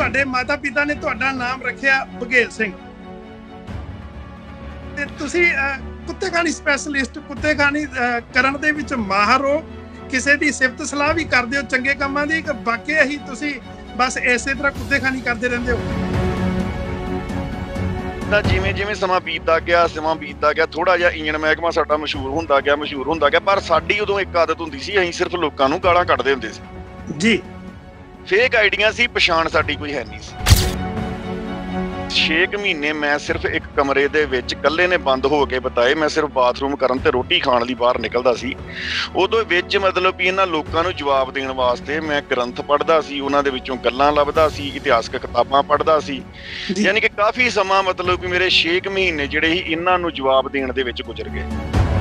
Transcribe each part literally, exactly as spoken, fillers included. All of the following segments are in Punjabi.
ਤੁਹਾਡੇ ਮਾਤਾ ਪਿਤਾ ਨੇ ਤੁਹਾਡਾ ਨਾਮ ਰੱਖਿਆ ਬਘੇਲ ਸਿੰਘ ਤੇ ਤੁਸੀਂ ਕੁੱਤੇ ਖਾਣੀ ਸਪੈਸ਼ਲਿਸਟ ਕੁੱਤੇ ਖਾਣੀ ਕਰਨ ਦੇ ਵਿੱਚ ਮਾਹਰ ਹੋ, ਕਿਸੇ ਦੀ ਸਿਫਤ ਸਲਾਹ ਵੀ ਕਰਦੇ ਹੋ ਚੰਗੇ ਕੰਮਾਂ ਦੀ, ਕਿ ਬਾਕੀ ਹੀ ਤੁਸੀਂ ਬਸ ਇਸੇ ਤਰ੍ਹਾਂ ਕੁੱਤੇ ਖਾਣੀ ਕਰਦੇ ਰਹਿੰਦੇ ਹੋ? ਤਾਂ ਜਿਵੇਂ ਜਿਵੇਂ ਸਮਾਂ ਬੀਤਦਾ ਗਿਆ ਸਮਾਂ ਬੀਤਦਾ ਗਿਆ ਥੋੜਾ ਜਿਹਾ ਇੰਜਣ ਮਹਿਕਮਾ ਸਾਡਾ ਮਸ਼ਹੂਰ ਹੁੰਦਾ ਗਿਆ ਮਸ਼ਹੂਰ ਹੁੰਦਾ ਗਿਆ ਪਰ ਸਾਡੀ ਉਦੋਂ ਇੱਕ ਆਦਤ ਹੁੰਦੀ ਸੀ, ਅਸੀਂ ਸਿਰਫ ਲੋਕਾਂ ਨੂੰ ਗਾਲਾਂ ਕੱਢਦੇ ਹੁੰਦੇ ਸੀ ਜੀ। ਫੇਕ ਆਈਡੀਆਂ ਸੀ, ਪਛਾਣ ਸਾਡੀ ਕੋਈ ਹੈ ਨਹੀਂ ਸੀ। ਛੇ ਕੁ ਮਹੀਨੇ ਮੈਂ ਸਿਰਫ ਇੱਕ ਕਮਰੇ ਦੇ ਵਿੱਚ ਇਕੱਲੇ ਨੇ ਬੰਦ ਹੋ ਕੇ ਬਿਤਾਏ। ਮੈਂ ਸਿਰਫ ਬਾਥਰੂਮ ਕਰਨ ਤੇ ਰੋਟੀ ਖਾਣ ਲਈ ਬਾਹਰ ਨਿਕਲਦਾ ਸੀ। ਉਦੋਂ ਵਿੱਚ ਮਤਲਬ ਵੀ ਇਹਨਾਂ ਲੋਕਾਂ ਨੂੰ ਜਵਾਬ ਦੇਣ ਵਾਸਤੇ ਮੈਂ ਗ੍ਰੰਥ ਪੜ੍ਹਦਾ ਸੀ, ਉਹਨਾਂ ਦੇ ਵਿੱਚੋਂ ਗੱਲਾਂ ਲੱਭਦਾ ਸੀ, ਇਤਿਹਾਸਕ ਕਿਤਾਬਾਂ ਪੜ੍ਹਦਾ ਸੀ। ਯਾਨੀ ਕਿ ਕਾਫੀ ਸਮਾਂ ਮਤਲਬ ਵੀ ਮੇਰੇ ਛੇ ਕੁ ਮਹੀਨੇ ਜਿਹੜੇ ਸੀ ਇਹਨਾਂ ਨੂੰ ਜਵਾਬ ਦੇਣ ਦੇ ਵਿੱਚ ਗੁਜ਼ਰ ਗਏ।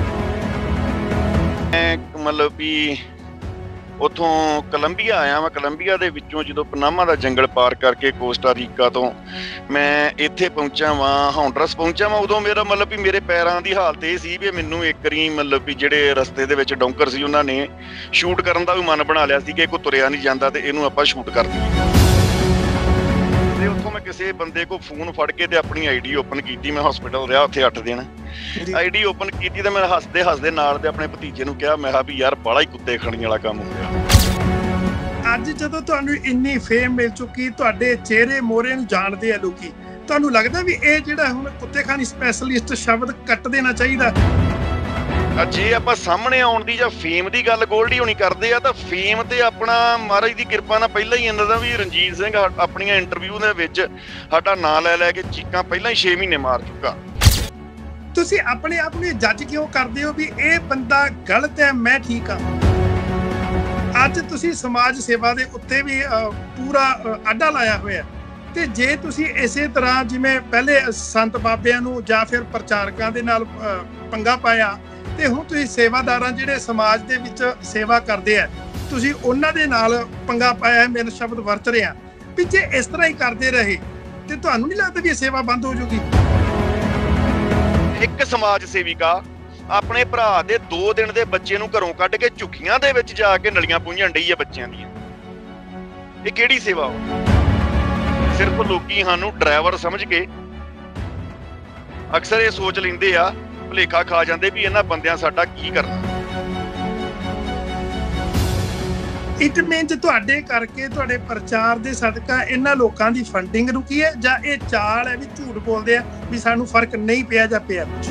ਮੈਂ ਮਤਲਬ ਵੀ ਉੱਥੋਂ ਕੋਲੰਬੀਆ ਆਇਆ ਮੈਂ। ਕੋਲੰਬੀਆ ਦੇ ਵਿੱਚੋਂ ਜਦੋਂ ਪਨਾਮਾ ਦਾ ਜੰਗਲ ਪਾਰ ਕਰਕੇ ਕੋਸਟਾ ਰੀਕਾ ਤੋਂ ਮੈਂ ਇੱਥੇ ਪਹੁੰਚਿਆ ਵਾਂ, ਹੌਂਡਰਸ ਪਹੁੰਚਿਆ ਵਾਂ। ਉਦੋਂ ਮੇਰਾ ਮਤਲਬ ਵੀ ਮੇਰੇ ਪੈਰਾਂ ਦੀ ਹਾਲਤ ਇਹ ਸੀ ਵੀ ਮੈਨੂੰ ਇੱਕ ਵਾਰੀ ਮਤਲਬ ਵੀ ਜਿਹੜੇ ਰਸਤੇ ਦੇ ਵਿੱਚ ਡੌਂਕਰ ਸੀ ਉਹਨਾਂ ਨੇ ਸ਼ੂਟ ਕਰਨ ਦਾ ਵੀ ਮਨ ਬਣਾ ਲਿਆ ਸੀ ਕਿ ਕੋਈ ਤੁਰਿਆ ਨਹੀਂ ਜਾਂਦਾ ਤੇ ਇਹਨੂੰ ਆਪਾਂ ਸ਼ੂਟ ਕਰ ਦਈਏ। ਤੇ ਉੱਥੋਂ ਮੈਂ ਕਿਸੇ ਬੰਦੇ ਕੋਲ ਫੋਨ ਫੜ ਕੇ ਤੇ ਆਪਣੀ ਆਈ ਡੀ ਓਪਨ ਕੀਤੀ। ਮੈਂ ਹਸਪੀਟਲ ਰਿਹਾ ਉੱਥੇ ਅੱਠ ਦਿਨ। ਆਈ ਡੀ ਓਪਨ ਕੀਤੀ ਤੇ ਮੈਂ ਹੱਸਦੇ ਹੱਸਦੇ ਨਾਲ ਦੇ ਆਪਣੇ ਭਤੀਜੇ ਨੂੰ ਕਿਹਾ, ਮੈਂ ਕਿਹਾ ਵੀ ਯਾਰ ਬਾਹਲਾ ਹੀ ਕੁੱਤੇ ਖਾਣੀ ਵਾਲਾ ਕੰਮ ਹੋ ਗਿਆ। ਅੱਜ ਜਦੋਂ ਤੁਹਾਨੂੰ ਇੰਨੀ ਫੇਮ ਮਿਲ ਚੁੱਕੀ, ਤੁਹਾਡੇ ਚਿਹਰੇ ਮੋਹਰੇ ਨੂੰ ਜਾਣਦੇ ਆ ਲੋਕੀ, ਤੁਹਾਨੂੰ ਲੱਗਦਾ ਵੀ ਇਹ ਜਿਹੜਾ ਹੁਣ ਕੁੱਤੇ ਖਾਣੀ ਸਪੈਸ਼ਲਿਸਟ ਸ਼ਬਦ ਕੱਟ ਦੇਣਾ ਚਾਹੀਦਾ? ਜੇ ਆਪਾਂ ਸਾਹਮਣੇ ਆਉਣ ਦੀ ਜਾਂ ਫੇਮ ਦੀ ਗੱਲ ਗੋਲਡੀ ਹੋਣੀ ਕਰਦੇ ਆ ਤਾਂ ਫੇਮ ਤੇ ਆਪਣਾ ਮਹਾਰਾਜ ਦੀ ਕਿਰਪਾ ਨਾਲ ਪਹਿਲਾਂ ਹੀ ਇਹਨਾਂ ਦਾ ਵੀ ਰਣਜੀਤ ਸਿੰਘ ਆਪਣੀਆਂ ਇੰਟਰਵਿਊ ਦੇ ਵਿੱਚ ਸਾਡਾ ਨਾਂ ਲੈ ਲੈ ਕੇ ਚੀਕਾਂ ਪਹਿਲਾਂ ਹੀ ਛੇ ਮਹੀਨੇ ਮਾਰ ਚੁੱਕਾ। ਤੁਸੀਂ ਆਪਣੇ ਆਪ ਨੂੰ ਜੱਜ ਕਿਉਂ ਕਰਦੇ ਹੋ ਵੀ ਇਹ ਬੰਦਾ ਗਲਤ ਹੈ, ਮੈਂ ਠੀਕ ਹਾਂ? ਅੱਜ ਤੁਸੀਂ ਸਮਾਜ ਸੇਵਾ ਦੇ ਉੱਤੇ ਵੀ ਪੂਰਾ ਅੱਡਾ ਲਾਇਆ ਹੋਇਆ, ਤੇ ਜੇ ਤੁਸੀਂ ਇਸੇ ਤਰ੍ਹਾਂ ਜਿਵੇਂ ਪਹਿਲੇ ਸੰਤ ਬਾਬਿਆਂ ਨੂੰ ਜਾਂ ਫਿਰ ਪ੍ਰਚਾਰਕਾਂ ਦੇ ਨਾਲ ਪੰਗਾ ਪਾਇਆ, ਤੇ ਹੁਣ ਤੁਸੀਂ ਸੇਵਾਦਾਰਾਂ ਜਿਹੜੇ ਸਮਾਜ ਦੇ ਵਿੱਚ ਸੇਵਾ ਕਰਦੇ ਆ, ਤੁਸੀਂ ਉਹਨਾਂ ਦੇ ਨਾਲ ਪੰਗਾ ਪਾਇਆ, ਮੇਰੇ ਸ਼ਬਦ ਵਰਤ ਰਹੇ ਆ ਵੀ ਜੇ ਇਸ ਤਰ੍ਹਾਂ ਹੀ ਕਰਦੇ ਰਹੇ ਤੇ ਤੁਹਾਨੂੰ ਨਹੀਂ ਲੱਗਦਾ ਵੀ ਇਹ ਸੇਵਾ ਬੰਦ ਹੋ ਜਾਊਗੀ? ਇੱਕ ਸਮਾਜ ਸੇਵਿਕਾ ਆਪਣੇ ਭਰਾ ਦੇ ਦੋ ਦਿਨ ਦੇ ਬੱਚੇ ਨੂੰ ਘਰੋਂ ਕੱਢ ਕੇ ਝੁੱਗੀਆਂ ਦੇ ਵਿੱਚ ਜਾ ਕੇ ਨਲੀਆਂ ਪੂੰਝਣ ਡਈ ਆ ਬੱਚਿਆਂ ਦੀਆਂ। ਇਹ ਕਿਹੜੀ ਸੇਵਾ ਵਾ? ਸਿਰਫ ਲੋਕੀ ਸਾਨੂੰ ਡਰਾਈਵਰ ਸਮਝ ਕੇ ਅਕਸਰ ਇਹ ਸੋਚ ਲੈਂਦੇ ਆ, ਭੁਲੇਖਾ ਖਾ ਜਾਂਦੇ ਵੀ ਇਹਨਾਂ ਬੰਦਿਆਂ ਸਾਡਾ ਕੀ ਕਰਨਾ। ਇਟ ਮੀਨਸ ਤੁਹਾਡੇ ਕਰਕੇ, ਤੁਹਾਡੇ ਪ੍ਰਚਾਰ ਦੇ ਸਦਕਾ ਇਹਨਾਂ ਲੋਕਾਂ ਦੀ ਫੰਡਿੰਗ ਰੁਕੀ ਹੈ, ਜਾਂ ਇਹ ਚਾਲ ਹੈ ਵੀ ਝੂਠ ਬੋਲਦੇ ਆ ਵੀ ਸਾਨੂੰ ਫਰਕ ਨਹੀਂ ਪਿਆ ਜਾਂ ਪਿਆ ਕੁਝ?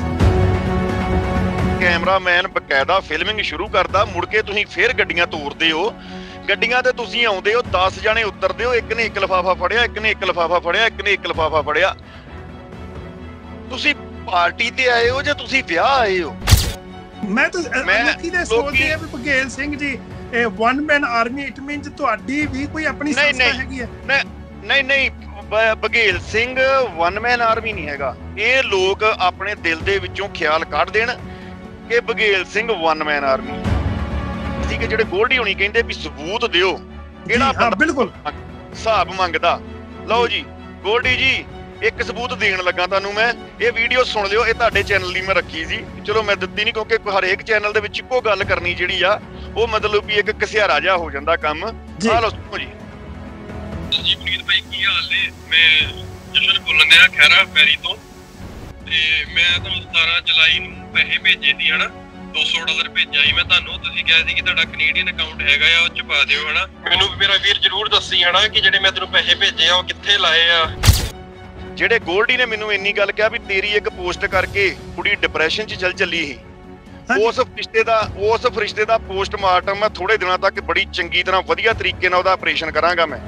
ਕੈਮਰਾਮੈਨ ਬਕਾਇਦਾ ਫਿਲਮਿੰਗ ਸ਼ੁਰੂ ਕਰਦਾ, ਮੁੜ ਕੇ ਤੁਸੀਂ ਫੇਰ ਗੱਡੀਆਂ ਤੋਰਦੇ ਹੋ। ਗੱਡੀਆਂ ਤੇ ਤੁਸੀਂ ਆਉਂਦੇ ਹੋ, ਦਸ ਜਣੇ ਉਤਰਦੇ ਹੋ, ਇੱਕ ਨੇ ਇੱਕ ਲਿਫਾਫਾ ਫੜਿਆ, ਇੱਕ ਨੇ ਇੱਕ ਲਿਫਾਫਾ ਫੜਿਆ, ਇੱਕ ਨੇ ਇੱਕ ਲਿਫਾਫਾ ਫੜਿਆ। ਤੁਸੀਂ ਪਾਰਟੀ ਤੇ ਆਏ ਹੋ ਜਾਂ ਤੁਸੀਂ ਵਿਆਹ ਆਏ ਹੋ? ਮੈਂ ਤਾਂ ਲੋਕੀ ਦੇ ਸੋਚਦੇ ਆ ਵੀ ਬਘੇਲ ਸਿੰਘ ਜੀ ਇਹ one man army, it means ਤੁਹਾਡੀ ਵੀ ਕੋਈ ਆਪਣੀ ਸੰਸਥਾ ਹੈਗੀ ਹੈ? ਨਹੀਂ ਨਹੀਂ, Baghel Singh one man army ਨਹੀਂ ਹੈਗਾ। ਇਹ ਲੋਕ ਆਪਣੇ ਦਿਲ ਦੇ ਵਿੱਚੋਂ ਖਿਆਲ ਕੱਢ ਦੇਣ ਕਿ Baghel Singh one man army ਸੀ। ਕਿ ਜਿਹੜੇ ਗੋਲਡੀ ਹੋਣੀ ਕਹਿੰਦੇ ਵੀ ਸਬੂਤ ਦਿਓ, ਕਿਹੜਾ ਬੰਦਾ ਬਿਲਕੁਲ ਹਿਸਾਬ ਮੰਗਦਾ। ਲਓ ਜੀ ਗੋਲਡੀ ਜੀ, ਇੱਕ ਸਬੂਤ ਦੇਣ ਲੱਗਾ ਤੁਹਾਨੂੰ ਮੈਂ। ਇਹ ਵੀਡੀਓ ਸੁਣ ਲਿਓ, ਇਹ ਤੁਹਾਡੇ ਚੈਨਲ ਲਈ ਮੈਂ ਰੱਖੀ ਸੀ, ਚਲੋ ਮੈਂ ਦਿੱਤੀ ਨਹੀਂ ਕਿਉਂਕਿ ਹਰੇਕ ਚੈਨਲ ਦੇ ਵਿੱਚ ਇੱਕੋ ਗੱਲ ਕਰਨੀ ਜਿਹੜੀ ਆ ਉਹ ਮਤਲਬ ਵੀ ਇੱਕ ਘਸਿਆਰਾ ਜਿਹਾ ਹੋ ਜਾਂਦਾ ਕੰਮ। ਆਹ ਲਓ ਸੁਣੋ ਜੀ। ਜੀ ਪੁਨੀਤ ਭਾਈ ਕੀ ਹਾਲ ਨੇ? ਮੈਂ ਜਸ਼ਨ ਬੋਲਣ ਡਿਆ ਖੈਰਾ ਪੈਰੀ ਤੋਂ, ਤੇ ਮੈਂ ਤੁਹਾਨੂੰ ਸਤਾਰਾਂ ਜੁਲਾਈ ਨੂੰ ਪੈਸੇ ਭੇਜੇ ਸੀ ਹਨਾ, ਦੋ ਸੌ ਡਾਲਰ ਭੇਜਿਆ ਸੀ ਮੈਂ ਤੁਹਾਨੂੰ। ਤੁਸੀਂ ਕਿਹਾ ਸੀ ਕਿ ਤੁਹਾਡਾ ਕੈਨੇਡੀਅਨ ਅਕਾਊਂਟ ਹੈਗਾ ਆ, ਉਹ ਚ ਪਾ ਦਿਓ ਹਨਾ। ਮੈਨੂੰ ਮੇਰਾ ਵੀਰ ਜ਼ਰੂਰ ਦੱਸੀ ਹਨਾ ਕਿ ਜਿਹੜੇ ਮੈਂ ਤੈਨੂੰ ਪੈਸੇ ਭੇਜੇ ਆ ਉਹ ਕਿੱਥੇ ਲਾਏ ਆ। ਜਿਹੜੇ ਗੋਲਡੀ ਨੇ ਮੈਨੂੰ ਇੰਨੀ ਗੱਲ ਕਿਹਾ ਵੀ ਤੇਰੀ ਇੱਕ ਪੋਸਟ ਕਰਕੇ ਕੁੜੀ ਡਿਪਰੈਸ਼ਨ 'ਚ ਚੱਲ ਚੱਲੀ ਸੀ, ਉਸ ਫਰਿਸ਼ਤੇ ਦਾ ਉਸ ਫਰਿਸ਼ਤੇ ਦਾ ਪੋਸਟਮਾਰਟਮ ਮੈਂ ਥੋੜੇ ਦਿਨਾਂ ਤੱਕ ਬੜੀ ਚੰਗੀ ਤਰ੍ਹਾਂ ਵਧੀਆ ਤਰੀਕੇ ਨਾਲ ਉਹਦਾ ਆਪਰੇਸ਼ਨ ਕਰਾਂਗਾ ਮੈਂ।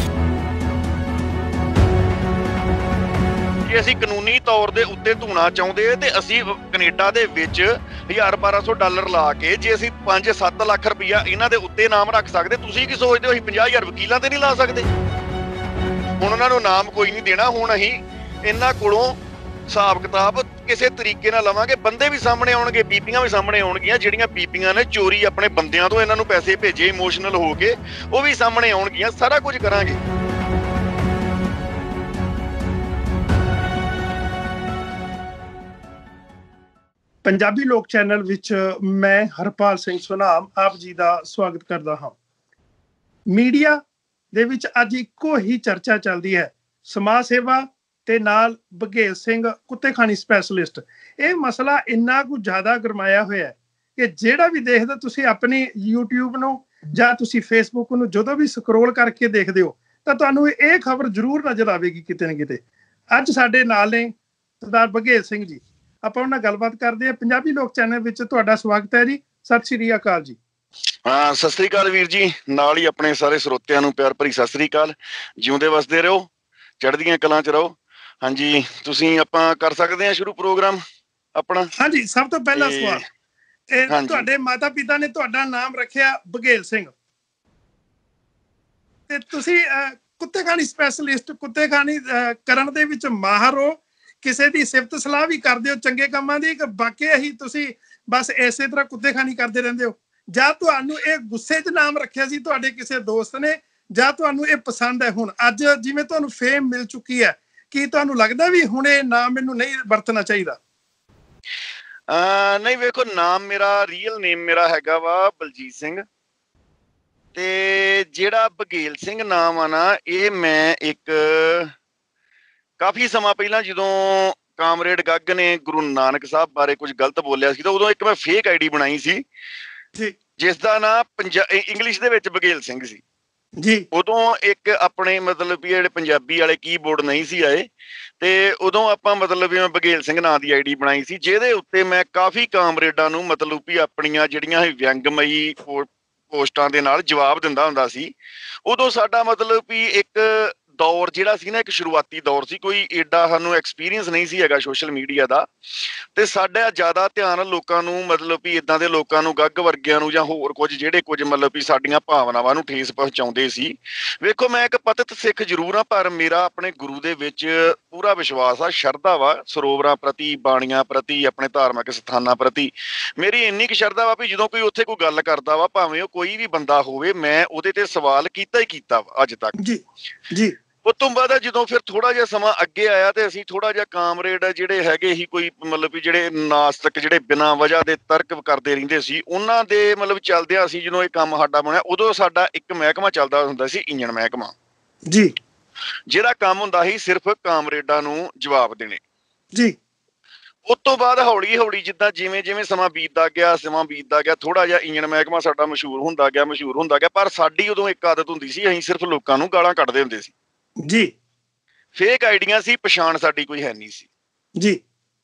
ਜੇ ਅਸੀਂ ਕਾਨੂੰਨੀ ਤੌਰ ਦੇ ਉੱਤੇ ਧੂਣਾ ਚਾਹੁੰਦੇ ਤੇ ਅਸੀਂ ਕੈਨੇਡਾ ਦੇ ਵਿੱਚ ਹਜ਼ਾਰ ਬਾਰਾਂ ਸੌ ਡਾਲਰ ਲਾ ਕੇ ਜੇ ਅਸੀਂ ਪੰਜ ਸੱਤ ਲੱਖ ਰੁਪਈਆ ਇਹਨਾਂ ਦੇ ਉੱਤੇ ਨਾਮ ਰੱਖ ਸਕਦੇ। ਤੁਸੀਂ ਕੀ ਸੋਚਦੇ ਹੋ ਅਸੀਂ ਪੰਜਾਹ ਹਜ਼ਾਰ ਵਕੀਲਾਂ ਤੇ ਨਹੀਂ ਲਾ ਸਕਦੇ? ਹੁਣ ਉਹਨਾਂ ਨੂੰ ਨਾਮ ਕੋਈ ਨਹੀਂ ਦੇਣਾ, ਹੁਣ ਅਸੀਂ ਇਹਨਾਂ ਕੋਲੋਂ ਹਿਸਾਬ ਕਿਤਾਬ ਕਿਸੇ ਤਰੀਕੇ ਨਾਲ ਲਵਾਂਗੇ। ਬੰਦੇ ਵੀ ਸਾਹਮਣੇ ਆਉਣਗੇ, ਬੀਬੀਆਂ ਵੀ ਸਾਹਮਣੇ ਆਉਣਗੀਆਂ, ਜਿਹੜੀਆਂ ਬੀਬੀਆਂ ਨੇ ਚੋਰੀ ਆਪਣੇ ਬੰਦਿਆਂ ਤੋਂ ਇਹਨਾਂ ਨੂੰ ਪੈਸੇ ਭੇਜੇ ਇਮੋਸ਼ਨਲ ਹੋ ਕੇ, ਉਹ ਵੀ ਸਾਹਮਣੇ ਆਉਣਗੀਆਂ। ਸਾਰਾ ਕੁਝ ਕਰਾਂਗੇ। ਪੰਜਾਬੀ ਲੋਕ ਚੈਨਲ ਵਿੱਚ ਮੈਂ ਹਰਪਾਲ ਸਿੰਘ ਸੁਨਾਮ ਆਪ ਜੀ ਦਾ ਸਵਾਗਤ ਕਰਦਾ ਹਾਂ। ਮੀਡੀਆ ਦੇ ਵਿੱਚ ਅੱਜ ਇੱਕੋ ਹੀ ਚਰਚਾ ਚੱਲਦੀ ਹੈ, ਸਮਾਜ ਸੇਵਾ ਤੇ ਨਾਲ ਬਘੇਲ ਸਿੰਘ ਕੁੱਤੇਖਾਨੀ ਸਪੈਸ਼ਲਿਸਟ। ਇਹ ਮਸਲਾ ਇੰਨਾ ਕੁ ਜ਼ਿਆਦਾ ਗਰਮਾਇਆ ਹੋਇਆ ਹੈ ਕਿ ਜਿਹੜਾ ਵੀ ਦੇਖਦਾ, ਤੁਸੀਂ ਆਪਣੀ YouTube ਨੂੰ ਜਾਂ ਤੁਸੀਂ Facebook ਨੂੰ ਜਦੋਂ ਵੀ ਸਕਰੋਲ ਕਰਕੇ ਦੇਖਦੇ ਹੋ ਤਾਂ ਤੁਹਾਨੂੰ ਇਹ ਖਬਰ ਜ਼ਰੂਰ ਨਜ਼ਰ ਆਵੇਗੀ ਕਿਤੇ ਨਾ ਕਿਤੇ। ਅੱਜ ਸਾਡੇ ਨਾਲ ਨੇ ਸਰਦਾਰ ਬਘੇਲ ਸਿੰਘ ਜੀ। ਆਪਾਂ ਉਹਨਾਂ ਨਾਲ ਗੱਲਬਾਤ ਕਰਦੇ ਹਾਂ। ਪੰਜਾਬੀ ਲੋਕ ਚੈਨਲ ਵਿੱਚ ਤੁਹਾਡਾ ਸਵਾਗਤ ਹੈ ਜੀ। ਸਤਿ ਸ਼੍ਰੀ ਅਕਾਲ ਜੀ। ਹਾਂ, ਸਤਿ ਸ੍ਰੀ ਅਕਾਲ ਵੀਰ ਜੀ। ਨਾਲ ਹੀ ਆਪਣੇ ਸਾਰੇ ਸਰੋਤਿਆਂ ਨੂੰ ਪਿਆਰ ਭਰੀ ਸਤਿ ਸ੍ਰੀ ਅਕਾਲ। ਜਿਉਂਦੇ ਵਸਦੇ ਰਹੋ, ਚੜ੍ਹਦੀਆਂ ਕਲਾਂ ਚ ਰਹੋ। ਹਾਂਜੀ, ਤੁਸੀਂ ਆਪਾਂ ਕਰ ਸਕਦੇ ਹਾਂ ਸ਼ੁਰੂ ਪ੍ਰੋਗਰਾਮ ਆਪਣਾ। ਹਾਂਜੀ, ਸਭ ਤੋਂ ਪਹਿਲਾ ਸਵਾਲ, ਇਹ ਤੁਹਾਡੇ ਮਾਤਾ ਪਿਤਾ ਨੇ ਤੁਹਾਡਾ ਨਾਮ ਰੱਖਿਆ ਬਘੇਲ ਸਿੰਘ ਤੇ ਤੁਸੀਂ ਕੁੱਤੇਖਾਨੀ ਸਪੈਸ਼ਲਿਸਟ, ਕੁੱਤੇਖਾਨੀ ਕਰਨ ਦੇ ਵਿੱਚ ਮਾਹਰ ਹੋ। ਕਿਸੇ ਦੀ ਸਿਫਤ ਸਲਾਹ ਵੀ ਕਰਦੇ ਹੋ ਚੰਗੇ ਕੰਮਾਂ ਦੀ, ਕਿ ਬਾਕੀ ਹੀ ਤੁਸੀਂ ਬਸ ਇਸੇ ਤਰ੍ਹਾਂ ਕੁੱਤੇਖਾਨੀ ਕਰਦੇ ਰਹਿੰਦੇ ਹੋ? ਜਾਂ ਤੁਹਾਨੂੰ ਇਹ ਗੁੱਸੇ 'ਚ ਨਾਮ ਰੱਖਿਆ ਸੀ ਤੁਹਾਡੇ ਕਿਸੇ ਦੋਸਤ ਨੇ, ਜਾਂ ਤੁਹਾਨੂੰ ਇਹ ਪਸੰਦ ਹੈ ਹੁਣ ਅੱਜ ਜਿਵੇਂ ਤੁਹਾਨੂੰ ਫੇਮ ਮਿਲ ਚੁੱਕੀ ਹੈ, ਕੀ ਤੁਹਾਨੂੰ ਲੱਗਦਾ ਵੀ ਹੁਣ ਇਹ ਨਾਮ ਮੈਨੂੰ ਨਹੀਂ ਵਰਤਣਾ ਚਾਹੀਦਾ? ਅਹ ਨਹੀਂ, ਵੇਖੋ, ਨਾਮ ਮੇਰਾ ਰੀਅਲ ਨੇਮ ਮੇਰਾ ਹੈਗਾ ਵਾ ਬਲਜੀਤ ਸਿੰਘ, ਤੇ ਜਿਹੜਾ ਬਘੇਲ ਸਿੰਘ ਨਾਮ ਆ ਨਾ, ਇਹ ਮੈਂ ਇੱਕ ਕਾਫੀ ਸਮਾਂ ਪਹਿਲਾਂ ਜਦੋਂ ਕਾਮਰੇਡ ਗੱਗ ਨੇ ਗੁਰੂ ਨਾਨਕ ਸਾਹਿਬ ਬਾਰੇ ਕੁਝ ਗਲਤ ਬੋਲਿਆ ਸੀ ਤਾਂ ਉਦੋਂ ਇੱਕ ਮੈਂ ਫੇਕ ਆਈਡੀ ਬਣਾਈ ਸੀ ਜਿਸ ਦਾ ਨਾਂ ਪੰਜਾ ਇੰਗਲਿਸ਼ ਦੇ ਵਿੱਚ ਬਘੇਲ ਸਿੰਘ ਸੀ ਜੀ। ਉਦੋਂ ਇੱਕ ਆਪਣੇ ਮਤਲਬ ਵੀ ਜਿਹੜੇ ਪੰਜਾਬੀ ਵਾਲੇ ਕੀਬੋਰਡ ਨਹੀਂ ਸੀ ਆਏ, ਤੇ ਉਦੋਂ ਆਪਾਂ ਮਤਲਬ ਵੀ ਮੈਂ ਬਘੇਲ ਸਿੰਘ ਨਾਂ ਦੀ ਆਈਡੀ ਬਣਾਈ ਸੀ, ਜਿਹਦੇ ਉੱਤੇ ਮੈਂ ਕਾਫੀ ਕਾਮਰੇਡਾਂ ਨੂੰ ਮਤਲਬ ਵੀ ਆਪਣੀਆਂ ਜਿਹੜੀਆਂ ਵਿਅੰਗਮਈ ਪੋਸਟਾਂ ਦੇ ਨਾਲ ਜਵਾਬ ਦਿੰਦਾ ਹੁੰਦਾ ਸੀ। ਉਦੋਂ ਸਾਡਾ ਮਤਲਬ ਵੀ ਇੱਕ ਦੌਰ ਜਿਹੜਾ ਸੀ ਨਾ, ਇੱਕ ਸ਼ੁਰੂਆਤੀ ਦੌਰ ਸੀ, ਕੋਈ ਏਡਾ ਸਾਨੂੰ ਐਕਸਪੀਰੀਅੰਸ ਨਹੀਂ ਸੀ ਹੈਗਾ ਸੋਸ਼ਲ ਮੀਡੀਆ ਦਾ, ਤੇ ਸਾਡਾ ਜ਼ਿਆਦਾ ਧਿਆਨ ਲੋਕਾਂ ਨੂੰ ਮਤਲਬ ਵੀ ਇੱਦਾਂ ਦੇ ਲੋਕਾਂ ਨੂੰ, ਗੱਗ ਵਰਗਿਆਂ ਨੂੰ ਜਾਂ ਹੋਰ ਕੁਝ ਜਿਹੜੇ ਕੁਝ ਮਤਲਬ ਵੀ ਸਾਡੀਆਂ ਭਾਵਨਾਵਾਂ ਨੂੰ ਠੇਸ ਪਹੁੰਚਾਉਂਦੇ ਸੀ। ਵੇਖੋ, ਮੈਂ ਇੱਕ ਪਤਿਤ ਸਿੱਖ ਜ਼ਰੂਰ ਹਾਂ, ਪਰ ਮੇਰਾ ਆਪਣੇ ਗੁਰੂ ਦੇ ਵਿੱਚ ਪੂਰਾ ਵਿਸ਼ਵਾਸ ਆ, ਸ਼ਰਧਾ ਵਾ, ਸਰੋਵਰਾਂ ਪ੍ਰਤੀ, ਬਾਣੀਆਂ ਪ੍ਰਤੀ, ਆਪਣੇ ਧਾਰਮਿਕ ਸਥਾਨਾਂ ਪ੍ਰਤੀ ਮੇਰੀ ਇੰਨੀ ਕੁ ਸ਼ਰਧਾ ਵਾ ਵੀ ਜਦੋਂ ਕੋਈ ਉੱਥੇ ਕੋਈ ਗੱਲ ਕਰਦਾ ਵਾ, ਭਾਵੇਂ ਉਹ ਕੋਈ ਵੀ ਬੰਦਾ ਹੋਵੇ, ਮੈਂ ਉਹਦੇ ਤੇ ਸਵਾਲ ਕੀਤਾ ਹੀ ਕੀਤਾ ਵਾ ਅੱਜ ਤੱਕ ਜੀ ਜੀ। ਉਸ ਤੋਂ ਬਾਅਦ ਜਦੋਂ ਫਿਰ ਥੋੜਾ ਜਿਹਾ ਸਮਾਂ ਅੱਗੇ ਆਇਆ ਤੇ ਅਸੀਂ ਥੋੜਾ ਜਿਹਾ ਕਾਮਰੇਡ ਜਿਹੜੇ ਹੈਗੇ ਹੀ ਕੋਈ ਮਤਲਬ ਵੀ ਜਿਹੜੇ ਨਾਸਤਕ, ਜਿਹੜੇ ਬਿਨਾਂ ਵਜ੍ਹਾ ਦੇ ਤਰਕ ਕਰਦੇ ਰਹਿੰਦੇ ਸੀ, ਉਹਨਾਂ ਦੇ ਮਤਲਬ ਚੱਲਦਿਆਂ ਅਸੀਂ ਜਦੋਂ ਇਹ ਕੰਮ ਸਾਡਾ ਬਣਿਆ, ਉਦੋਂ ਸਾਡਾ ਇੱਕ ਮਹਿਕਮਾ ਚੱਲਦਾ ਹੁੰਦਾ ਸੀ, ਇੰਜਣ ਮਹਿਕਮਾ ਜੀ, ਜਿਹੜਾ ਕੰਮ ਹੁੰਦਾ ਸੀ ਸਿਰਫ ਕਾਮਰੇਡਾਂ ਨੂੰ ਜਵਾਬ ਦੇਣੇ ਜੀ। ਉਸ ਤੋਂ ਬਾਅਦ ਹੌਲੀ ਹੌਲੀ ਜਿੱਦਾਂ ਜਿਵੇਂ ਜਿਵੇਂ ਸਮਾਂ ਬੀਤਦਾ ਗਿਆ ਸਮਾਂ ਬੀਤਦਾ ਗਿਆ ਥੋੜਾ ਜਿਹਾ ਇੰਜਣ ਮਹਿਕਮਾ ਸਾਡਾ ਮਸ਼ਹੂਰ ਹੁੰਦਾ ਗਿਆ ਮਸ਼ਹੂਰ ਹੁੰਦਾ ਗਿਆ ਪਰ ਸਾਡੀ ਉਦੋਂ ਇੱਕ ਆਦਤ ਹੁੰਦੀ ਸੀ, ਅਸੀਂ ਸਿਰਫ ਲੋਕਾਂ ਨੂੰ ਗਾਲਾਂ ਕੱਢਦੇ ਹੁੰਦੇ ਸੀ ਜੀ। ਫੇਕ ਆਈਡੀਆਂ ਸੀ, ਪਛਾਣ ਸਾਡੀ ਕੋਈ ਹੈ ਨਹੀਂ ਸੀ ਜੀ।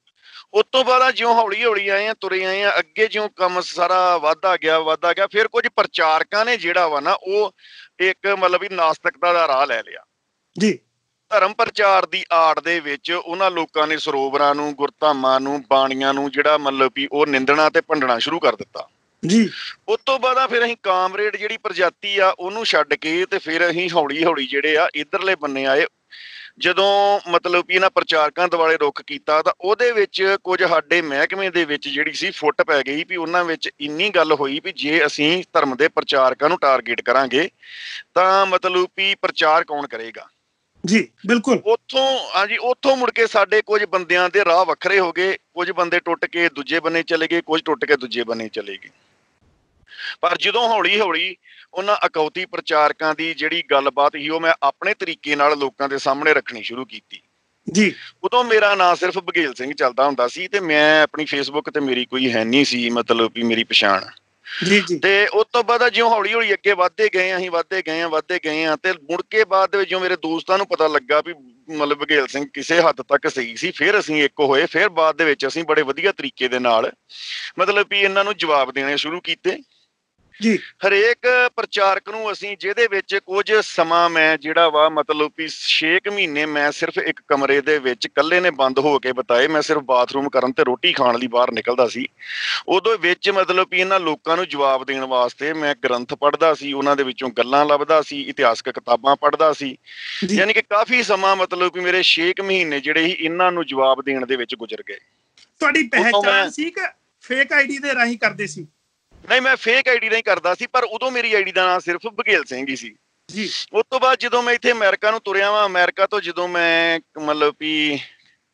ਉਸ ਤੋਂ ਬਾਅਦ ਜਿਉਂ ਹੌਲੀ ਹੌਲੀ ਆਏ ਆ, ਤੁਰੇ ਆਏ ਆ ਅੱਗੇ, ਜਿਉਂ ਕੰਮ ਸਾਰਾ ਵੱਧਦਾ ਗਿਆ ਵੱਧਦਾ ਗਿਆ, ਫਿਰ ਕੁਝ ਪ੍ਰਚਾਰਕਾਂ ਨੇ ਜਿਹੜਾ ਵਾ ਨਾ, ਉਹ ਇੱਕ ਮਤਲਬ ਵੀ ਨਾਸਤਿਕਤਾ ਦਾ ਰਾਹ ਲੈ ਲਿਆ ਜੀ। ਧਰਮ ਪ੍ਰਚਾਰ ਦੀ ਆੜ ਦੇ ਵਿੱਚ ਉਹਨਾਂ ਲੋਕਾਂ ਨੇ ਸਰੋਵਰਾਂ ਨੂੰ, ਗੁਰਧਾਮਾਂ ਨੂੰ, ਬਾਣੀਆਂ ਨੂੰ ਜਿਹੜਾ ਮਤਲਬ ਵੀ ਉਹ ਨਿੰਦਣਾ ਤੇ ਭੰਡਣਾ ਸ਼ੁਰੂ ਕਰ ਦਿੱਤਾ ਜੀ। ਉਸ ਤੋਂ ਬਾਅਦ ਫਿਰ ਅਸੀਂ ਕਾਮਰੇਡ ਜਿਹੜੀ ਪ੍ਰਜਾਤੀ ਆ ਉਹਨੂੰ ਛੱਡ ਕੇ ਤੇ ਫਿਰ ਅਸੀਂ ਹੌਲੀ ਹੌਲੀ ਜਿਹੜੇ ਆ ਇੱਧਰਲੇ ਬੰਨੇ ਆਏ। ਜਦੋਂ ਮਤਲਬ ਵੀ ਇਹਨਾਂ ਪ੍ਰਚਾਰਕਾਂ ਦੁਆਲੇ ਰੁੱਖ ਕੀਤਾ ਤਾਂ ਉਹਦੇ ਵਿੱਚ ਕੁਝ ਸਾਡੇ ਮਹਿਕਮੇ ਦੇ ਵਿੱਚ ਜਿਹੜੀ ਸੀ ਫੁੱਟ ਪੈ ਗਈ ਵੀ ਉਹਨਾਂ ਵਿੱਚ ਇੰਨੀ ਗੱਲ ਹੋਈ ਵੀ ਜੇ ਅਸੀਂ ਧਰਮ ਦੇ ਪ੍ਰਚਾਰਕਾਂ ਨੂੰ ਟਾਰਗੇਟ ਕਰਾਂਗੇ ਤਾਂ ਮਤਲਬ ਵੀ ਪ੍ਰਚਾਰ ਕੌਣ ਕਰੇਗਾ ਜੀ। ਬਿਲਕੁਲ। ਉੱਥੋਂ ਹਾਂਜੀ ਉੱਥੋਂ ਮੁੜ ਕੇ ਸਾਡੇ ਕੁਝ ਬੰਦਿਆਂ ਦੇ ਰਾਹ ਵੱਖਰੇ ਹੋ ਗਏ, ਕੁਝ ਬੰਦੇ ਟੁੱਟ ਕੇ ਦੂਜੇ ਬੰਨੇ ਚਲੇ ਗਏ, ਕੁਝ ਟੁੱਟ ਕੇ ਦੂਜੇ ਬੰਨੇ ਚਲੇ ਗਏ। ਪਰ ਜਦੋਂ ਹੌਲੀ ਹੌਲੀ ਉਹਨਾਂ ਅਕੌਤੀ ਪ੍ਰਚਾਰਕਾਂ ਦੀ ਜਿਹੜੀ ਗੱਲਬਾਤ ਸੀ ਉਹ ਮੈਂ ਆਪਣੇ ਤਰੀਕੇ ਨਾਲ ਲੋਕਾਂ ਦੇ ਸਾਹਮਣੇ ਰੱਖਣੀ ਸ਼ੁਰੂ ਕੀਤੀ ਜੀ। ਉਦੋਂ ਮੇਰਾ ਨਾਂ ਸਿਰਫ ਬਘੇਲ ਸਿੰਘ ਚੱਲਦਾ ਹੁੰਦਾ ਸੀ ਤੇ ਮੈਂ ਆਪਣੀ ਫੇਸਬੁੱਕ ਤੇ ਮੇਰੀ ਕੋਈ ਹੈ ਨਹੀਂ ਸੀ ਮਤਲਬ ਵੀ ਮੇਰੀ ਪਛਾਣ ਜੀ ਜੀ। ਤੇ ਉਸ ਤੋਂ ਬਾਅਦ ਜਿਉਂ ਹੌਲੀ ਹੌਲੀ ਅੱਗੇ ਵੱਧਦੇ ਗਏ ਅਸੀਂ ਵੱਧਦੇ ਗਏ ਹਾਂ ਵੱਧਦੇ ਗਏ ਹਾਂ ਤੇ ਮੁੜ ਕੇ ਬਾਅਦ ਦੇ ਵਿੱਚ ਮੇਰੇ ਦੋਸਤਾਂ ਨੂੰ ਪਤਾ ਲੱਗਾ ਵੀ ਮਤਲਬ ਬਘੇਲ ਸਿੰਘ ਕਿਸੇ ਹੱਦ ਤੱਕ ਸਹੀ ਸੀ, ਫਿਰ ਅਸੀਂ ਇੱਕ ਹੋਏ। ਫਿਰ ਬਾਅਦ ਦੇ ਵਿੱਚ ਅਸੀਂ ਬੜੇ ਵਧੀਆ ਤਰੀਕੇ ਦੇ ਨਾਲ ਮਤਲਬ ਵੀ ਇਹਨਾਂ ਨੂੰ ਜਵਾਬ ਦੇਣੇ ਸ਼ੁਰੂ ਕੀਤੇ ਜੀ। ਹਰੇਕ ਪ੍ਰਚਾਰਕ ਨੂੰ ਅਸੀਂ ਜਿਹਦੇ ਵਿੱਚ ਕੁਝ ਸਮਾਂ ਮੈਂ ਜਿਹੜਾ ਵਾ ਮਤਲਬ ਵੀ ਛੇ ਕੁ ਮਹੀਨੇ ਮੈਂ ਸਿਰਫ ਇੱਕ ਕਮਰੇ ਦੇ ਵਿੱਚ ਇਕੱਲੇ ਨੇ ਬੰਦ ਹੋ ਕੇ ਬਿਤਾਏ। ਮੈਂ ਸਿਰਫ ਬਾਥਰੂਮ ਕਰਨ ਤੇ ਰੋਟੀ ਖਾਣ ਲਈ ਬਾਹਰ ਨਿਕਲਦਾ ਸੀ। ਉਦੋਂ ਵਿੱਚ ਮਤਲਬ ਵੀ ਇਹਨਾਂ ਲੋਕਾਂ ਨੂੰ ਜਵਾਬ ਦੇਣ ਵਾਸਤੇ ਮੈਂ ਗ੍ਰੰਥ ਪੜ੍ਹਦਾ ਸੀ, ਉਹਨਾਂ ਦੇ ਵਿੱਚੋਂ ਗੱਲਾਂ ਲੱਭਦਾ ਸੀ, ਇਤਿਹਾਸਕ ਕਿਤਾਬਾਂ ਪੜ੍ਹਦਾ ਸੀ। ਯਾਨੀ ਕਿ ਕਾਫੀ ਸਮਾਂ ਮਤਲਬ ਵੀ ਮੇਰੇ ਛੇ ਕੁ ਮਹੀਨੇ ਜਿਹੜੇ ਸੀ ਇਹਨਾਂ ਨੂੰ ਜਵਾਬ ਦੇਣ ਦੇ ਵਿੱਚ ਗੁਜ਼ਰ ਗਏ। ਤੁਹਾਡੀ ਪਹਿਚਾਣ ਸੀ ਕਿ ਫੇਕ ਆਈਡੀ ਦੇ ਰਾਹੀਂ ਕਰਦੇ ਸੀ? ਨਹੀਂ, ਮੈਂ ਫੇਕ ਆਈਡੀ ਨਹੀਂ ਕਰਦਾ ਸੀ, ਪਰ ਉਦੋਂ ਮੇਰੀ ਆਈਡੀ ਦਾ ਨਾਮ ਸਿਰਫ ਬਘੇਲ ਸਿੰਘ ਹੀ ਸੀ ਜੀ। ਉਸ ਤੋਂ ਬਾਅਦ ਜਦੋਂ ਮੈਂ ਇੱਥੇ ਅਮਰੀਕਾ ਨੂੰ ਤੁਰਿਆ ਵਾਂ, ਅਮਰੀਕਾ ਤੋਂ ਜਦੋਂ ਮੈਂ ਮਤਲਬ ਵੀ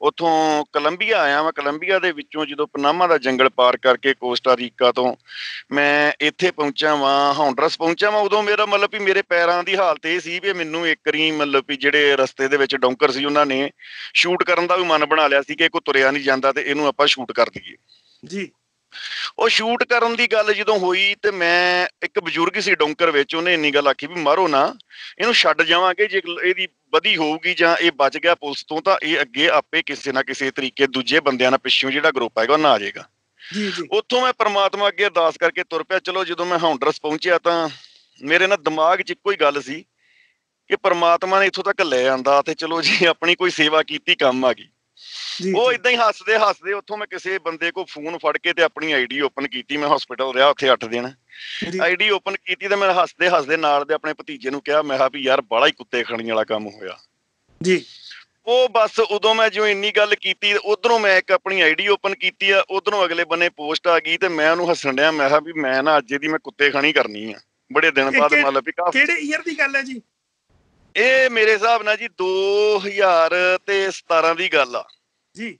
ਉੱਥੋਂ ਕੋਲੰਬੀਆ ਆਇਆ ਮੈਂ। ਕੋਲੰਬੀਆ ਦੇ ਵਿੱਚੋਂ ਜਦੋਂ ਪਨਾਮਾ ਦਾ ਜੰਗਲ ਪਾਰ ਕਰਕੇ ਕੋਸਟਾ ਰੀਕਾ ਤੋਂ ਮੈਂ ਇੱਥੇ ਪਹੁੰਚਿਆ ਵਾਂ, ਹੌਂਡਰਸ ਪਹੁੰਚਿਆ ਵਾਂ। ਉਦੋਂ ਮੇਰਾ ਮਤਲਬ ਵੀ ਮੇਰੇ ਪੈਰਾਂ ਦੀ ਹਾਲਤ ਇਹ ਸੀ ਵੀ ਮੈਨੂੰ ਇੱਕ ਵਾਰੀ ਮਤਲਬ ਵੀ ਜਿਹੜੇ ਰਸਤੇ ਦੇ ਵਿੱਚ ਡੌਂਕਰ ਸੀ ਉਹਨਾਂ ਨੇ ਸ਼ੂਟ ਕਰਨ ਦਾ ਵੀ ਮਨ ਬਣਾ ਲਿਆ ਸੀ ਕਿ ਕੋਈ ਤੁਰਿਆ ਨਹੀਂ ਜਾਂਦਾ ਤੇ ਇਹਨੂੰ ਆਪਾਂ ਸ਼ੂਟ ਕਰ ਦਈਏ ਜੀ। ਉਹ ਸ਼ੂਟ ਕਰਨ ਦੀ ਗੱਲ ਜਦੋਂ ਹੋਈ ਤੇ ਮੈਂ, ਇੱਕ ਬਜ਼ੁਰਗ ਸੀ ਡੌਂਕਰ ਵਿੱਚ, ਉਹਨੇ ਇੰਨੀ ਗੱਲ ਆਖੀ ਵੀ ਮਾਰੋ ਨਾ, ਇਹਨੂੰ ਛੱਡ ਜਾਵਾਂਗੇ ਜੇ ਇਹਦੀ ਵਧੀ ਹੋਊਗੀ ਜਾਂ ਇਹ ਬਚ ਗਿਆ ਪੁਲਿਸ ਤੋਂ ਤਾਂ ਇਹ ਅੱਗੇ ਆਪੇ ਕਿਸੇ ਨਾ ਕਿਸੇ ਤਰੀਕੇ ਦੂਜੇ ਬੰਦਿਆਂ ਨਾਲ ਪਿੱਛੋਂ ਜਿਹੜਾ ਗਰੁੱਪ ਹੈਗਾ ਉਹਨਾਂ ਆ ਜਾਏਗਾ। ਉੱਥੋਂ ਮੈਂ ਪ੍ਰਮਾਤਮਾ ਅੱਗੇ ਅਰਦਾਸ ਕਰਕੇ ਤੁਰ ਪਿਆ। ਚਲੋ ਜਦੋਂ ਮੈਂ ਹੌਂਡਰਸ ਪਹੁੰਚਿਆ ਤਾਂ ਮੇਰੇ ਨਾਲ ਦਿਮਾਗ 'ਚ ਇੱਕੋ ਹੀ ਗੱਲ ਸੀ ਕਿ ਪ੍ਰਮਾਤਮਾ ਨੇ ਇੱਥੋਂ ਤੱਕ ਲੈ ਆਂਦਾ ਤੇ ਚਲੋ ਜੀ ਆਪਣੀ ਕੋਈ ਸੇਵਾ ਕੀਤੀ ਕੰਮ ਆ ਗਈ। ਉਹ ਏਦਾਂ ਹੀ ਹੱਸਦੇ ਹੱਸਦੇ ਉੱਥੋਂ ਮੈਂ ਕਿਸੇ ਬੰਦੇ ਕੋਲ ਫੋਨ ਫੜ ਕੇ ਤੇ ਆਪਣੀ ਆਈ ਡੀ ਓਪਨ ਕੀਤੀ। ਮੈਂ ਹਸਪੀਟਲ ਰਿਹਾ ਉੱਥੇ ਅੱਠ ਦਿਨ, ਆਈ ਡੀ ਓਪਨ ਕੀਤੀ ਤੇ ਮੈਂ ਹੱਸਦੇ ਹੱਸਦੇ ਨਾਲ ਦੇ ਆਪਣੇ ਭਤੀਜੇ ਨੂੰ ਕਿਹਾ, ਮੈਂ ਕਿਹਾ ਵੀ ਯਾਰ ਬਾਹਲਾ ਹੀ ਕੁੱਤੇ ਖਾਣੀ ਵਾਲਾ ਕੰਮ ਹੋਇਆ ਜੀ। ਉਹ ਬਸ ਉਦੋਂ ਮੈਂ ਜਿਉਂ ਇੰਨੀ ਗੱਲ ਕੀਤੀ, ਉਧਰੋਂ ਮੈਂ ਇੱਕ ਆਪਣੀ ਆਈ ਡੀ ਓਪਨ ਕੀਤੀ ਆ, ਉਧਰੋਂ ਅਗਲੇ ਬੰਨੇ ਪੋਸਟ ਆ ਗਈ ਤੇ ਮੈਂ ਉਹਨੂੰ ਹੱਸਣ ਡਿਆ। ਮੈਂ ਕਿਹਾ ਵੀ ਮੈਂ ਨਾ ਅੱਜ ਦੀ ਮੈਂ ਕੁੱਤੇ ਖਾਣੀ ਕਰਨੀ ਆ ਬੜੇ ਦਿਨ ਬਾਅਦ। ਮਤਲਬ ਵੀ ਕਿਹੜੇ ਈਅਰ ਦੀ ਗੱਲ ਹੈ ਜੀ ਇਹ? ਮੇਰੇ ਹਿਸਾਬ ਨਾਲ ਜੀ ਦੋ ਹਜ਼ਾਰ ਤੇ ਸਤਾਰਾਂ ਦੀ ਗੱਲ ਆ ਜੀ।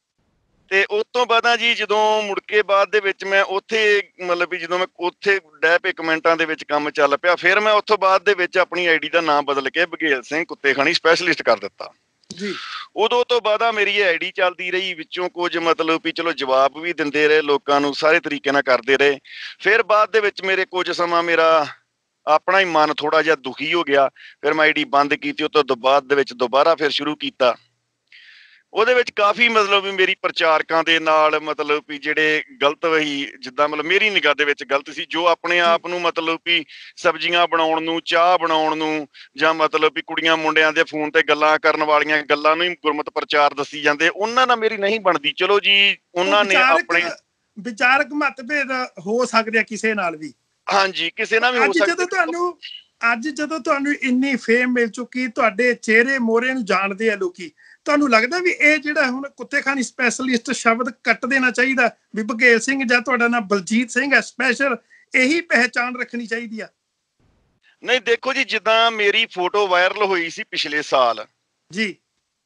ਤੇ ਉਸ ਤੋਂ ਬਾਅਦ ਜੀ ਜਦੋਂ ਮੁੜ ਕੇ ਬਾਅਦ ਦੇ ਵਿੱਚ ਮੈਂ ਉੱਥੇ ਮਤਲਬ ਵੀ ਜਦੋਂ ਮੈਂ ਉੱਥੇ ਡੈ ਪੇ ਕਮੈਂਟਾਂ ਦੇ ਵਿੱਚ ਕੰਮ ਚੱਲ ਪਿਆ, ਫਿਰ ਮੈਂ ਉੱਥੋਂ ਬਾਅਦ ਦੇ ਵਿੱਚ ਆਪਣੀ ਆਈ ਡੀ ਦਾ ਨਾਮ ਬਦਲ ਕੇ ਬਘੇਲ ਸਿੰਘ ਕੁੱਤੇ ਖਾਣੀ ਸਪੈਸ਼ਲਿਸਟ ਕਰ ਦਿੱਤਾ ਜੀ। ਉਦੋਂ ਤੋਂ ਬਾਅਦ ਮੇਰੀ ਆਈ ਡੀ ਚੱਲਦੀ ਰਹੀ, ਵਿੱਚੋਂ ਕੁਝ ਮਤਲਬ ਵੀ ਚਲੋ ਜਵਾਬ ਵੀ ਦਿੰਦੇ ਰਹੇ ਲੋਕਾਂ ਨੂੰ, ਸਾਰੇ ਤਰੀਕੇ ਨਾਲ ਕਰਦੇ ਰਹੇ। ਫਿਰ ਬਾਅਦ ਦੇ ਵਿੱਚ ਮੇਰੇ ਕੁਝ ਸਮਾਂ ਮੇਰਾ ਆਪਣਾ ਹੀ ਮਨ ਥੋੜਾ ਜਿਹਾ ਦੁਖੀ ਹੋ ਗਿਆ, ਫਿਰ ਮੈਂ ਆਈ ਡੀ ਬੰਦ ਕੀਤੀ। ਉਹ ਤੋਂ ਬਾਅਦ ਦੇ ਵਿੱਚ ਦੁਬਾਰਾ ਫਿਰ ਸ਼ੁਰੂ ਕੀਤਾ। ਉਹਦੇ ਵਿੱਚ ਕਾਫੀ ਮਤਲਬ ਵੀ ਮੇਰੀ ਪ੍ਰਚਾਰਕਾਂ ਦੇ ਨਾਲ ਮਤਲਬ ਵੀ ਜਿਹੜੇ ਗਲਤ ਵਹੀ, ਜਿੱਦਾਂ ਮਤਲਬ ਮੇਰੀ ਨਿਗਾਹ ਦੇ ਵਿੱਚ ਗਲਤ ਸੀ, ਜੋ ਆਪਣੇ ਆਪ ਨੂੰ ਮਤਲਬ ਵੀ ਸਬਜ਼ੀਆਂ ਬਣਾਉਣ ਨੂੰ, ਚਾਹ ਬਣਾਉਣ ਨੂੰ, ਜਾਂ ਮਤਲਬ ਵੀ ਕੁੜੀਆਂ ਮੁੰਡਿਆਂ ਦੇ ਫੋਨ ਤੇ ਗੱਲਾਂ ਕਰਨ ਵਾਲੀਆਂ ਗੱਲਾਂ ਨੂੰ ਹੀ ਗੁਰਮਤ ਪ੍ਰਚਾਰ ਦੱਸੀ ਜਾਂਦੇ, ਉਹਨਾਂ ਨਾਲ ਮੇਰੀ ਨਹੀਂ ਬਣਦੀ। ਚਲੋ ਜੀ ਉਹਨਾਂ ਨੇ ਆਪਣੇ ਵਿਚਾਰਕ ਮਤਭੇਦ ਹੋ ਸਕਦੇ ਆ ਕਿਸੇ ਨਾਲ ਵੀ, ਹਾਂਜੀ ਕਿਸੇ ਨਾਲ ਵੀ ਹੋ ਸਕਦਾ। ਜਦੋਂ ਤੁਹਾਨੂੰ ਅੱਜ ਜਦੋਂ ਤੁਹਾਨੂੰ ਇੰਨੀ ਫੇਮ ਮਿਲ ਚੁੱਕੀ, ਤੁਹਾਡੇ ਚਿਹਰੇ ਮੋਹਰੇ ਨੂੰ ਜਾਣਦੇ ਆ ਲੋਕੀ, ਤੁਹਾਨੂੰ ਲੱਗਦਾ ਵੀ ਇਹ ਜਿਹੜਾ ਹੁਣ ਕੁੱਤੇ ਖਾਣੀ ਸਪੈਸ਼ਲਿਸਟ ਸ਼ਬਦ ਕੱਟ ਦੇਣਾ ਚਾਹੀਦਾ ਵੀ ਬਘੇਲ ਸਿੰਘ ਜਾਂ ਤੁਹਾਡਾ ਨਾਮ ਬਲਜੀਤ ਸਿੰਘ ਹੈ ਸਪੈਸ਼ਲ, ਇਹੀ ਪਹਿਚਾਣ ਰੱਖਣੀ ਚਾਹੀਦੀ ਆ? ਨਹੀਂ ਦੇਖੋ ਜੀ, ਜਿੱਦਾਂ ਮੇਰੀ ਫੋਟੋ ਵਾਇਰਲ ਹੋਈ ਸੀ ਪਿਛਲੇ ਸਾਲ ਜੀ,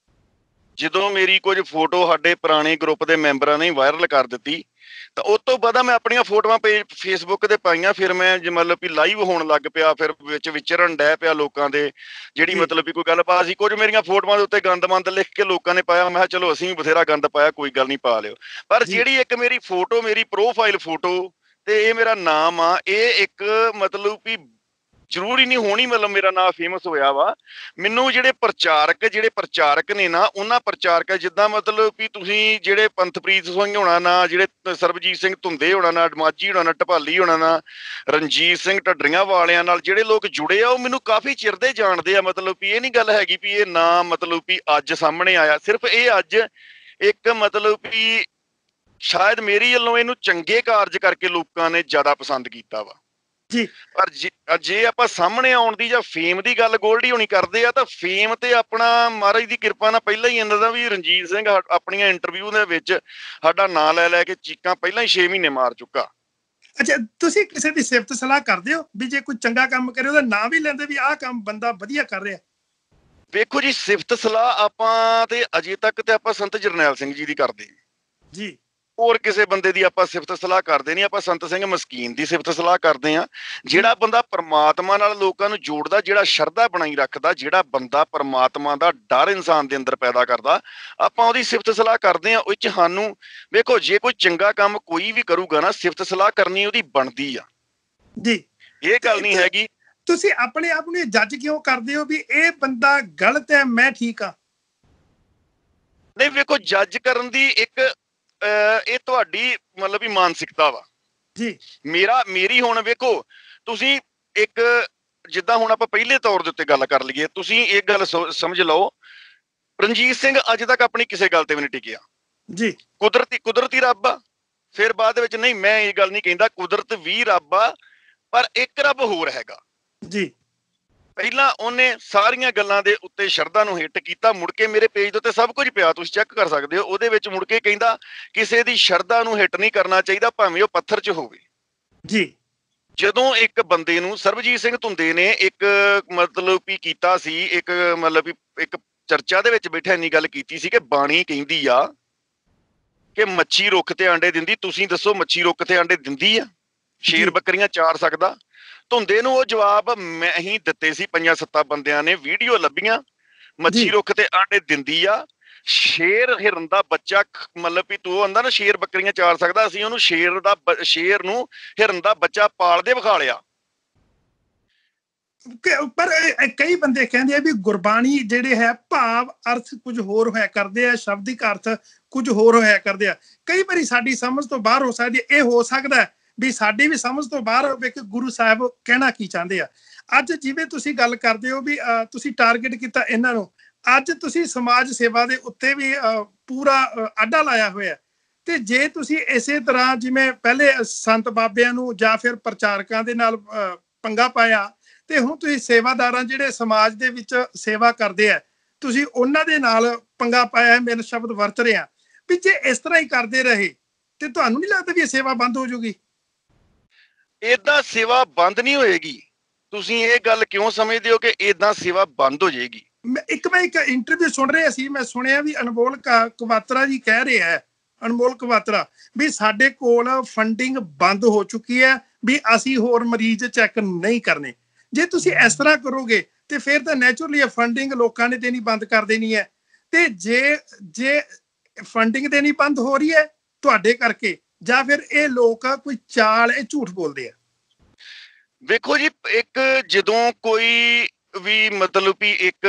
ਜਦੋਂ ਮੇਰੀ ਕੁਝ ਫੋਟੋ ਸਾਡੇ ਪੁਰਾਣੇ ਗਰੁੱਪ ਦੇ ਮੈਂਬਰਾਂ ਨੇ ਵਾਇਰਲ ਕਰ ਦਿੱਤੀ ਤਾਂ ਉਸ ਤੋਂ ਬਾਅਦ ਮੈਂ ਆਪਣੀਆਂ ਫੋਟੋਆਂ ਪੇਜ ਫੇਸਬੁੱਕ ਤੇ ਪਾਈਆਂ। ਫਿਰ ਮੈਂ ਮਤਲਬ ਵੀ ਲਾਈਵ ਹੋਣ ਲੱਗ ਪਿਆ, ਫਿਰ ਵਿੱਚ ਵਿਚਰਨ ਡੈ ਪਿਆ ਲੋਕਾਂ ਦੇ, ਜਿਹੜੀ ਮਤਲਬ ਵੀ ਕੋਈ ਗੱਲਬਾਤ ਸੀ। ਕੁਝ ਮੇਰੀਆਂ ਫੋਟੋਆਂ ਦੇ ਉੱਤੇ ਗੰਦ ਮੰਦ ਲਿਖ ਕੇ ਲੋਕਾਂ ਨੇ ਪਾਇਆ। ਮੈਂ ਕਿਹਾ ਚਲੋ ਅਸੀਂ ਵੀ ਬਥੇਰਾ ਗੰਦ ਪਾਇਆ, ਕੋਈ ਗੱਲ ਨਹੀਂ ਪਾ ਲਿਓ। ਪਰ ਜਿਹੜੀ ਇੱਕ ਮੇਰੀ ਫੋਟੋ, ਮੇਰੀ ਪ੍ਰੋਫਾਈਲ ਫੋਟੋ ਤੇ ਇਹ ਮੇਰਾ ਨਾਮ ਆ, ਇਹ ਇੱਕ ਮਤਲਬ ਵੀ ਜ਼ਰੂਰੀ ਨਹੀਂ ਹੋਣੀ ਮਤਲਬ ਮੇਰਾ ਨਾਮ ਫੇਮਸ ਹੋਇਆ ਵਾ। ਮੈਨੂੰ ਜਿਹੜੇ ਪ੍ਰਚਾਰਕ ਜਿਹੜੇ ਪ੍ਰਚਾਰਕ ਨੇ ਨਾ, ਉਹਨਾਂ ਪ੍ਰਚਾਰਕ ਜਿੱਦਾਂ ਮਤਲਬ ਵੀ ਤੁਸੀਂ ਜਿਹੜੇ ਪੰਥਪ੍ਰੀਤ ਸਿੰਘ ਹੋਣਾ ਨਾ, ਜਿਹੜੇ ਸਰਬਜੀਤ ਸਿੰਘ ਧੁੰਦੇ ਹੋਣਾ ਨਾ, ਮਾਝੀ ਹੋਣਾ ਨਾ, ਢਪਾਲੀ ਹੋਣਾ ਨਾ, ਰਣਜੀਤ ਸਿੰਘ ਢੱਡਰੀਆਂ ਵਾਲਿਆਂ ਨਾਲ ਜਿਹੜੇ ਲੋਕ ਜੁੜੇ ਆ, ਉਹ ਮੈਨੂੰ ਕਾਫੀ ਚਿਰ ਦੇ ਜਾਣਦੇ ਆ। ਮਤਲਬ ਵੀ ਇਹ ਨਹੀਂ ਗੱਲ ਹੈਗੀ ਵੀ ਇਹ ਨਾ ਮਤਲਬ ਵੀ ਅੱਜ ਸਾਹਮਣੇ ਆਇਆ, ਸਿਰਫ ਇਹ ਅੱਜ ਇੱਕ ਮਤਲਬ ਵੀ ਸ਼ਾਇਦ ਮੇਰੀ ਵੱਲੋਂ ਇਹਨੂੰ ਚੰਗੇ ਕਾਰਜ ਕਰਕੇ ਲੋਕਾਂ ਨੇ ਜ਼ਿਆਦਾ ਪਸੰਦ ਕੀਤਾ ਵਾ ਜੀ। ਪਰ ਜੇ ਜੇ ਆਪਾਂ ਸਾਹਮਣੇ ਆਉਣ ਦੀ ਜਾਂ ਫੇਮ ਦੀ ਗੱਲ ਗੋਲਡੀ ਹੋਣੀ ਕਰਦੇ ਆ ਤਾਂ ਫੇਮ ਤੇ ਆਪਣਾ ਮਹਾਰਾਜ ਦੀ ਕਿਰਪਾ ਨਾਲ ਪਹਿਲਾਂ ਹੀ ਇਹਨਾਂ ਦਾ ਵੀ ਰਣਜੀਤ ਸਿੰਘ ਆਪਣੀਆਂ ਇੰਟਰਵਿਊ ਦੇ ਵਿੱਚ ਸਾਡਾ ਨਾਂ ਲੈ ਲੈ ਕੇ ਚੀਕਾਂ ਪਹਿਲਾਂ ਹੀ ਛੇ ਮਹੀਨੇ ਮਾਰ ਚੁੱਕਾ। ਅੱਛਾ, ਤੁਸੀਂ ਕਿਸੇ ਦੀ ਸਿਫਤ ਸਲਾਹ ਕਰਦੇ ਹੋ ਵੀ ਜੇ ਕੋਈ ਚੰਗਾ ਕੰਮ ਕਰੇ ਉਹਦਾ ਨਾਂ ਵੀ ਲੈਂਦੇ ਵੀ ਆਹ ਕੰਮ ਬੰਦਾ ਵਧੀਆ ਕਰ ਰਿਹਾ? ਵੇਖੋ ਜੀ, ਸਿਫਤ ਸਲਾਹ ਆਪਾਂ ਤੇ ਅਜੇ ਤੱਕ ਤੇ ਆਪਾਂ ਸੰਤ ਜਰਨੈਲ ਸਿੰਘ ਜੀ ਦੀ ਕਰਦੇ ਜੀ, ਹੋਰ ਕਿਸੇ ਬੰਦੇ ਦੀ ਆਪਾਂ ਸਿਫਤ ਸਲਾਹ ਕਰਦੇ ਨਹੀਂ। ਆਪਾਂ ਸੰਤ ਸਿੰਘ ਮਸਕੀਨ ਦੀ ਸਿਫਤ ਸਲਾਹ ਕਰਦੇ ਆ, ਜਿਹੜਾ ਬੰਦਾ ਪਰਮਾਤਮਾ ਨਾਲ ਲੋਕਾਂ ਨੂੰ ਜੋੜਦਾ, ਜਿਹੜਾ ਸ਼ਰਧਾ ਬਣਾਈ ਰੱਖਦਾ, ਜਿਹੜਾ ਬੰਦਾ ਪਰਮਾਤਮਾ ਦਾ ਡਰ ਇਨਸਾਨ ਦੇ ਅੰਦਰ ਪੈਦਾ ਕਰਦਾ, ਆਪਾਂ ਉਹਦੀ ਸਿਫਤ ਸਲਾਹ ਕਰਦੇ ਆ। ਉਹ 'ਚ ਸਾਨੂੰ ਵੇਖੋ, ਜੇ ਕੋਈ ਚੰਗਾ ਕੰਮ ਕੋਈ ਵੀ ਕਰੂਗਾ ਨਾ, ਸਿਫਤ ਸਲਾਹ ਕਰਨੀ ਉਹਦੀ ਬਣਦੀ ਆ ਜੀ। ਇਹ ਗੱਲ ਨਹੀਂ ਹੈਗੀ। ਤੁਸੀਂ ਆਪਣੇ ਆਪ ਨੂੰ ਜੱਜ ਕਿਉਂ ਕਰਦੇ ਹੋ ਵੀ ਇਹ ਬੰਦਾ ਗਲਤ ਹੈ, ਮੈਂ ਠੀਕ ਆ? ਨਹੀਂ ਵੇਖੋ, ਜੱਜ ਕਰਨ ਦੀ ਇੱਕ ਇਹ ਤੁਹਾਡੀ ਮਤਲਬ ਵੀ ਮਾਨਸਿਕਤਾ ਵਾ ਜੀ। ਮੇਰਾ ਮੇਰੀ ਹੁਣ ਵੇਖੋ, ਤੁਸੀਂ ਇੱਕ ਜਿੱਦਾਂ ਹੁਣ ਆਪਾਂ ਪਹਿਲੇ ਤੌਰ ਦੇ ਉੱਤੇ ਗੱਲ ਕਰ ਲਈਏ, ਤੁਸੀਂ ਇੱਕ ਗੱਲ ਸਮਝ ਲਓ, ਰਣਜੀਤ ਸਿੰਘ ਅੱਜ ਤੱਕ ਆਪਣੀ ਕਿਸੇ ਗੱਲ ਤੇ ਵੀ ਨਹੀਂ ਟਿਕਿਆ ਜੀ। ਕੁਦਰਤੀ ਕੁਦਰਤੀ ਰੱਬ ਆ। ਫਿਰ ਬਾਅਦ ਦੇ ਵਿੱਚ ਨਹੀਂ, ਮੈਂ ਇਹ ਗੱਲ ਨਹੀਂ ਕਹਿੰਦਾ, ਕੁਦਰਤ ਵੀ ਰੱਬ ਆ, ਪਰ ਇੱਕ ਰੱਬ ਹੋਰ ਹੈਗਾ ਜੀ। ਪਹਿਲਾਂ ਉਹਨੇ ਸਾਰੀਆਂ ਗੱਲਾਂ ਦੇ ਉੱਤੇ ਸ਼ਰਧਾ ਨੂੰ ਹਿੱਟ ਕੀਤਾ, ਮੁੜ ਕੇ ਮੇਰੇ ਪੇਜ ਦੇ ਉੱਤੇ ਸਭ ਕੁਝ ਪਿਆ, ਤੁਸੀਂ ਚੈੱਕ ਕਰ ਸਕਦੇ ਹੋ। ਉਹਦੇ ਵਿੱਚ ਮੁੜ ਕੇ ਕਹਿੰਦਾ ਕਿਸੇ ਦੀ ਸ਼ਰਧਾ ਨੂੰ ਹਿੱਟ ਨਹੀਂ ਕਰਨਾ ਚਾਹੀਦਾ, ਭਾਵੇਂ ਉਹ ਪੱਥਰ 'ਚ ਹੋਵੇ ਜੀ। ਜਦੋਂ ਇੱਕ ਬੰਦੇ ਨੂੰ ਸਰਬਜੀਤ ਸਿੰਘ ਧੁੰਦੇ ਨੇ ਇੱਕ ਮਤਲਬ ਵੀ ਕੀਤਾ ਸੀ, ਇੱਕ ਮਤਲਬ ਵੀ ਇੱਕ ਚਰਚਾ ਦੇ ਵਿੱਚ ਬੈਠਾ ਇੰਨੀ ਗੱਲ ਕੀਤੀ ਸੀ ਕਿ ਬਾਣੀ ਕਹਿੰਦੀ ਆ ਕਿ ਮੱਛੀ ਰੁੱਖ ਤੇ ਆਂਡੇ ਦਿੰਦੀ। ਤੁਸੀਂ ਦੱਸੋ ਮੱਛੀ ਰੁੱਖ ਤੇ ਆਂਡੇ ਦਿੰਦੀ ਆ? ਸ਼ੇਰ ਬੱਕਰੀਆਂ ਚਾਰ ਸਕਦਾ? ਧੁੰਦੇ ਨੂੰ ਉਹ ਜਵਾਬ ਮੈਂ ਹੀ ਦਿੱਤੇ ਸੀ, ਪੰਜਾਂ ਸੱਤਾਂ ਬੰਦਿਆਂ ਨੇ ਵੀਡੀਓ ਲੱਭੀਆਂ। ਮੱਛੀ ਰੁੱਖ ਤੇ ਆਂਡੇ ਦਿੰਦੀ ਆ। ਸ਼ੇਰ ਹਿਰਨ ਦਾ ਬੱਚਾ, ਮਤਲਬ ਵੀ ਤੂੰ ਆਂਦਾ ਨਾ ਸ਼ੇਰ ਬੱਕਰੀਆਂ ਚਾਰ ਸਕਦਾ, ਅਸੀਂ ਉਹਨੂੰ ਸ਼ੇਰ ਦਾ ਸ਼ੇਰ ਨੂੰ ਹਿਰਨ ਦਾ ਬੱਚਾ ਪਾਲਦੇ ਵਿਖਾ ਲਿਆ। ਪਰ ਕਈ ਬੰਦੇ ਕਹਿੰਦੇ ਆ ਵੀ ਗੁਰਬਾਣੀ ਜਿਹੜੇ ਹੈ ਭਾਵ ਅਰਥ ਕੁਝ ਹੋਰ ਹੋਇਆ ਕਰਦੇ ਆ, ਸ਼ਬਦਿਕ ਅਰਥ ਕੁਝ ਹੋਰ ਹੋਇਆ ਕਰਦੇ ਆ। ਕਈ ਵਾਰੀ ਸਾਡੀ ਸਮਝ ਤੋਂ ਬਾਹਰ ਹੋ ਸਕਦੀ ਹੈ। ਇਹ ਹੋ ਸਕਦਾ ਵੀ ਸਾਡੀ ਵੀ ਸਮਝ ਤੋਂ ਬਾਹਰ ਹੋਵੇ ਕਿ ਗੁਰੂ ਸਾਹਿਬ ਕਹਿਣਾ ਕੀ ਚਾਹੁੰਦੇ ਆ। ਅੱਜ ਜਿਵੇਂ ਤੁਸੀਂ ਗੱਲ ਕਰਦੇ ਹੋ ਵੀ ਤੁਸੀਂ ਟਾਰਗੇਟ ਕੀਤਾ ਇਹਨਾਂ ਨੂੰ, ਅੱਜ ਤੁਸੀਂ ਸਮਾਜ ਸੇਵਾ ਦੇ ਉੱਤੇ ਵੀ ਪੂਰਾ ਆਡਾ ਲਾਇਆ ਹੋਇਆ। ਤੇ ਜੇ ਤੁਸੀਂ ਇਸੇ ਤਰ੍ਹਾਂ ਜਿਵੇਂ ਪਹਿਲੇ ਸੰਤ ਬਾਬਿਆਂ ਨੂੰ ਜਾਂ ਫਿਰ ਪ੍ਰਚਾਰਕਾਂ ਦੇ ਨਾਲ ਪੰਗਾ ਪਾਇਆ, ਤੇ ਹੁਣ ਤੁਸੀਂ ਸੇਵਾਦਾਰਾਂ ਜਿਹੜੇ ਸਮਾਜ ਦੇ ਵਿੱਚ ਸੇਵਾ ਕਰਦੇ ਆ, ਤੁਸੀਂ ਉਹਨਾਂ ਦੇ ਨਾਲ ਪੰਗਾ ਪਾਇਆ। ਮੇਰੇ ਸ਼ਬਦ ਵਰਤ ਰਿਹਾ ਵੀ ਜੇ ਇਸ ਤਰ੍ਹਾਂ ਹੀ ਕਰਦੇ ਰਹੇ ਤੇ ਤੁਹਾਨੂੰ ਨਹੀਂ ਲੱਗਦਾ ਵੀ ਇਹ ਸੇਵਾ ਬੰਦ ਹੋ ਜਾਊਗੀ? ਏਦਾਂ ਸੇਵਾ ਬੰਦ ਨਹੀਂ ਹੋਏਗੀ। ਤੁਸੀਂ ਇਹ ਗੱਲ ਕਿਉਂ ਸਮਝਦੇ ਹੋ ਕਿ ਏਦਾਂ ਸੇਵਾ ਬੰਦ ਹੋ ਜਾਏਗੀ? ਇੱਕ ਮੈਂ ਇੱਕ ਇੰਟਰਵਿਊ ਸੁਣ ਰਿਹਾ ਸੀ, ਮੈਂ ਸੁਣਿਆ ਵੀ ਅਨਮੋਲ ਕਵਾਤਰਾ ਜੀ ਕਹਿ ਰਹੇ ਹੈ, ਅਨਮੋਲ ਕਵਾਤਰਾ ਵੀ ਸਾਡੇ ਕੋਲ ਫੰਡਿੰਗ ਬੰਦ ਹੋ ਚੁੱਕੀ ਹੈ, ਵੀ ਅਸੀਂ ਹੋਰ ਮਰੀਜ਼ ਚੈੱਕ ਨਹੀਂ ਕਰਨੇ। ਜੇ ਤੁਸੀਂ ਇਸ ਤਰ੍ਹਾਂ ਕਰੋਗੇ ਤੇ ਫਿਰ ਤਾਂ ਨੈਚੁਰਲੀ ਫੰਡਿੰਗ ਲੋਕਾਂ ਨੇ ਦੇਣੀ ਬੰਦ ਕਰ ਦੇਣੀ ਹੈ। ਤੇ ਜੇ ਜੇ ਫੰਡਿੰਗ ਦੇਣੀ ਬੰਦ ਹੋ ਰਹੀ ਹੈ ਤੁਹਾਡੇ ਕਰਕੇ, ਜਾਂ ਫਿਰ ਇਹ ਲੋਕ ਕੋਈ ਚਾਲ, ਇਹ ਝੂਠ ਬੋਲਦੇ ਆ? ਵੇਖੋ ਜੀ, ਇੱਕ ਜਦੋਂ ਕੋਈ ਵੀ ਮਤਲਬ ਵੀ ਇੱਕ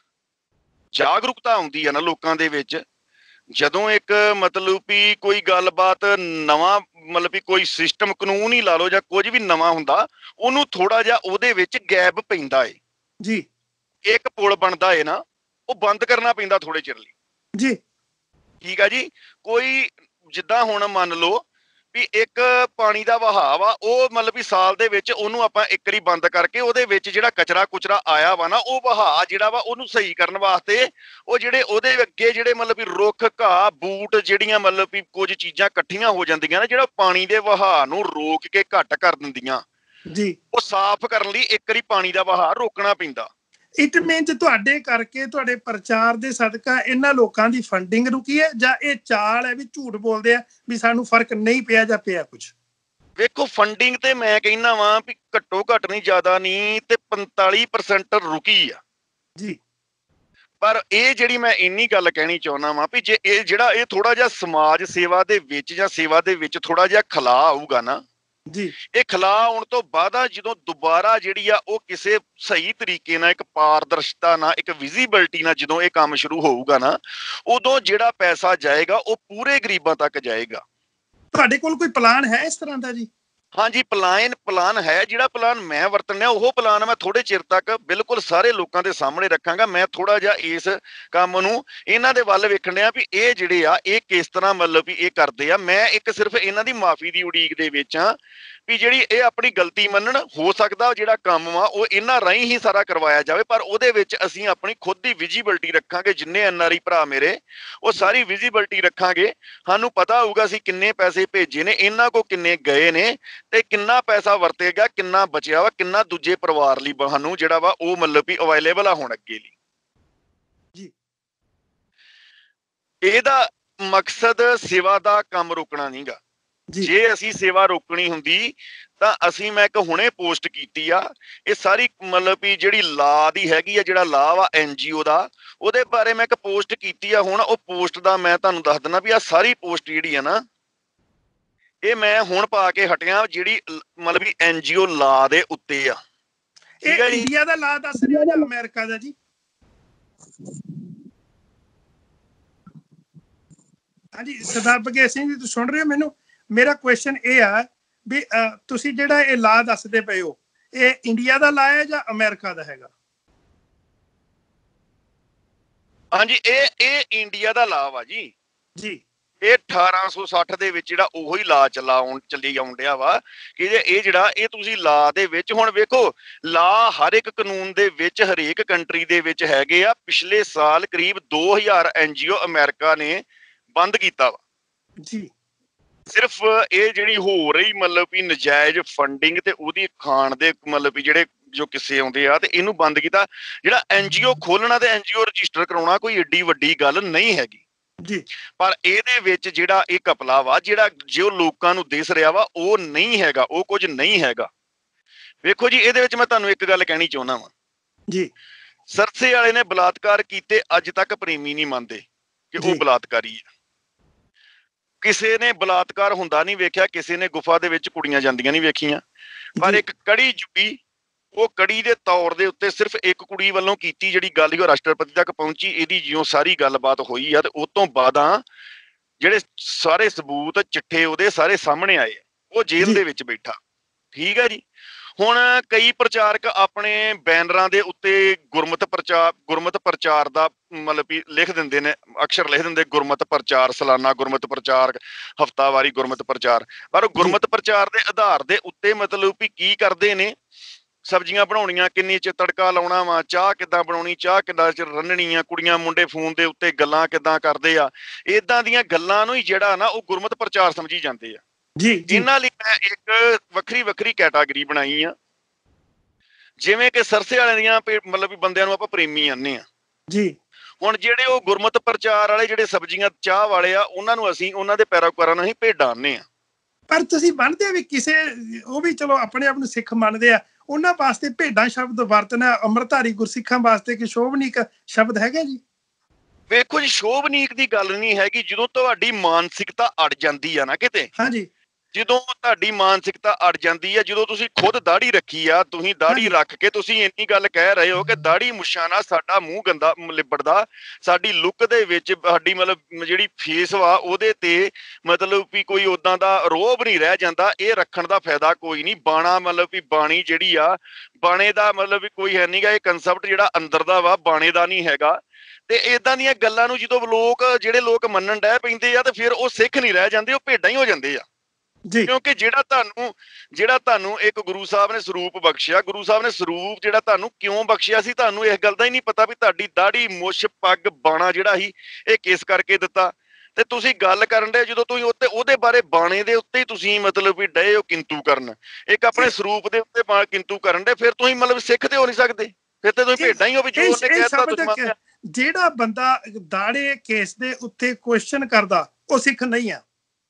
ਜਾਗਰੂਕਤਾ ਆਉਂਦੀ ਹੈ ਨਾ ਲੋਕਾਂ ਦੇ ਵਿੱਚ, ਜਦੋਂ ਇੱਕ ਮਤਲਬ ਵੀ ਕੋਈ ਗੱਲਬਾਤ ਨਵਾਂ, ਮਤਲਬ ਵੀ ਕੋਈ ਸਿਸਟਮ ਕਾਨੂੰਨ ਹੀ ਲਾ ਲਓ ਜਾਂ ਕੁਝ ਵੀ ਨਵਾਂ ਹੁੰਦਾ, ਉਹਨੂੰ ਥੋੜਾ ਜਿਹਾ ਉਹਦੇ ਵਿੱਚ ਗੈਪ ਪੈਂਦਾ ਏ ਜੀ। ਇੱਕ ਪੁਲ ਬਣਦਾ ਏ ਨਾ, ਉਹ ਬੰਦ ਕਰਨਾ ਪੈਂਦਾ ਥੋੜੇ ਚਿਰ ਲਈ ਜੀ। ਠੀਕ ਆ ਜੀ। ਕੋਈ ਜਿੱਦਾਂ ਹੁਣ ਮੰਨ ਲਓ ਵੀ ਇੱਕ ਪਾਣੀ ਦਾ ਵਹਾਅ ਆ, ਉਹ ਮਤਲਬ ਵੀ ਸਾਲ ਦੇ ਵਿੱਚ ਉਹਨੂੰ ਆਪਾਂ ਇੱਕ ਵਾਰੀ ਬੰਦ ਕਰਕੇ ਉਹਦੇ ਵਿੱਚ ਜਿਹੜਾ ਕਚਰਾ ਕੁਚਰਾ ਆਇਆ ਵਾ ਨਾ, ਉਹ ਵਹਾਅ ਜਿਹੜਾ ਵਾ ਉਹਨੂੰ ਸਹੀ ਕਰਨ ਵਾਸਤੇ ਉਹ ਜਿਹੜੇ ਉਹਦੇ ਅੱਗੇ ਜਿਹੜੇ ਮਤਲਬ ਵੀ ਰੁੱਖ ਘਾਹ ਬੂਟ ਜਿਹੜੀਆਂ ਮਤਲਬ ਵੀ ਕੁਝ ਚੀਜ਼ਾਂ ਇਕੱਠੀਆਂ ਹੋ ਜਾਂਦੀਆਂ ਨਾ, ਜਿਹੜਾ ਪਾਣੀ ਦੇ ਵਹਾਅ ਨੂੰ ਰੋਕ ਕੇ ਘੱਟ ਕਰ ਦਿੰਦੀਆਂ ਜੀ, ਉਹ ਸਾਫ਼ ਕਰਨ ਲਈ ਇੱਕ ਵਾਰੀ ਪਾਣੀ ਦਾ ਵਹਾਅ ਰੋਕਣਾ ਪੈਂਦਾ। ਇਟ ਮੀਨਸ ਤੁਹਾਡੇ ਕਰਕੇ, ਤੁਹਾਡੇ ਪ੍ਰਚਾਰ ਦੇ ਸਦਕਾ ਇਹਨਾਂ ਲੋਕਾਂ ਦੀ ਫੰਡਿੰਗ ਰੁਕੀ ਹੈ, ਜਾਂ ਇਹ ਚਾਲ ਹੈ ਵੀ ਝੂਠ ਬੋਲਦੇ ਆ ਵੀ ਸਾਨੂੰ ਫਰਕ ਨਹੀਂ ਪਿਆ ਜਾਂ ਪਿਆ ਕੁਝ? ਵੇਖੋ, ਫੰਡਿੰਗ ਤੇ ਮੈਂ ਕਹਿੰਦਾ ਵਾਂ ਵੀ ਘੱਟੋ ਘੱਟ ਨਹੀਂ, ਜ਼ਿਆਦਾ ਨਹੀਂ, ਤੇ ਪੰਤਾਲੀ ਪਰਸੈਂਟ ਰੁਕੀ ਆ ਜੀ। ਪਰ ਇਹ ਜਿਹੜੀ ਮੈਂ ਇੰਨੀ ਗੱਲ ਕਹਿਣੀ ਚਾਹੁੰਦਾ ਵਾਂ ਵੀ ਜੇ ਇਹ ਜਿਹੜਾ ਇਹ ਥੋੜਾ ਜਿਹਾ ਸਮਾਜ ਸੇਵਾ ਦੇ ਵਿੱਚ ਜਾਂ ਸੇਵਾ ਦੇ ਵਿੱਚ ਥੋੜਾ ਜਿਹਾ ਖਲਾਅ ਆਊਗਾ ਨਾ ਜੀ, ਇਹ ਖਲਾਅ ਆਉਣ ਤੋਂ ਬਾਅਦ ਜਦੋਂ ਦੁਬਾਰਾ ਜਿਹੜੀ ਆ ਉਹ ਕਿਸੇ ਸਹੀ ਤਰੀਕੇ ਨਾਲ, ਇੱਕ ਪਾਰਦਰਸ਼ਤਾ ਨਾਲ, ਇੱਕ ਵਿਜ਼ੀਬਿਲਟੀ ਨਾਲ ਜਦੋਂ ਇਹ ਕੰਮ ਸ਼ੁਰੂ ਹੋਊਗਾ ਨਾ, ਉਦੋਂ ਜਿਹੜਾ ਪੈਸਾ ਜਾਏਗਾ ਉਹ ਪੂਰੇ ਗਰੀਬਾਂ ਤੱਕ ਜਾਏਗਾ। ਤੁਹਾਡੇ ਕੋਲ ਕੋਈ ਪਲਾਨ ਹੈ ਇਸ ਤਰ੍ਹਾਂ ਦਾ ਜੀ? ਹਾਂਜੀ, ਪਲਾਨ ਪਲਾਨ ਹੈ। ਜਿਹੜਾ ਪਲਾਨ ਮੈਂ ਵਰਤਣਾ ਉਹ ਪਲਾਨ ਮੈਂ ਥੋੜੇ ਚਿਰ ਤੱਕ ਬਿਲਕੁਲ ਸਾਰੇ ਲੋਕਾਂ ਦੇ ਸਾਹਮਣੇ ਰੱਖਾਂਗਾ। ਮੈਂ ਥੋੜਾ ਜਿਹਾ ਇਸ ਕੰਮ ਨੂੰ ਇਹਨਾਂ ਦੇ ਵੱਲ ਵੇਖਣ ਡਿਆ ਵੀ ਇਹ ਜਿਹੜੇ ਆ ਇਹ ਕਿਸ ਤਰ੍ਹਾਂ ਮਤਲਬ ਵੀ ਇਹ ਕਰਦੇ ਆ। ਮੈਂ ਇੱਕ ਸਿਰਫ ਇਹਨਾਂ ਦੀ ਮਾਫੀ ਦੀ ਉਡੀਕ ਦੇ ਵਿੱਚ ਆ ਵੀ ਜਿਹੜੀ ਇਹ ਆਪਣੀ ਗਲਤੀ ਮੰਨਣ। ਹੋ ਸਕਦਾ ਜਿਹੜਾ ਕੰਮ ਵਾ ਉਹ ਇਹਨਾਂ ਰਾਹੀਂ ਹੀ ਸਾਰਾ ਕਰਵਾਇਆ ਜਾਵੇ, ਪਰ ਉਹਦੇ ਵਿੱਚ ਅਸੀਂ ਆਪਣੀ ਖੁਦ ਦੀ ਵਿਜ਼ੀਬਿਲਟੀ ਰੱਖਾਂਗੇ। ਜਿੰਨੇ ਐਨ ਆਰ ਆਈ ਭਰਾ ਮੇਰੇ ਉਹ ਸਾਰੀ ਵਿਜ਼ੀਬਿਲਟੀ ਰੱਖਾਂਗੇ। ਸਾਨੂੰ ਪਤਾ ਹੋਊਗਾ ਅਸੀਂ ਕਿੰਨੇ ਪੈਸੇ ਭੇਜੇ ਨੇ, ਇਹਨਾਂ ਕੋਲ ਕਿੰਨੇ ਗਏ ਨੇ, ਤੇ ਕਿੰਨਾ ਪੈਸਾ ਵਰਤੇਗਾ, ਕਿੰਨਾ ਬਚਿਆ ਵਾ, ਕਿੰਨਾ ਦੂਜੇ ਪਰਿਵਾਰ ਲਈ ਸਾਨੂੰ ਜਿਹੜਾ ਵਾ ਉਹ ਮਤਲਬ ਵੀ ਅਵੇਲੇਬਲ ਆ ਹੁਣ ਅੱਗੇ ਲਈ ਜੀ। ਇਹਦਾ ਮਕਸਦ ਸੇਵਾ ਦਾ ਕੰਮ ਰੋਕਣਾ ਨਹੀਂਗਾ। ਜੇ ਅਸੀਂ ਸੇਵਾ ਰੋਕਣੀ ਹੁੰਦੀ ਤਾਂ ਅਸੀਂ, ਮੈਂ ਇੱਕ ਹੁਣੇ ਪੋਸਟ ਕੀਤੀ ਆ, ਇਹ ਸਾਰੀ ਮਤਲਬ ਵੀ ਜਿਹੜੀ ਲਾ ਦੀ ਹੈਗੀ ਆ, ਜਿਹੜਾ ਲਾ ਵਾ ਐਨ ਜੀ ਓ ਦਾ, ਉਹਦੇ ਬਾਰੇ ਮੈਂ ਇੱਕ ਪੋਸਟ ਕੀਤੀ ਆ। ਹੁਣ ਉਹ ਪੋਸਟ ਦਾ ਮੈਂ ਤੁਹਾਨੂੰ ਦੱਸ ਦਿੰਦਾ ਵੀ ਆ ਸਾਰੀ ਪੋਸਟ ਜਿਹੜੀ ਆ ਨਾ, ਇਹ ਮੈਂ ਹੁਣ ਪਾ ਕੇ ਹਟਿਆ, ਜਿਹੜੀ ਮਤਲਬ ਵੀ ਐਨ ਜੀ ਓ ਲਾ ਦੇ ਉੱਤੇ ਆ। ਇਹ ਇੰਡੀਆ ਦਾ ਲਾ ਦੱਸ ਰਹੇ ਹੋ ਜਾਂ ਅਮਰੀਕਾ ਦਾ ਜੀ? ਹਾਂਜੀ ਸਰਦਾਰ ਬਘੇਲ ਸਿੰਘ ਜੀ, ਤੁਸੀਂ ਸੁਣ ਰਹੇ ਹੋ ਮੈਨੂੰ? ਮੇਰਾ ਕੁਐਸਚਨ ਇਹ ਆ ਵੀ ਤੁਸੀਂ ਜਿਹੜਾ ਇਹ ਲਾ ਦੱਸਦੇ ਪਏ ਹੋ, ਇਹ ਇੰਡੀਆ ਦਾ ਲਾ ਹੈ ਜਾਂ ਅਮਰੀਕਾ ਦਾ ਹੈਗਾ? ਹਾਂਜੀ, ਇਹ ਇਹ ਇੰਡੀਆ ਦਾ ਲਾ ਵਾ ਜੀ। ਜੀ, ਇਹ ਅਠਾਰਾਂ ਸੌ ਸੱਠ ਦੇ ਵਿੱਚ ਜਿਹੜਾ ਉਹੀ ਲਾ ਚਲਾ ਆਉਣ ਚੱਲੀ ਆਉਣ ਡਿਆ ਵਾ ਕਿ ਇਹ ਜਿਹੜਾ ਇਹ ਤੁਸੀਂ ਲਾ ਦੇ ਵਿੱਚ, ਹੁਣ ਵੇਖੋ ਲਾ ਹਰ ਇੱਕ ਕਾਨੂੰਨ ਦੇ ਵਿੱਚ ਹਰੇਕ ਕੰਟਰੀ ਦੇ ਵਿੱਚ ਹੈਗੇ ਆ। ਪਿਛਲੇ ਸਾਲ ਕਰੀਬ ਦੋ ਹਜ਼ਾਰ ਐਨ ਜੀ ਓ ਅਮਰੀਕਾ ਨੇ ਬੰਦ ਕੀਤਾ ਵਾ ਜੀ। ਸਿਰਫ ਇਹ ਜਿਹੜੀ ਹੋ ਰਹੀ ਮਤਲਬ ਵੀ ਨਜਾਇਜ਼ ਫੰਡਿੰਗ ਤੇ ਉਹਦੀ ਖਾਣ ਦੇ ਮਤਲਬ ਵੀ ਜਿਹੜੇ ਜੋ ਕਿਸੇ ਆਉਂਦੇ ਆ ਤੇ ਇਹਨੂੰ ਬੰਦ ਕੀਤਾ। ਜਿਹੜਾ ਐਨਜੀਓ ਖੋਲਣਾ ਤੇ ਐਨਜੀਓ ਰਜਿਸਟਰ ਕਰਾਉਣਾ ਕੋਈ ਏਡੀ ਵੱਡੀ ਗੱਲ ਨਹੀਂ ਹੈਗੀ ਜੀ, ਪਰ ਇਹਦੇ ਵਿੱਚ ਜਿਹੜਾ ਇਹ ਘਪਲਾ ਵਾ, ਜਿਹੜਾ ਜੋ ਲੋਕਾਂ ਨੂੰ ਦਿਸ ਰਿਹਾ ਵਾ, ਉਹ ਨਹੀਂ ਹੈਗਾ, ਉਹ ਕੁਝ ਨਹੀਂ ਹੈਗਾ। ਵੇਖੋ ਜੀ, ਇਹਦੇ ਵਿੱਚ ਮੈਂ ਤੁਹਾਨੂੰ ਇੱਕ ਗੱਲ ਕਹਿਣੀ ਚਾਹੁੰਦਾ ਵਾਂ ਜੀ, ਸਰਸੇ ਵਾਲੇ ਨੇ ਬਲਾਤਕਾਰ ਕੀਤੇ, ਅੱਜ ਤੱਕ ਪ੍ਰੇਮੀ ਨਹੀਂ ਮੰਨਦੇ ਕਿ ਉਹ ਬਲਾਤਕਾਰੀ ਆ। ਕਿਸੇ ਨੇ ਬਲਾਤਕਾਰ ਹੁੰਦਾ ਨਹੀਂ ਵੇਖਿਆ, ਕਿਸੇ ਨੇ ਗੁਫਾ ਦੇ ਵਿੱਚ ਕੁੜੀਆਂ ਜਾਂਦੀਆਂ ਨਹੀਂ ਵੇਖੀਆਂ, ਪਰ ਇੱਕ ਕੜੀ ਜੁਗੀ, ਉਹ ਕੜੀ ਦੇ ਤੌਰ ਦੇ ਉੱਤੇ ਸਿਰਫ ਇੱਕ ਕੁੜੀ ਵੱਲੋਂ ਕੀਤੀ ਜਿਹੜੀ ਗੱਲ ਉਹ ਰਾਸ਼ਟਰਪਤੀ ਤੱਕ ਪਹੁੰਚੀ। ਇਹਦੀ ਜਿਉਂ ਸਾਰੀ ਗੱਲਬਾਤ ਹੋਈ ਆ ਤੇ ਉਸ ਤੋਂ ਬਾਅਦਾਂ ਜਿਹੜੇ ਸਾਰੇ ਸਬੂਤ ਚਿੱਠੇ ਉਹਦੇ ਸਾਰੇ ਸਾਹਮਣੇ ਆਏ, ਉਹ ਜੇਲ੍ਹ ਦੇ ਵਿੱਚ ਬੈਠਾ। ਠੀਕ ਹੈ ਜੀ। ਹੁਣ ਕਈ ਪ੍ਰਚਾਰਕ ਆਪਣੇ ਬੈਨਰਾਂ ਦੇ ਉੱਤੇ ਗੁਰਮਤਿ ਪ੍ਰਚਾਰ ਗੁਰਮਤਿ ਪ੍ਰਚਾਰ ਦਾ ਮਤਲਬ ਵੀ ਲਿਖ ਦਿੰਦੇ ਨੇ, ਅਕਸ਼ਰ ਲਿਖ ਦਿੰਦੇ, ਗੁਰਮਤਿ ਪ੍ਰਚਾਰ ਸਾਲਾਨਾ, ਗੁਰਮਤਿ ਪ੍ਰਚਾਰ ਹਫ਼ਤਾਵਾਰੀ, ਗੁਰਮਤਿ ਪ੍ਰਚਾਰ। ਪਰ ਗੁਰਮਤਿ ਪ੍ਰਚਾਰ ਦੇ ਆਧਾਰ ਦੇ ਉੱਤੇ ਮਤਲਬ ਵੀ ਕੀ ਕਰਦੇ ਨੇ, ਸਬਜ਼ੀਆਂ ਬਣਾਉਣੀਆਂ, ਕਿੰਨੀ ਚ ਤੜਕਾ ਲਾਉਣਾ ਵਾ, ਚਾਹ ਕਿੱਦਾਂ ਬਣਾਉਣੀ, ਚਾਹ ਕਿੱਦਾਂ ਚ ਰੰਨਣੀ ਆ, ਕੁੜੀਆਂ ਮੁੰਡੇ ਫੋਨ ਦੇ ਉੱਤੇ ਗੱਲਾਂ ਕਿੱਦਾਂ ਕਰਦੇ ਆ, ਏਦਾਂ ਦੀਆਂ ਗੱਲਾਂ ਨੂੰ ਹੀ ਜਿਹੜਾ ਨਾ ਉਹ ਗੁਰਮਤਿ ਪ੍ਰਚਾਰ ਸਮਝੀ ਜਾਂਦੇ ਆ। ਜੀ, ਇਹਨਾਂ ਲਈ ਮੈਂ ਇੱਕ ਵੱਖਰੀ ਵੱਖਰੀ ਕੈਟਾਗਰੀ ਬਣਾਈ ਆ, ਜਿਵੇਂ ਕਿ ਸਰਸੇ ਵਾਲਿਆਂ ਦੀਆਂ ਮਤਲਬ ਵੀ ਬੰਦਿਆਂ ਨੂੰ ਆਪਾਂ ਪ੍ਰੇਮੀ ਆਨੇ ਆ ਜੀ। ਹੁਣ ਜਿਹੜੇ ਉਹ ਗੁਰਮਤਿ ਪ੍ਰਚਾਰ ਵਾਲੇ ਜਿਹੜੇ ਸਬਜ਼ੀਆਂ ਚਾਹ ਵਾਲੇ ਆ, ਉਹਨਾਂ ਨੂੰ ਅਸੀਂ ਉਹਨਾਂ ਦੇ ਪੈਰੋਕਾਰਾਂ ਨੂੰ ਅਸੀਂ ਭੇਡਾਂ ਆਨੇ ਆ। ਪਰ ਤੁਸੀਂ ਮੰਨਦੇ ਵੀ ਕਿਸੇ, ਉਹ ਵੀ ਚਲੋ ਆਪਣੇ ਆਪ ਨੂੰ ਸਿੱਖ ਮੰਨਦੇ ਆ, ਉਹਨਾਂ ਵਾਸਤੇ ਭੇਡਾਂ ਸ਼ਬਦ ਵਰਤਣਾ ਅੰਮ੍ਰਿਤਧਾਰੀ ਗੁਰਸਿੱਖਾਂ ਵਾਸਤੇ ਕਿ ਸ਼ੋਭਨੀਕ ਸ਼ਬਦ ਹੈਗਾ ਜੀ? ਵੇਖੋ ਜੀ, ਸ਼ੋਭਨੀਕ ਦੀ ਗੱਲ ਨਹੀਂ ਹੈਗੀ। ਜਦੋਂ ਤੁਹਾਡੀ ਮਾਨਸਿਕਤਾ ਅੜ ਜਾਂਦੀ ਆ ਨਾ ਕਿਤੇ, ਹਾਂਜੀ, ਜਦੋਂ ਤੁਹਾਡੀ ਮਾਨਸਿਕਤਾ ਅੜ ਜਾਂਦੀ ਆ, ਜਦੋਂ ਤੁਸੀਂ ਖੁਦ ਦਾੜੀ ਰੱਖੀ ਆ, ਤੁਸੀਂ ਦਾੜੀ ਰੱਖ ਕੇ ਤੁਸੀਂ ਇੰਨੀ ਗੱਲ ਕਹਿ ਰਹੇ ਹੋ ਕਿ ਦਾੜੀ ਮੁੱਛਾਂ ਨਾਲ ਸਾਡਾ ਮੂੰਹ ਗੰਦਾ ਲਿਬੜਦਾ, ਸਾਡੀ ਲੁੱਕ ਦੇ ਵਿੱਚ ਸਾਡੀ ਮਤਲਬ ਜਿਹੜੀ ਫੇਸ ਵਾ ਉਹਦੇ ਤੇ ਮਤਲਬ ਵੀ ਕੋਈ ਉਦਾਂ ਦਾ ਰੋਹਬ ਨਹੀਂ ਰਹਿ ਜਾਂਦਾ, ਇਹ ਰੱਖਣ ਦਾ ਫਾਇਦਾ ਕੋਈ ਨਹੀਂ। ਬਾਣਾ ਮਤਲਬ ਵੀ ਬਾਣੀ ਜਿਹੜੀ ਆ, ਬਾਣੇ ਦਾ ਮਤਲਬ ਵੀ ਕੋਈ ਹੈ ਨਹੀਂਗਾ, ਇਹ ਕਨਸੈਪਟ ਜਿਹੜਾ ਅੰਦਰ ਦਾ ਵਾ ਬਾਣੇ ਦਾ ਨਹੀਂ ਹੈਗਾ। ਤੇ ਏਦਾਂ ਦੀਆਂ ਗੱਲਾਂ ਨੂੰ ਜਦੋਂ ਲੋਕ ਜਿਹੜੇ ਲੋਕ ਮੰਨਣ ਡਹਿ ਪੈਂਦੇ ਆ ਤੇ ਫਿਰ ਉਹ ਸਿੱਖ ਨਹੀਂ ਰਹਿ ਜਾਂਦੇ, ਉਹ ਭੇਡਾਂ ਹੀ ਹੋ ਜਾਂਦੇ ਆ। ਕਿਉਂਕਿ ਜਿਹੜਾ ਤੁਹਾਨੂੰ ਜਿਹੜਾ ਤੁਹਾਨੂੰ ਇੱਕ ਗੁਰੂ ਸਾਹਿਬ ਨੇ ਸਰੂਪ ਬਖਸ਼ਿਆ, ਗੁਰੂ ਸਾਹਿਬ ਨੇ ਸਰੂਪ ਜਿਹੜਾ ਤੁਹਾਨੂੰ ਕਿਉਂ ਬਖਸ਼ਿਆ ਸੀ, ਤੁਹਾਨੂੰ ਇਸ ਗੱਲ ਦਾ ਹੀ ਨਹੀਂ ਪਤਾ ਵੀ ਤੁਹਾਡੀ ਦਾੜੀ ਮੁੱਛ ਪੱਗ ਬਾਣਾ ਜਿਹੜਾ ਸੀ ਇਹ ਕਿਸ ਕਰਕੇ ਦਿੱਤਾ। ਤੇ ਤੁਸੀਂ ਗੱਲ ਕਰਨ ਦੇ ਜਦੋਂ ਤੁਸੀਂ ਉੱਤੇ ਉਹਦੇ ਬਾਰੇ ਬਾਣੇ ਦੇ ਉੱਤੇ ਹੀ ਤੁਸੀਂ ਮਤਲਬ ਵੀ ਡਏ ਹੋ ਕਿੰਤੂ ਕਰਨ, ਇੱਕ ਆਪਣੇ ਸਰੂਪ ਦੇ ਉੱਤੇ ਕਿੰਤੂ ਕਰਨ ਦੇ, ਫਿਰ ਤੁਸੀਂ ਮਤਲਬ ਸਿੱਖ ਤੇ ਹੋ ਨਹੀਂ ਸਕਦੇ, ਫਿਰ ਤੇ ਤੁਸੀਂ ਭੇਡਾਂ ਹੀ ਹੋ ਵੀ ਜੋ ਉਹਨੇ ਕਹਿਤਾ ਤੁਸੀਂ ਮੰਨਿਆ। ਜਿਹੜਾ ਬੰਦਾ ਦਾੜੇ ਕੇਸ ਦੇ ਉੱਤੇ ਕੁਐਸਚਨ ਕਰਦਾ ਉਹ ਸਿੱਖ ਨਹੀਂ ਆ।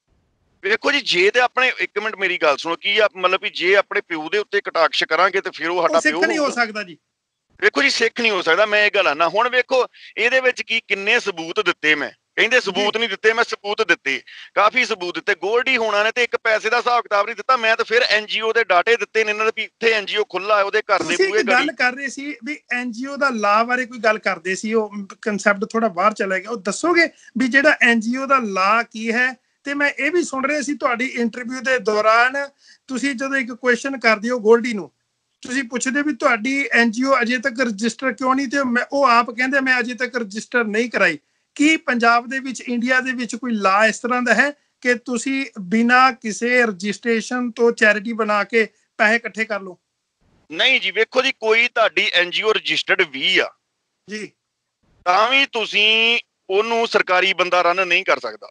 ਵੇਖੋ ਜੀ, ਜੇ ਤੇ ਆਪਣੇ ਇੱਕ ਮਿੰਟ ਮੇਰੀ ਗੱਲ ਸੁਣੋ, ਕੀ ਆ ਮਤਲਬ ਵੀ ਜੇ ਆਪਣੇ ਪਿਓ ਦੇ ਉੱਤੇ ਕਟਾਕਸ਼ ਕਰਾਂਗੇ ਤੇ ਫਿਰ ਉਹ ਸਾਡਾ ਪਿਓ ਸਿੱਖ ਨਹੀਂ ਹੋ ਸਕਦਾ ਜੀ। ਵੇਖੋ ਜੀ, ਸਿੱਖ ਨਹੀਂ ਹੋ ਸਕਦਾ, ਮੈਂ ਇਹ ਗੱਲ ਆਨਾ। ਹੁਣ ਵੇਖੋ ਇਹਦੇ ਵਿੱਚ ਕੀ ਕਿੰਨੇ ਸਬੂਤ ਦਿੱਤੇ, ਮੈਂ ਕਹਿੰਦੇ ਸਬੂਤ ਨਹੀਂ ਦਿੱਤੇ, ਮੈਂ ਸਬੂਤ ਦਿੱਤੇ, ਕਾਫੀ ਸਬੂਤ ਦਿੱਤੇ। ਗੋਲਡੀ ਹੋਣਾ ਨੇ ਤੇ ਇੱਕ ਪੈਸੇ ਦਾ ਹਿਸਾਬ ਕਿਤਾਬ ਨਹੀਂ ਦਿੱਤਾ, ਮੈਂ ਤਾਂ ਫਿਰ ਐਨਜੀਓ ਦੇ ਡਾਟੇ ਦਿੱਤੇ ਨੇ ਇਹਨਾਂ ਦੇ ਵੀ ਇੱਥੇ ਐਨਜੀਓ ਖੁੱਲਾ ਹੈ, ਉਹਦੇ ਘਰ ਦੇ ਬੂਹੇ ਗੱਲ ਕਰ ਰਹੇ ਸੀ ਵੀ ਐਨਜੀਓ ਦਾ ਲਾ ਬਾਰੇ ਕੋਈ ਗੱਲ ਕਰਦੇ ਸੀ, ਉਹ ਕਨਸੈਪਟ ਥੋੜਾ ਬਾਹਰ ਚਲਾ ਗਿਆ, ਉਹ ਦੱਸੋਗੇ ਵੀ ਜਿਹੜਾ ਐਨਜੀਓ ਦਾ ਲਾ ਕੀ ਹੈ? ਤੇ ਮੈਂ ਇਹ ਵੀ ਸੁਣ ਰਿਹਾ ਸੀ ਤੁਹਾਡੀ ਇੰਟਰਵਿਊ ਦੇ ਦੌਰਾਨ, ਤੁਸੀਂ ਜਦੋਂ ਇੱਕ ਕੁਐਸਚਨ ਕਰਦੇ ਹੋ ਗੋਲਡੀ ਨੂੰ, ਤੁਸੀਂ ਪੁੱਛਦੇ ਵੀ ਤੁਹਾਡੀ ਐਨਜੀਓ ਅਜੇ ਤੱਕ ਰਜਿਸਟਰ ਕਿਉਂ ਨਹੀਂ, ਤੇ ਮੈਂ ਉਹ ਆਪ ਕਹਿੰਦੇ ਮੈਂ ਅਜੇ ਤੱਕ ਰਜਿਸਟਰ ਨਹੀਂ ਕਰਾਈ। ਕੀ ਪੰਜਾਬ ਦੇ ਵਿੱਚ, ਇੰਡੀਆ ਦੇ ਵਿੱਚ ਕੋਈ ਲਾ ਇਸ ਤਰ੍ਹਾਂ ਦਾ ਹੈ ਕਿ ਤੁਸੀਂ ਬਿਨਾਂ ਕਿਸੇ ਰਜਿਸਟ੍ਰੇਸ਼ਨ ਤੋਂ ਚੈਰਿਟੀ ਬਣਾ ਕੇ ਪੈਸੇ ਇਕੱਠੇ ਕਰ ਲਓ? ਨਹੀਂ ਜੀ, ਵੇਖੋ ਜੀ, ਕੋਈ ਤੁਹਾਡੀ ਐਨਜੀਓ ਰਜਿਸਟਰਡ ਵੀ ਆ ਜੀ, ਤਾਂ ਵੀ ਤੁਸੀਂ ਉਹਨੂੰ ਸਰਕਾਰੀ ਬੰਦਾ ਰਨ ਨਹੀਂ ਕਰ ਸਕਦਾ।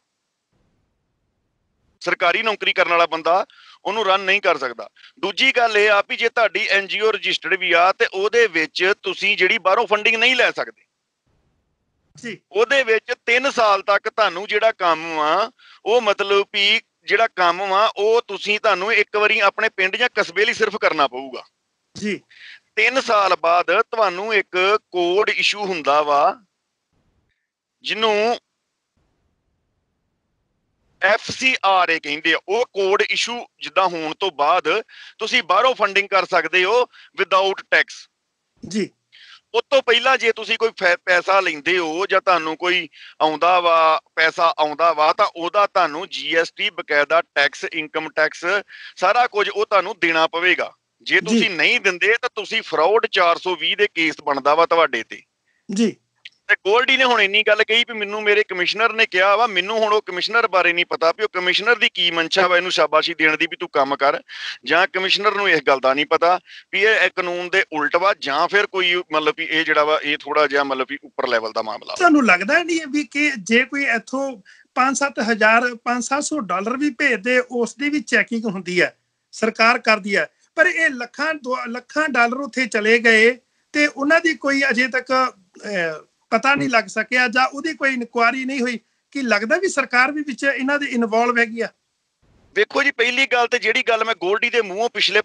ਸਰਕਾਰੀ ਨੌਕਰੀ ਕਰਨ ਵਾਲਾ ਬੰਦਾ ਉਹਨੂੰ ਰਨ ਨਹੀਂ ਕਰ ਸਕਦਾ। ਦੂਜੀ ਗੱਲ ਇਹ ਆ ਵੀ ਜੇ ਤੁਹਾਡੀ ਐਨਜੀਓ ਰਜਿਸਟਰਡ ਵੀ ਆ ਤੇ ਉਹਦੇ ਵਿੱਚ ਤੁਸੀਂ ਜਿਹੜੀ ਬਾਹਰੋਂ ਫੰਡਿੰਗ ਨਹੀਂ ਲੈ ਸਕਦੇ ਜੀ। ਉਹਦੇ ਵਿੱਚ ਤਿੰਨ ਸਾਲ ਤੱਕ ਤੁਹਾਨੂੰ ਜਿਹੜਾ ਕੰਮ ਆ ਉਹ ਮਤਲਬ ਵੀ ਜਿਹੜਾ ਕੰਮ ਵਾ ਉਹ ਤੁਸੀਂ ਤੁਹਾਨੂੰ ਇੱਕ ਵਾਰੀ ਆਪਣੇ ਪਿੰਡ ਜਾਂ ਕਸਬੇ ਲਈ ਸਿਰਫ ਕਰਨਾ ਪਊਗਾ ਜੀ। ਤਿੰਨ ਸਾਲ ਬਾਅਦ ਤੁਹਾਨੂੰ ਇੱਕ ਕੋਡ ਇਸ਼ੂ ਹੁੰਦਾ ਵਾ ਜਿਹਨੂੰ ਐਫ ਸੀ ਆਰ ਏ ਕਹਿੰਦੇ ਆ। ਉਹ ਕੋਡ ਇਸ਼ੂ ਜਿੱਦਾਂ ਹੋਣ ਤੋਂ ਬਾਅਦ ਤੁਸੀਂ ਬਾਹਰੋਂ ਫੰਡਿੰਗ ਕਰ ਸਕਦੇ ਹੋ ਵਿਦਆਊਟ ਟੈਕਸ ਜੀ। ਉਸ ਤੋਂ ਪਹਿਲਾਂ ਜੇ ਤੁਸੀਂ ਕੋਈ ਪੈਸਾ ਲੈਂਦੇ ਹੋ ਜਾਂ ਤੁਹਾਨੂੰ ਕੋਈ ਆਉਂਦਾ ਵਾ ਪੈਸਾ ਆਉਂਦਾ ਵਾ ਤਾਂ ਉਹਦਾ ਤੁਹਾਨੂੰ ਜੀ ਐਸ ਟੀ ਬਕਾਇਦਾ ਟੈਕਸ, ਇਨਕਮ ਟੈਕਸ ਸਾਰਾ ਕੁਝ ਉਹ ਤੁਹਾਨੂੰ ਦੇਣਾ ਪਵੇਗਾ। ਜੇ ਤੁਸੀਂ ਨਹੀਂ ਦਿੰਦੇ ਤਾਂ ਤੁਸੀਂ ਫਰਾਡ ਚਾਰ ਸੌ ਵੀਹ ਦੇ ਕੇਸ ਬਣਦਾ ਵਾ ਤੁਹਾਡੇ ਤੇ ਜੀ। ਤੇ ਗੋਲਡੀ ਨੇ ਹੁਣ ਇੰਨੀ ਗੱਲ ਕਹੀ ਵੀ ਮੈਨੂੰ ਮੇਰੇ ਕਮਿਸ਼ਨਰ ਨੇ ਕਿਹਾ ਵਾ, ਮੈਨੂੰ ਹੁਣ ਉਹ ਕਮਿਸ਼ਨਰ ਬਾਰੇ ਨਹੀਂ ਪਤਾ ਵੀ ਉਹ ਕਮਿਸ਼ਨਰ ਦੀ ਕੀ ਮਨਸ਼ਾ ਵਾ ਇਹਨੂੰ ਸ਼ਾਬਾਸ਼ੀ ਦੇਣ ਦੀ ਵੀ ਤੂੰ ਕੰਮ ਕਰ, ਜਾਂ ਕਮਿਸ਼ਨਰ ਨੂੰ ਇਸ ਗੱਲ ਦਾ ਨਹੀਂ ਪਤਾ ਵੀ ਇਹ ਕਾਨੂੰਨ ਦੇ ਉਲਟ ਵਾ, ਜਾਂ ਫਿਰ ਕੋਈ ਮਤਲਬ ਵੀ ਇਹ ਜਿਹੜਾ ਵਾ ਇਹ ਥੋੜਾ ਜਿਹਾ ਮਤਲਬ ਵੀ ਉੱਪਰ ਲੈਵਲ ਦਾ ਮਾਮਲਾ। ਤੁਹਾਨੂੰ ਲੱਗਦਾ ਨਹੀਂ ਵੀ ਕਿ ਜੇ ਕੋਈ ਇੱਥੋਂ ਪੰਜ ਸੱਤ ਹਜ਼ਾਰ ਪੰਜ ਸੱਤ ਸੌ ਡਾਲਰ ਵੀ ਭੇਜਦੇ ਉਸ ਦੀ ਵੀ ਚੈਕਿੰਗ ਹੁੰਦੀ ਹੈ, ਸਰਕਾਰ ਕਰਦੀ ਹੈ, ਪਰ ਇਹ ਲੱਖਾਂ ਲੱਖਾਂ ਡਾਲਰ ਉੱਥੇ ਚਲੇ ਗਏ ਤੇ ਉਹਨਾਂ ਦੀ ਕੋਈ ਅਜੇ ਤੱਕ ਪਤਾ ਨਹੀਂ ਲੱਗ ਸਕਿਆ ਜਾਂ ਉਹਦੀ ਕੋਈ ਇਨਕੁਆਇਰੀ ਨਹੀਂ ਹੋਈ। ਕੀ ਲੱਗਦਾ ਵੀ ਸਰਕਾਰ ਵੀ ਵਿੱਚ ਇਹਨਾਂ ਦੇ ਇਨਵੋਲਵ ਹੈਗੀ ਆ? ਵੇਖੋ ਜੀ, ਪਹਿਲੀ ਗੱਲ ਤੇ ਜਿਹੜੀ ਗੱਲ ਮੈਂ ਗੋਲਡੀ ਦੇ ਮੂੰਹੋਂ ਪਿਛਲੇ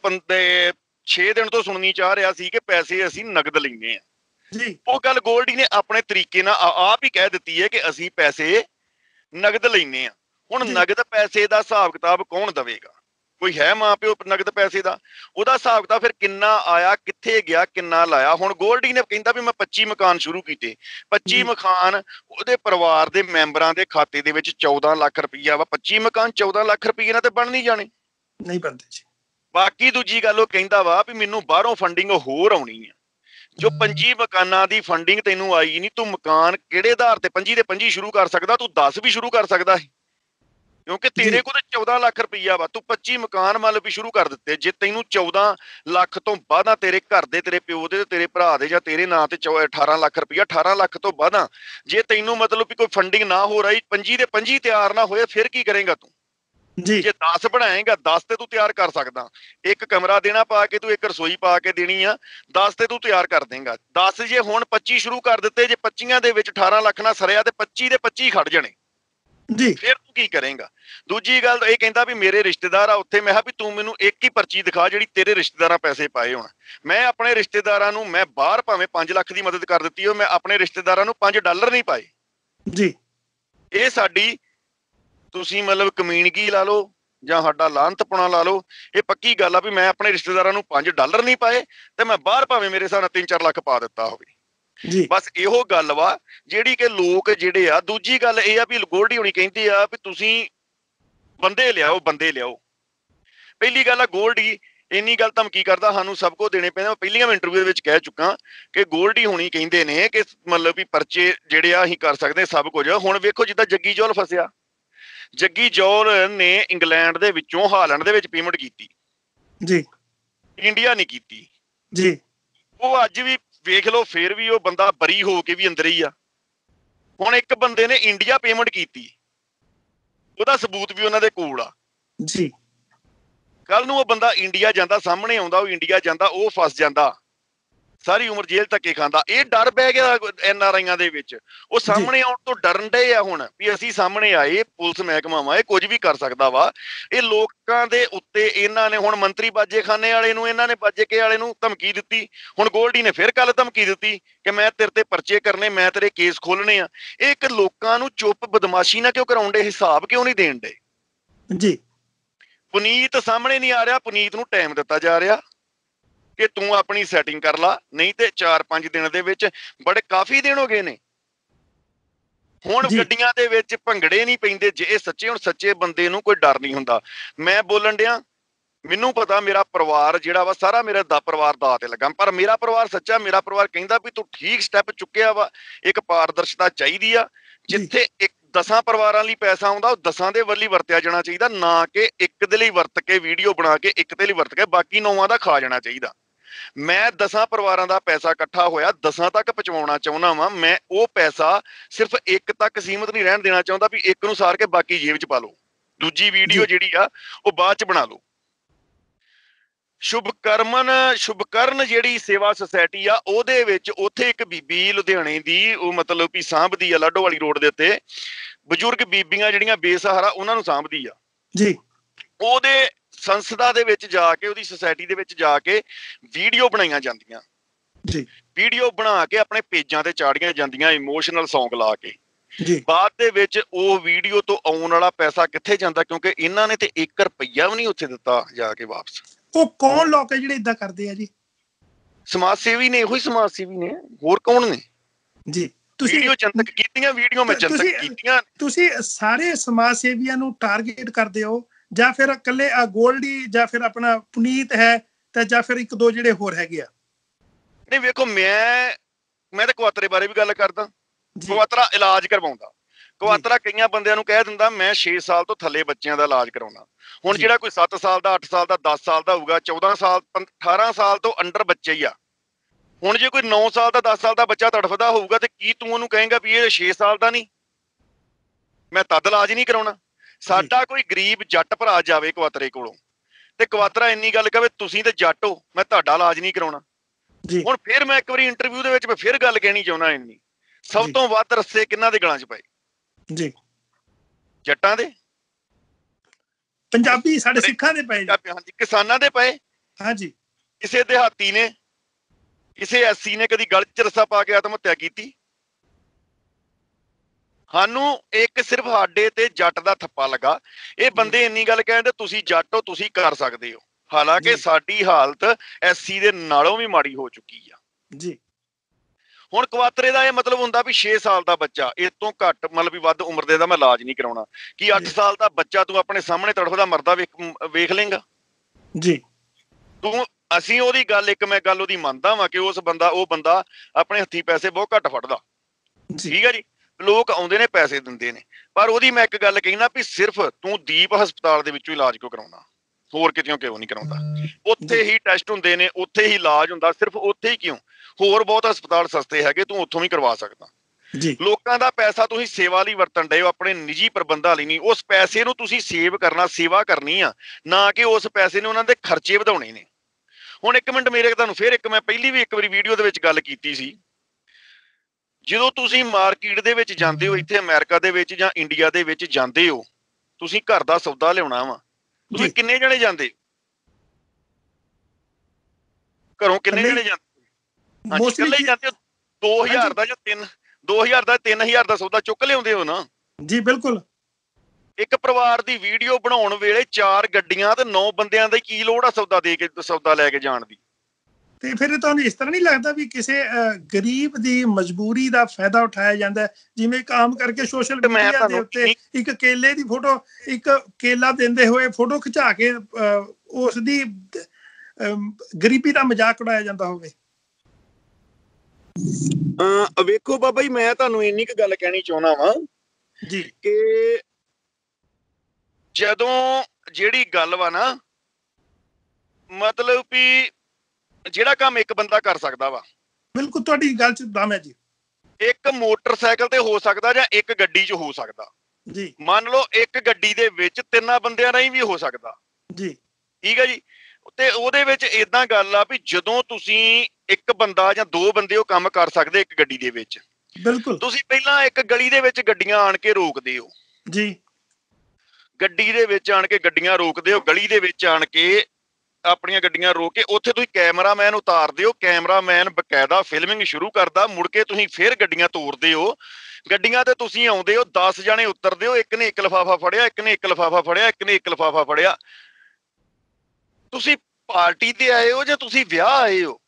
ਛੇ ਦਿਨ ਤੋਂ ਸੁਣਨੀ ਚਾਹ ਰਿਹਾ ਸੀ ਕਿ ਪੈਸੇ ਅਸੀਂ ਨਗਦ ਲੈਂਦੇ ਆ ਜੀ, ਉਹ ਗੱਲ ਗੋਲਡੀ ਨੇ ਆਪਣੇ ਤਰੀਕੇ ਨਾਲ ਆਪ ਹੀ ਕਹਿ ਦਿੱਤੀ ਹੈ ਕਿ ਅਸੀਂ ਪੈਸੇ ਨਗਦ ਲੈਂਦੇ ਆ। ਹੁਣ ਨਗਦ ਪੈਸੇ ਦਾ ਹਿਸਾਬ ਕਿਤਾਬ ਕੌਣ ਦੇਵੇਗਾ? ਕੋਈ ਹੈ ਮਾਂ ਪਿਓ ਨਗਦ ਪੈਸੇ ਦਾ? ਉਹਦਾ ਹਿਸਾਬ ਕਿਤਾਬ ਫਿਰ ਕਿੰਨਾ ਆਇਆ, ਕਿੱਥੇ ਗਿਆ, ਕਿੰਨਾ ਲਾਇਆ? ਹੁਣ ਗੋਲਡੀ ਨੇ ਕਹਿੰਦਾ ਵੀ ਮੈਂ ਪੱਚੀ ਮਕਾਨ ਸ਼ੁਰੂ ਕੀਤੇ, ਪੱਚੀ ਮਕਾਨ ਉਹਦੇ ਪਰਿਵਾਰ ਦੇ ਮੈਂਬਰਾਂ ਦੇ ਖਾਤੇ ਦੇ ਵਿੱਚ ਚੌਦਾਂ ਲੱਖ ਰੁਪਈਆ ਵਾ। ਪੱਚੀ ਮਕਾਨ ਚੌਦਾਂ ਲੱਖ ਰੁਪਈਏ ਨਾਲ ਤੇ ਬਣ ਨਹੀਂ ਜਾਣੇ, ਨਹੀਂ ਬਣਦੇ ਜੀ। ਬਾਕੀ ਦੂਜੀ ਗੱਲ ਉਹ ਕਹਿੰਦਾ ਵਾ ਵੀ ਮੈਨੂੰ ਬਾਹਰੋਂ ਫੰਡਿੰਗ ਹੋਰ ਆਉਣੀ ਆ। ਜੋ ਪੰਜੀ ਮਕਾਨਾਂ ਦੀ ਫੰਡਿੰਗ ਤੈਨੂੰ ਆਈ ਨਹੀਂ, ਤੂੰ ਮਕਾਨ ਕਿਹੜੇ ਆਧਾਰ ਤੇ ਪੰਜੀ ਦੇ ਪੰਜੀ ਸ਼ੁਰੂ ਕਰ ਸਕਦਾ? ਤੂੰ ਦਸ ਵੀ ਸ਼ੁਰੂ ਕਰ ਸਕਦਾ ਸੀ, ਕਿਉਂਕਿ ਤੇਰੇ ਕੋਲ ਚੌਦਾਂ ਲੱਖ ਰੁਪਈਆ ਵਾ। ਤੂੰ ਪੱਚੀ ਮਕਾਨ ਮਤਲਬ ਵੀ ਸ਼ੁਰੂ ਕਰ ਦਿੱਤੇ। ਜੇ ਤੈਨੂੰ ਚੌਦਾਂ ਲੱਖ ਤੋਂ ਬਾਅਦ ਤੇਰੇ ਘਰ ਦੇ, ਤੇਰੇ ਪਿਓ ਦੇ, ਤੇਰੇ ਭਰਾ ਦੇ ਜਾਂ ਤੇਰੇ ਨਾਂ ਤੇ ਅਠਾਰਾਂ ਲੱਖ ਰੁਪਈਆ, ਅਠਾਰਾਂ ਲੱਖ ਤੋਂ ਬਾਅਦ ਜੇ ਤੈਨੂੰ ਮਤਲਬ ਵੀ ਕੋਈ ਫੰਡਿੰਗ ਨਾ ਹੋ ਰਹੀ, ਪੰਜੀ ਦੇ ਪੰਜੀ ਤਿਆਰ ਨਾ ਹੋਏ, ਫਿਰ ਕੀ ਕਰੇਗਾ ਤੂੰ? ਜੀ, ਜੇ ਦਸ ਬਣਾਏਗਾ, ਦਸ ਤੇ ਤੂੰ ਤਿਆਰ ਕਰ ਸਕਦਾ। ਇੱਕ ਕਮਰਾ ਦੇਣਾ ਪਾ ਕੇ ਤੂੰ ਇੱਕ ਰਸੋਈ ਪਾ ਕੇ ਦੇਣੀ ਆ, ਦਸ ਤੇ ਤੂੰ ਤਿਆਰ ਕਰ ਦੇਂਗਾ। ਦਸ ਜੇ ਹੁਣ ਪੱਚੀ ਸ਼ੁਰੂ ਕਰ ਦਿੱਤੇ, ਜੇ ਪੱਚੀਆਂ ਦੇ ਵਿੱਚ ਅਠਾਰਾਂ ਲੱਖ ਨਾਲ ਸਰਿਆ ਤੇ ਪੱਚੀ ਦੇ ਪੱਚੀ ਖੜ ਜਾਣੇ ਜੀ, ਫਿਰ ਤੂੰ ਕੀ ਕਰੇਗਾ? ਦੂਜੀ ਗੱਲ ਇਹ ਕਹਿੰਦਾ ਵੀ ਮੇਰੇ ਰਿਸ਼ਤੇਦਾਰ ਆ ਉੱਥੇ। ਮੈਂ ਕਿਹਾ ਵੀ ਤੂੰ ਮੈਨੂੰ ਇੱਕ ਹੀ ਪਰਚੀ ਦਿਖਾ ਜਿਹੜੀ ਤੇਰੇ ਰਿਸ਼ਤੇਦਾਰਾਂ ਪੈਸੇ ਪਾਏ ਹੋਣ। ਮੈਂ ਆਪਣੇ ਰਿਸ਼ਤੇਦਾਰਾਂ ਨੂੰ, ਮੈਂ ਬਾਹਰ ਭਾਵੇਂ ਪੰਜ ਲੱਖ ਦੀ ਮਦਦ ਕਰ ਦਿੱਤੀ ਹੋ, ਮੈਂ ਆਪਣੇ ਰਿਸ਼ਤੇਦਾਰਾਂ ਨੂੰ ਪੰਜ ਡਾਲਰ ਨਹੀਂ ਪਾਏ ਜੀ। ਇਹ ਸਾਡੀ ਤੁਸੀਂ ਮਤਲਬ ਕਮਿਊਨਿਟੀ ਲਾ ਲਓ ਜਾਂ ਸਾਡਾ ਲਾਹਨਤਪੁਣਾ ਲਾ ਲਓ, ਇਹ ਪੱਕੀ ਗੱਲ ਆ ਵੀ ਮੈਂ ਆਪਣੇ ਰਿਸ਼ਤੇਦਾਰਾਂ ਨੂੰ ਪੰਜ ਡਾਲਰ ਨਹੀਂ ਪਾਏ ਤੇ ਮੈਂ ਬਾਹਰ ਭਾਵੇਂ ਮੇਰੇ ਹਿਸਾਬ ਨਾਲ ਤਿੰਨ ਚਾਰ ਲੱਖ ਪਾ ਦਿੱਤਾ ਹੋਵੇ ਜੀ। ਬਸ ਇਹੋ ਗੱਲ ਵਾ ਜਿਹੜੀ ਕਿ ਲੋਕ ਜਿਹੜੇ ਆ। ਦੂਜੀ ਗੱਲ ਇਹ ਆ ਵੀ ਗੋਲਡੀ ਹੋਣੀ ਕਹਿੰਦੀ ਆ ਵੀ ਤੁਸੀਂ ਬੰਦੇ ਲਿਆਓ, ਬੰਦੇ ਲਿਆਓ। ਪਹਿਲੀ ਗੱਲ ਆ, ਗੋਲਡੀ ਇੰਨੀ ਗੱਲ ਧਮਕੀ ਕਰਦਾ ਸਾਨੂੰ ਸਭ ਕੁਝ ਦੇਣੇ ਪੈਂਦੇ। ਮੈਂ ਪਹਿਲੀਆਂ ਇੰਟਰਵਿਊ ਦੇ ਵਿੱਚ ਕਹਿ ਚੁੱਕਾ ਕਿ ਗੋਲਡੀ ਹੋਣੀ ਕਹਿੰਦੇ ਨੇ ਕਿ ਮਤਲਬ ਵੀ ਪਰਚੇ ਜਿਹੜੇ ਆ ਅਸੀਂ ਕਰ ਸਕਦੇ ਸਭ ਕੁਝ। ਹੁਣ ਵੇਖੋ ਜਿੱਦਾਂ ਜੱਗੀ ਜੌਲ ਫਸਿਆ, ਜੱਗੀ ਜੌਲ ਨੇ ਇੰਗਲੈਂਡ ਦੇ ਵਿੱਚੋਂ ਹਾਲੈਂਡ ਦੇ ਵਿੱਚ ਪੇਮੈਂਟ ਕੀਤੀ ਜੀ, ਇੰਡੀਆ ਨਹੀਂ ਕੀਤੀ ਜੀ। ਉਹ ਅੱਜ ਵੀ ਵੇਖ ਲਓ, ਫਿਰ ਵੀ ਉਹ ਬੰਦਾ ਬਰੀ ਹੋ ਕੇ ਵੀ ਅੰਦਰ ਹੀ ਆ। ਹੁਣ ਇੱਕ ਬੰਦੇ ਨੇ ਇੰਡੀਆ ਪੇਮੈਂਟ ਕੀਤੀ, ਉਹਦਾ ਸਬੂਤ ਵੀ ਉਹਨਾਂ ਦੇ ਕੋਲ ਆ ਜੀ। ਕੱਲ ਨੂੰ ਉਹ ਬੰਦਾ ਇੰਡੀਆ ਜਾਂਦਾ, ਸਾਹਮਣੇ ਆਉਂਦਾ ਉਹ ਇੰਡੀਆ ਜਾਂਦਾ, ਉਹ ਫਸ ਜਾਂਦਾ, ਸਾਰੀ ਉਮਰ ਜੇਲ੍ਹ ਧੱਕੇ ਖਾਂਦਾ। ਇਹ ਡਰ ਪੈ ਗਿਆ ਐਨ ਆਰ ਆਈਆਂ ਦੇ ਵਿੱਚ। ਉਹ ਸਾਹਮਣੇ ਆਉਣ ਤੋਂ ਡਰਨ ਡਏ ਆ ਹੁਣ ਵੀ ਅਸੀਂ ਸਾਹਮਣੇ ਆਏ, ਪੁਲਿਸ ਮਹਿਕਮਾ ਵਾ, ਇਹ ਕੁਝ ਵੀ ਕਰ ਸਕਦਾ ਵਾ। ਇਹ ਲੋਕਾਂ ਦੇ ਉੱਤੇ ਇਹਨਾਂ ਨੇ ਹੁਣ ਮੰਤਰੀ ਬਾਜੇਖਾਨੇ ਵਾਲੇ ਨੂੰ, ਇਹਨਾਂ ਨੇ ਬਾਜੇਕੇ ਵਾਲੇ ਨੂੰ ਧਮਕੀ ਦਿੱਤੀ। ਹੁਣ ਗੋਲਡੀ ਨੇ ਫਿਰ ਕੱਲ ਧਮਕੀ ਦਿੱਤੀ ਕਿ ਮੈਂ ਤੇਰੇ ਤੇ ਪਰਚੇ ਕਰਨੇ, ਮੈਂ ਤੇਰੇ ਕੇਸ ਖੋਲਣੇ ਆ। ਇਹ ਇੱਕ ਲੋਕਾਂ ਨੂੰ ਚੁੱਪ ਬਦਮਾਸ਼ੀ ਨਾ ਕਿਉਂ ਕਰਾਉਂਦੇ, ਹਿਸਾਬ ਕਿਉਂ ਨਹੀਂ ਦੇਣ ਡੇ ਜੀ? ਪੁਨੀਤ ਸਾਹਮਣੇ ਨਹੀਂ ਆ ਰਿਹਾ, ਪੁਨੀਤ ਨੂੰ ਟਾਈਮ ਦਿੱਤਾ ਜਾ ਰਿਹਾ ਕਿ ਤੂੰ ਆਪਣੀ ਸੈਟਿੰਗ ਕਰ ਲਾ, ਨਹੀਂ ਤੇ ਚਾਰ ਪੰਜ ਦਿਨ ਦੇ ਵਿੱਚ, ਬੜੇ ਕਾਫੀ ਦਿਨ ਹੋ ਗਏ ਨੇ। ਹੁਣ ਗੱਡੀਆਂ ਦੇ ਵਿੱਚ ਭੰਗੜੇ ਨਹੀਂ ਪੈਂਦੇ। ਜੇ ਇਹ ਸੱਚੇ, ਹੁਣ ਸੱਚੇ ਬੰਦੇ ਨੂੰ ਕੋਈ ਡਰ ਨਹੀਂ ਹੁੰਦਾ। ਮੈਂ ਬੋਲਣ ਡਿਆ, ਮੈਨੂੰ ਪਤਾ ਮੇਰਾ ਪਰਿਵਾਰ ਜਿਹੜਾ ਵਾ ਸਾਰਾ ਮੇਰਾ ਦਾ ਪਰਿਵਾਰ ਦਾ ਤੇ ਲੱਗਾ, ਪਰ ਮੇਰਾ ਪਰਿਵਾਰ ਸੱਚਾ। ਮੇਰਾ ਪਰਿਵਾਰ ਕਹਿੰਦਾ ਵੀ ਤੂੰ ਠੀਕ ਸਟੈਪ ਚੁੱਕਿਆ ਵਾ। ਇੱਕ ਪਾਰਦਰਸ਼ਤਾ ਚਾਹੀਦੀ ਆ। ਜਿੱਥੇ ਇੱਕ ਦਸਾਂ ਪਰਿਵਾਰਾਂ ਲਈ ਪੈਸਾ ਆਉਂਦਾ, ਉਹ ਦਸਾਂ ਦੇ ਵੱਲ ਹੀ ਵਰਤਿਆ ਜਾਣਾ ਚਾਹੀਦਾ, ਨਾ ਕਿ ਇੱਕ ਦੇ ਲਈ ਵਰਤ ਕੇ ਵੀਡੀਓ ਬਣਾ ਕੇ ਇੱਕ ਦੇ ਲਈ ਵਰਤ ਕੇ ਬਾਕੀ ਨੌਵਾਂ ਦਾ ਖਾ ਜਾਣਾ ਚਾਹੀਦਾ। ਮੈਂ ਦਸਾਂ ਪਰਿਵਾਰਾਂ ਦਾ ਪੈਸਾ ਇਕੱਠਾ ਹੋਇਆ ਦਸਾਂ ਤੱਕ ਪਹੁੰਚਾਉਣਾ ਚਾਹੁੰਦਾ ਵਾਂ। ਮੈਂ ਉਹ ਪੈਸਾ ਸਿਰਫ ਇੱਕ ਤੱਕ ਸੀਮਤ ਨਹੀਂ ਰਹਿਣ ਦੇਣਾ ਚਾਹੁੰਦਾ ਵੀ ਇੱਕ ਨੂੰ ਸਾਰ ਕੇ ਬਾਕੀ ਜੇਬ 'ਚ ਪਾ ਲਓ, ਦੂਜੀ ਵੀਡੀਓ ਜਿਹੜੀ ਆ ਉਹ ਬਾਅਦ 'ਚ ਬਣਾ ਲਓ। ਸ਼ੁਭਕਰਮਨ ਸ਼ੁਭਕਰਨ ਜਿਹੜੀ ਸੇਵਾ ਸੁਸਾਇਟੀ ਆ, ਉਹਦੇ ਵਿੱਚ ਉੱਥੇ ਇੱਕ ਬੀਬੀ ਲੁਧਿਆਣੇ ਦੀ, ਉਹ ਮਤਲਬ ਵੀ ਸਾਂਭਦੀ ਆ ਲਾਡੋ ਵਾਲੀ ਰੋਡ ਦੇ ਉੱਤੇ, ਬਜ਼ੁਰਗ ਬੀਬੀਆਂ ਜਿਹੜੀਆਂ ਬੇਸਹਾਰਾ, ਉਹਨਾਂ ਨੂੰ ਸਾਂਭਦੀ ਆ ਜੀ। ਉਹਦੇ ਸੰਸਥਾ ਦੇ ਵਿੱਚ ਜਾ ਕੇ, ਉਹਦੀ ਸੁਸਾਇਟੀ ਦੇ ਵਿੱਚ ਜਾ ਕੇ ਵੀਡੀਓ ਬਣਾਈਆਂ ਜਾਂਦੀਆਂ ਜੀ। ਵੀਡੀਓ ਬਣਾ ਕੇ ਆਪਣੇ ਪੇਜਾਂ ਤੇ ਚਾੜੀਆਂ ਜਾਂਦੀਆਂ, ਇਮੋਸ਼ਨਲ ਸੌਂਗ ਲਾ ਕੇ ਜੀ। ਬਾਅਦ ਦੇ ਵਿੱਚ ਉਹ ਵੀਡੀਓ ਤੋਂ ਆਉਣ ਵਾਲਾ ਪੈਸਾ ਕਿੱਥੇ ਜਾਂਦਾ? ਕਿਉਂਕਿ ਇਹਨਾਂ ਨੇ ਤੇ ਇੱਕ ਰੁਪਈਆ ਵੀ ਨਹੀਂ ਉੱਥੇ ਦਿੱਤਾ ਜਾ ਕੇ ਵਾਪਸ। ਉਹ ਕੌਣ ਲੋਕ ਹੈ ਜਿਹੜੇ ਏਦਾਂ ਕਰਦੇ ਆ ਜੀ? ਸਮਾਜ ਸੇਵੀ ਨੇ, ਇਹੋ ਹੀ ਸਮਾਜ ਸੇਵੀ ਨੇ, ਹੋਰ ਕੌਣ ਨੇ ਜੀ? ਤੁਸੀਂ ਵੀਡੀਓ ਜਨਤਕ ਕੀਤੀਆਂ, ਵੀਡੀਓ ਮੈਂ ਜਨਤਕ ਕੀਤੀਆਂ। ਤੁਸੀਂ ਸਾਰੇ ਸਮਾਜ ਸੇਵੀਆਂ ਨੂੰ ਟਾਰਗੇਟ ਕਰਦੇ ਹੋ ਜਾਂ ਫਿਰ ਇਕੱਲੇ ਗੋਲਡੀ ਜਾਂ ਫਿਰ ਆਪਣਾ ਪੁਨੀਤ ਹੈ ਤੇ ਜਾਂ ਫਿਰ ਇੱਕ ਦੋ ਜਿਹੜੇ ਹੋਰ ਹੈਗੇ ਆ? ਨਹੀਂ ਵੇਖੋ, ਮੈਂ ਮੈਂ ਤਾਂ ਕੁਆਤਰੇ ਬਾਰੇ ਵੀ ਗੱਲ ਕਰਦਾ। ਕੁਆਤਰਾ ਇਲਾਜ ਕਰਵਾਉਂਦਾ। ਕੁਆਤਰਾ ਕਈਆਂ ਬੰਦਿਆਂ ਨੂੰ ਕਹਿ ਦਿੰਦਾ ਮੈਂ ਛੇ ਸਾਲ ਤੋਂ ਥੱਲੇ ਬੱਚਿਆਂ ਦਾ ਇਲਾਜ ਕਰਾਉਣਾ। ਹੁਣ ਜਿਹੜਾ ਕੋਈ ਸੱਤ ਸਾਲ ਦਾ, ਅੱਠ ਸਾਲ ਦਾ, ਦਸ ਸਾਲ ਦਾ ਹੋਊਗਾ, ਚੌਦਾਂ ਸਾਲ, ਅਠਾਰਾਂ ਸਾਲ ਤੋਂ ਅੰਡਰ ਬੱਚੇ ਹੀ ਆ। ਹੁਣ ਜੇ ਕੋਈ ਨੌ ਸਾਲ ਦਾ, ਦਸ ਸਾਲ ਦਾ ਬੱਚਾ ਤੜਫਦਾ ਹੋਊਗਾ ਤੇ ਕੀ ਤੂੰ ਉਹਨੂੰ ਕਹੇਂਗਾ ਵੀ ਇਹ ਛੇ ਸਾਲ ਦਾ ਨਹੀਂ, ਮੈਂ ਤਦ ਇਲਾਜ ਨਹੀਂ ਕਰਾਉਣਾ? ਸਾਡਾ ਕੋਈ ਗਰੀਬ ਜੱਟ ਭਰਾ ਜਾਵੇ ਕੁਆਤਰੇ ਕੋਲੋਂ ਤੇ ਕਵਾਤਰਾ ਇੰਨੀ ਗੱਲ ਕਹੇ ਤੁਸੀਂ ਤੇ ਜੱਟ ਹੋ, ਮੈਂ ਤੁਹਾਡਾ ਇਲਾਜ ਨਹੀਂ ਕਰਾਉਣਾ। ਹੁਣ ਫਿਰ ਮੈਂ ਇੱਕ ਵਾਰੀ ਇੰਟਰਵਿਊ ਦੇ ਵਿੱਚ ਮੈਂ ਫਿਰ ਗੱਲ ਕਹਿਣੀ ਚਾਹੁੰਦਾ ਇੰਨੀ, ਸਭ ਤੋਂ ਵੱਧ ਰੱਸੇ ਕਿਹਨਾਂ ਦੇ ਗਲਾਂ 'ਚ ਪਏ? ਜੀ, ਜੱਟਾਂ ਦੇ, ਪੰਜਾਬੀ ਸਾਡੇ ਸਿੱਖਾਂ ਦੇ ਪਏ। ਹਾਂਜੀ, ਕਿਸਾਨਾਂ ਦੇ ਪਏ। ਹਾਂਜੀ, ਕਿਸੇ ਦਿਹਾਤੀ ਨੇ, ਕਿਸੇ ਐਸਸੀ ਨੇ ਕਦੀ ਗਲ 'ਚ ਰੱਸਾ ਪਾ ਕੇ ਆਤਮ ਹੱਤਿਆ ਕੀਤੀ? ਸਾਨੂੰ ਇੱਕ ਸਿਰਫ ਸਾਡੇ ਤੇ ਜੱਟ ਦਾ ਥੱਪਾ ਲੱਗਾ। ਇਹ ਬੰਦੇ ਇੰਨੀ ਗੱਲ ਕਹਿੰਦੇ ਤੁਸੀਂ ਜੱਟ ਹੋ, ਤੁਸੀਂ ਕਰ ਸਕਦੇ ਹੋ, ਹਾਲਾਂਕਿ ਸਾਡੀ ਹਾਲਤ ਐਸਸੀ ਦੇ ਨਾਲੋਂ ਵੀ ਮਾੜੀ ਹੋ ਚੁੱਕੀ ਆ ਜੀ। ਹੁਣ ਕਵਾਤਰੇ ਦਾ ਇਹ ਮਤਲਬ ਹੁੰਦਾ ਵੀ ਛੇ ਸਾਲ ਦਾ ਬੱਚਾ, ਇਸ ਤੋਂ ਘੱਟ ਮਤਲਬ ਵੀ ਵੱਧ ਉਮਰ ਦੇ ਦਾ ਮੈਂ ਇਲਾਜ ਨਹੀਂ ਕਰਾਉਣਾ। ਕਿ ਅੱਠ ਸਾਲ ਦਾ ਬੱਚਾ ਤੂੰ ਆਪਣੇ ਸਾਹਮਣੇ ਤੜਫਦਾ ਮਰਦਾ ਵੇਖ ਵੇਖ ਲੇਗਾ ਜੀ ਤੂੰ? ਅਸੀਂ ਉਹਦੀ ਗੱਲ, ਇੱਕ ਮੈਂ ਗੱਲ ਉਹਦੀ ਮੰਨਦਾ ਵਾਂ ਕਿ ਉਸ ਬੰਦਾ ਉਹ ਬੰਦਾ ਆਪਣੇ ਹੱਥੀਂ ਪੈਸੇ ਬਹੁਤ ਘੱਟ ਫੜਦਾ, ਠੀਕ ਹੈ ਜੀ, ਲੋਕ ਆਉਂਦੇ ਨੇ ਪੈਸੇ ਦਿੰਦੇ ਨੇ, ਪਰ ਉਹਦੀ ਮੈਂ ਇੱਕ ਗੱਲ ਕਹਿਣਾ ਵੀ ਸਿਰਫ ਤੂੰ ਦੀਪ ਹਸਪਤਾਲ ਦੇ ਵਿੱਚੋਂ ਇਲਾਜ ਕਿਉਂ ਕਰਾਉਣਾ, ਹੋਰ ਕਿਤੇੋਂ ਕਿਉਂ ਨਹੀਂ ਕਰਾਉਂਦਾ? ਉੱਥੇ ਹੀ ਟੈਸਟ ਹੁੰਦੇ ਨੇ, ਉੱਥੇ ਹੀ ਇਲਾਜ ਹੁੰਦਾ, ਸਿਰਫ ਉੱਥੇ ਹੀ ਕਿਉਂ? ਹੋਰ ਬਹੁਤ ਹਸਪਤਾਲ ਸਸਤੇ ਹੈਗੇ, ਤੂੰ ਉੱਥੋਂ ਵੀ ਕਰਵਾ ਸਕਦਾ। ਲੋਕਾਂ ਦਾ ਪੈਸਾ ਤੁਸੀਂ ਸੇਵਾ ਲਈ ਵਰਤਣ ਡਏ ਹੋ, ਆਪਣੇ ਨਿੱਜੀ ਪ੍ਰਬੰਧਾਂ ਲਈ ਨਹੀਂ। ਉਸ ਪੈਸੇ ਨੂੰ ਤੁਸੀਂ ਸੇਵ ਕਰਨਾ, ਸੇਵਾ ਕਰਨੀ ਆ, ਨਾ ਕਿ ਉਸ ਪੈਸੇ ਨੇ ਉਹਨਾਂ ਦੇ ਖਰਚੇ ਵਧਾਉਣੇ ਨੇ। ਹੁਣ ਇੱਕ ਮਿੰਟ ਮੇਰੇ ਤੁਹਾਨੂੰ ਫਿਰ ਇੱਕ, ਮੈਂ ਪਹਿਲੀ ਵੀ ਇੱਕ ਵਾਰੀ ਵੀਡੀਓ ਦੇ ਵਿੱਚ ਗੱਲ ਕੀਤੀ ਸੀ, ਜਦੋਂ ਤੁਸੀਂ ਮਾਰਕੀਟ ਦੇ ਵਿੱਚ ਜਾਂਦੇ ਹੋ, ਇੱਥੇ ਅਮਰੀਕਾ ਦੇ ਵਿੱਚ ਜਾਂ ਇੰਡੀਆ ਦੇ ਵਿੱਚ ਜਾਂਦੇ ਹੋ, ਤੁਸੀਂ ਘਰ ਦਾ ਸੌਦਾ ਲਿਆਉਣਾ ਵਾ, ਤੁਸੀਂ ਕਿੰਨੇ ਜਣੇ ਜਾਂਦੇ ਘਰੋਂ? ਕਿੰਨੇ ਜਣੇ ਜਾਂਦੇ? ਹਾਂਜੀ, ਇਕੱਲੇ ਜਾਂਦੇ ਹੋ। ਦੋ ਹਜ਼ਾਰ ਦਾ ਜਾਂ ਤਿੰਨ ਦੋ ਹਜ਼ਾਰ ਦਾ ਤਿੰਨ ਹਜ਼ਾਰ ਦਾ ਸੌਦਾ ਚੁੱਕ ਲਿਆਉਂਦੇ ਹੋ ਨਾ ਜੀ? ਬਿਲਕੁਲ। ਇੱਕ ਪਰਿਵਾਰ ਦੀ ਵੀਡੀਓ ਬਣਾਉਣ ਵੇਲੇ ਚਾਰ ਗੱਡੀਆਂ ਤੇ ਨੌ ਬੰਦਿਆਂ ਦੀ ਕੀ ਲੋੜ ਆ ਸੌਦਾ ਦੇ ਕੇ, ਸੌਦਾ ਲੈ ਕੇ ਜਾਣ ਦੀ? ਤੇ ਫਿਰ ਤੁਹਾਨੂੰ ਇਸ ਤਰ੍ਹਾਂ ਨਹੀਂ ਲੱਗਦਾ ਵੀ ਕਿਸੇ ਗਰੀਬ ਦੀ ਮਜਬੂਰੀ ਦਾ ਫਾਇਦਾ ਉਠਾਇਆ ਜਾਂਦਾ? ਜਿਵੇਂ ਇੱਕ ਆਮ ਕਰਕੇ ਸੋਸ਼ਲ ਮੀਡੀਆ ਦੇ ਉੱਤੇ ਇੱਕ ਕੇਲੇ ਦੀ ਫੋਟੋ, ਇੱਕ ਕੇਲਾ ਦਿੰਦੇ ਹੋਏ ਫੋਟੋ ਖਿਚਾ ਕੇ ਉਸ ਦੀ ਗਰੀਬੀ ਦਾ ਮਜ਼ਾਕ ਉਡਾਇਆ ਜਾਂਦਾ ਹੋਵੇ। ਅਹ ਵੇਖੋ ਬਾਬਾ ਜੀ, ਮੈਂ ਤੁਹਾਨੂੰ ਇੰਨੀ ਕੁ ਗੱਲ ਕਹਿਣੀ ਚਾਹੁੰਦਾ ਵਾਂ ਜੀ ਕਿ ਜਦੋਂ ਜਿਹੜੀ ਗੱਲ ਵਾ ਨਾ, ਮਤਲਬ ਵੀ ਜਿਹੜਾ ਕੰਮ ਇੱਕ ਬੰਦਾ ਕਰ ਸਕਦਾ ਵਾ, ਬਿਲਕੁਲ ਤੁਹਾਡੀ ਗੱਲ 'ਚ ਦਮ ਹੈ ਜੀ, ਇੱਕ ਮੋਟਰਸਾਈਕਲ ਤੇ ਹੋ ਸਕਦਾ ਜਾਂ ਇੱਕ ਗੱਡੀ 'ਚ ਹੋ ਸਕਦਾ ਜੀ। ਮੰਨ ਲਓ ਇੱਕ ਗੱਡੀ ਦੇ ਵਿੱਚ ਤਿੰਨਾਂ ਬੰਦਿਆਂ ਰਾਹੀਂ ਵੀ ਹੋ ਸਕਦਾ ਜੀ, ਠੀਕ ਹੈ ਜੀ। ਤੇ ਉਹਦੇ ਵਿੱਚ ਏਦਾਂ ਗੱਲ ਆ ਵੀ ਜਦੋਂ ਤੁਸੀਂ ਇੱਕ ਬੰਦਾ ਜਾਂ ਦੋ ਬੰਦੇ ਉਹ ਕੰਮ ਕਰ ਸਕਦੇ ਇੱਕ ਗੱਡੀ ਦੇ ਵਿੱਚ, ਬਿਲਕੁਲ। ਤੁਸੀਂ ਪਹਿਲਾਂ ਇੱਕ ਗਲੀ ਦੇ ਵਿੱਚ ਗੱਡੀਆਂ ਆਣ ਕੇ ਰੋਕਦੇ ਹੋ ਜੀ, ਗੱਡੀ ਦੇ ਵਿੱਚ ਆਣ ਕੇ ਗੱਡੀਆਂ ਰੋਕਦੇ ਹੋ, ਗਲੀ ਦੇ ਵਿੱਚ ਆਣ ਕੇ ਆਪਣੀਆਂ ਗੱਡੀਆਂ ਰੋਕ ਕੇ ਉੱਥੇ ਤੁਸੀਂ ਕੈਮਰਾਮੈਨ ਉਤਾਰਦੇ ਹੋ, ਕੈਮਰਾਮੈਨ ਬਕਾਇਦਾ ਫਿਲਮਿੰਗ ਸ਼ੁਰੂ ਕਰਦਾ, ਮੁੜ ਕੇ ਤੁਸੀਂ ਫਿਰ ਗੱਡੀਆਂ ਤੋਰਦੇ ਹੋ। ਗੱਡੀਆਂ ਤੇ ਤੁਸੀਂ ਆਉਂਦੇ ਹੋ, ਦਸ ਜਣੇ ਉਤਰਦੇ ਹੋ, ਇੱਕ ਨੇ ਇੱਕ ਲਿਫਾਫਾ ਫੜਿਆ, ਇੱਕ ਨੇ ਇੱਕ ਲਿਫਾਫਾ ਫੜਿਆ, ਇੱਕ ਨੇ ਇੱਕ ਲਿਫਾਫਾ ਫੜਿਆ। ਤੁਸੀਂ ਪਾਰਟੀ ਤੇ ਆਏ ਹੋ ਜਾਂ ਤੁਸੀਂ ਵਿਆਹ ਆਏ ਹੋ?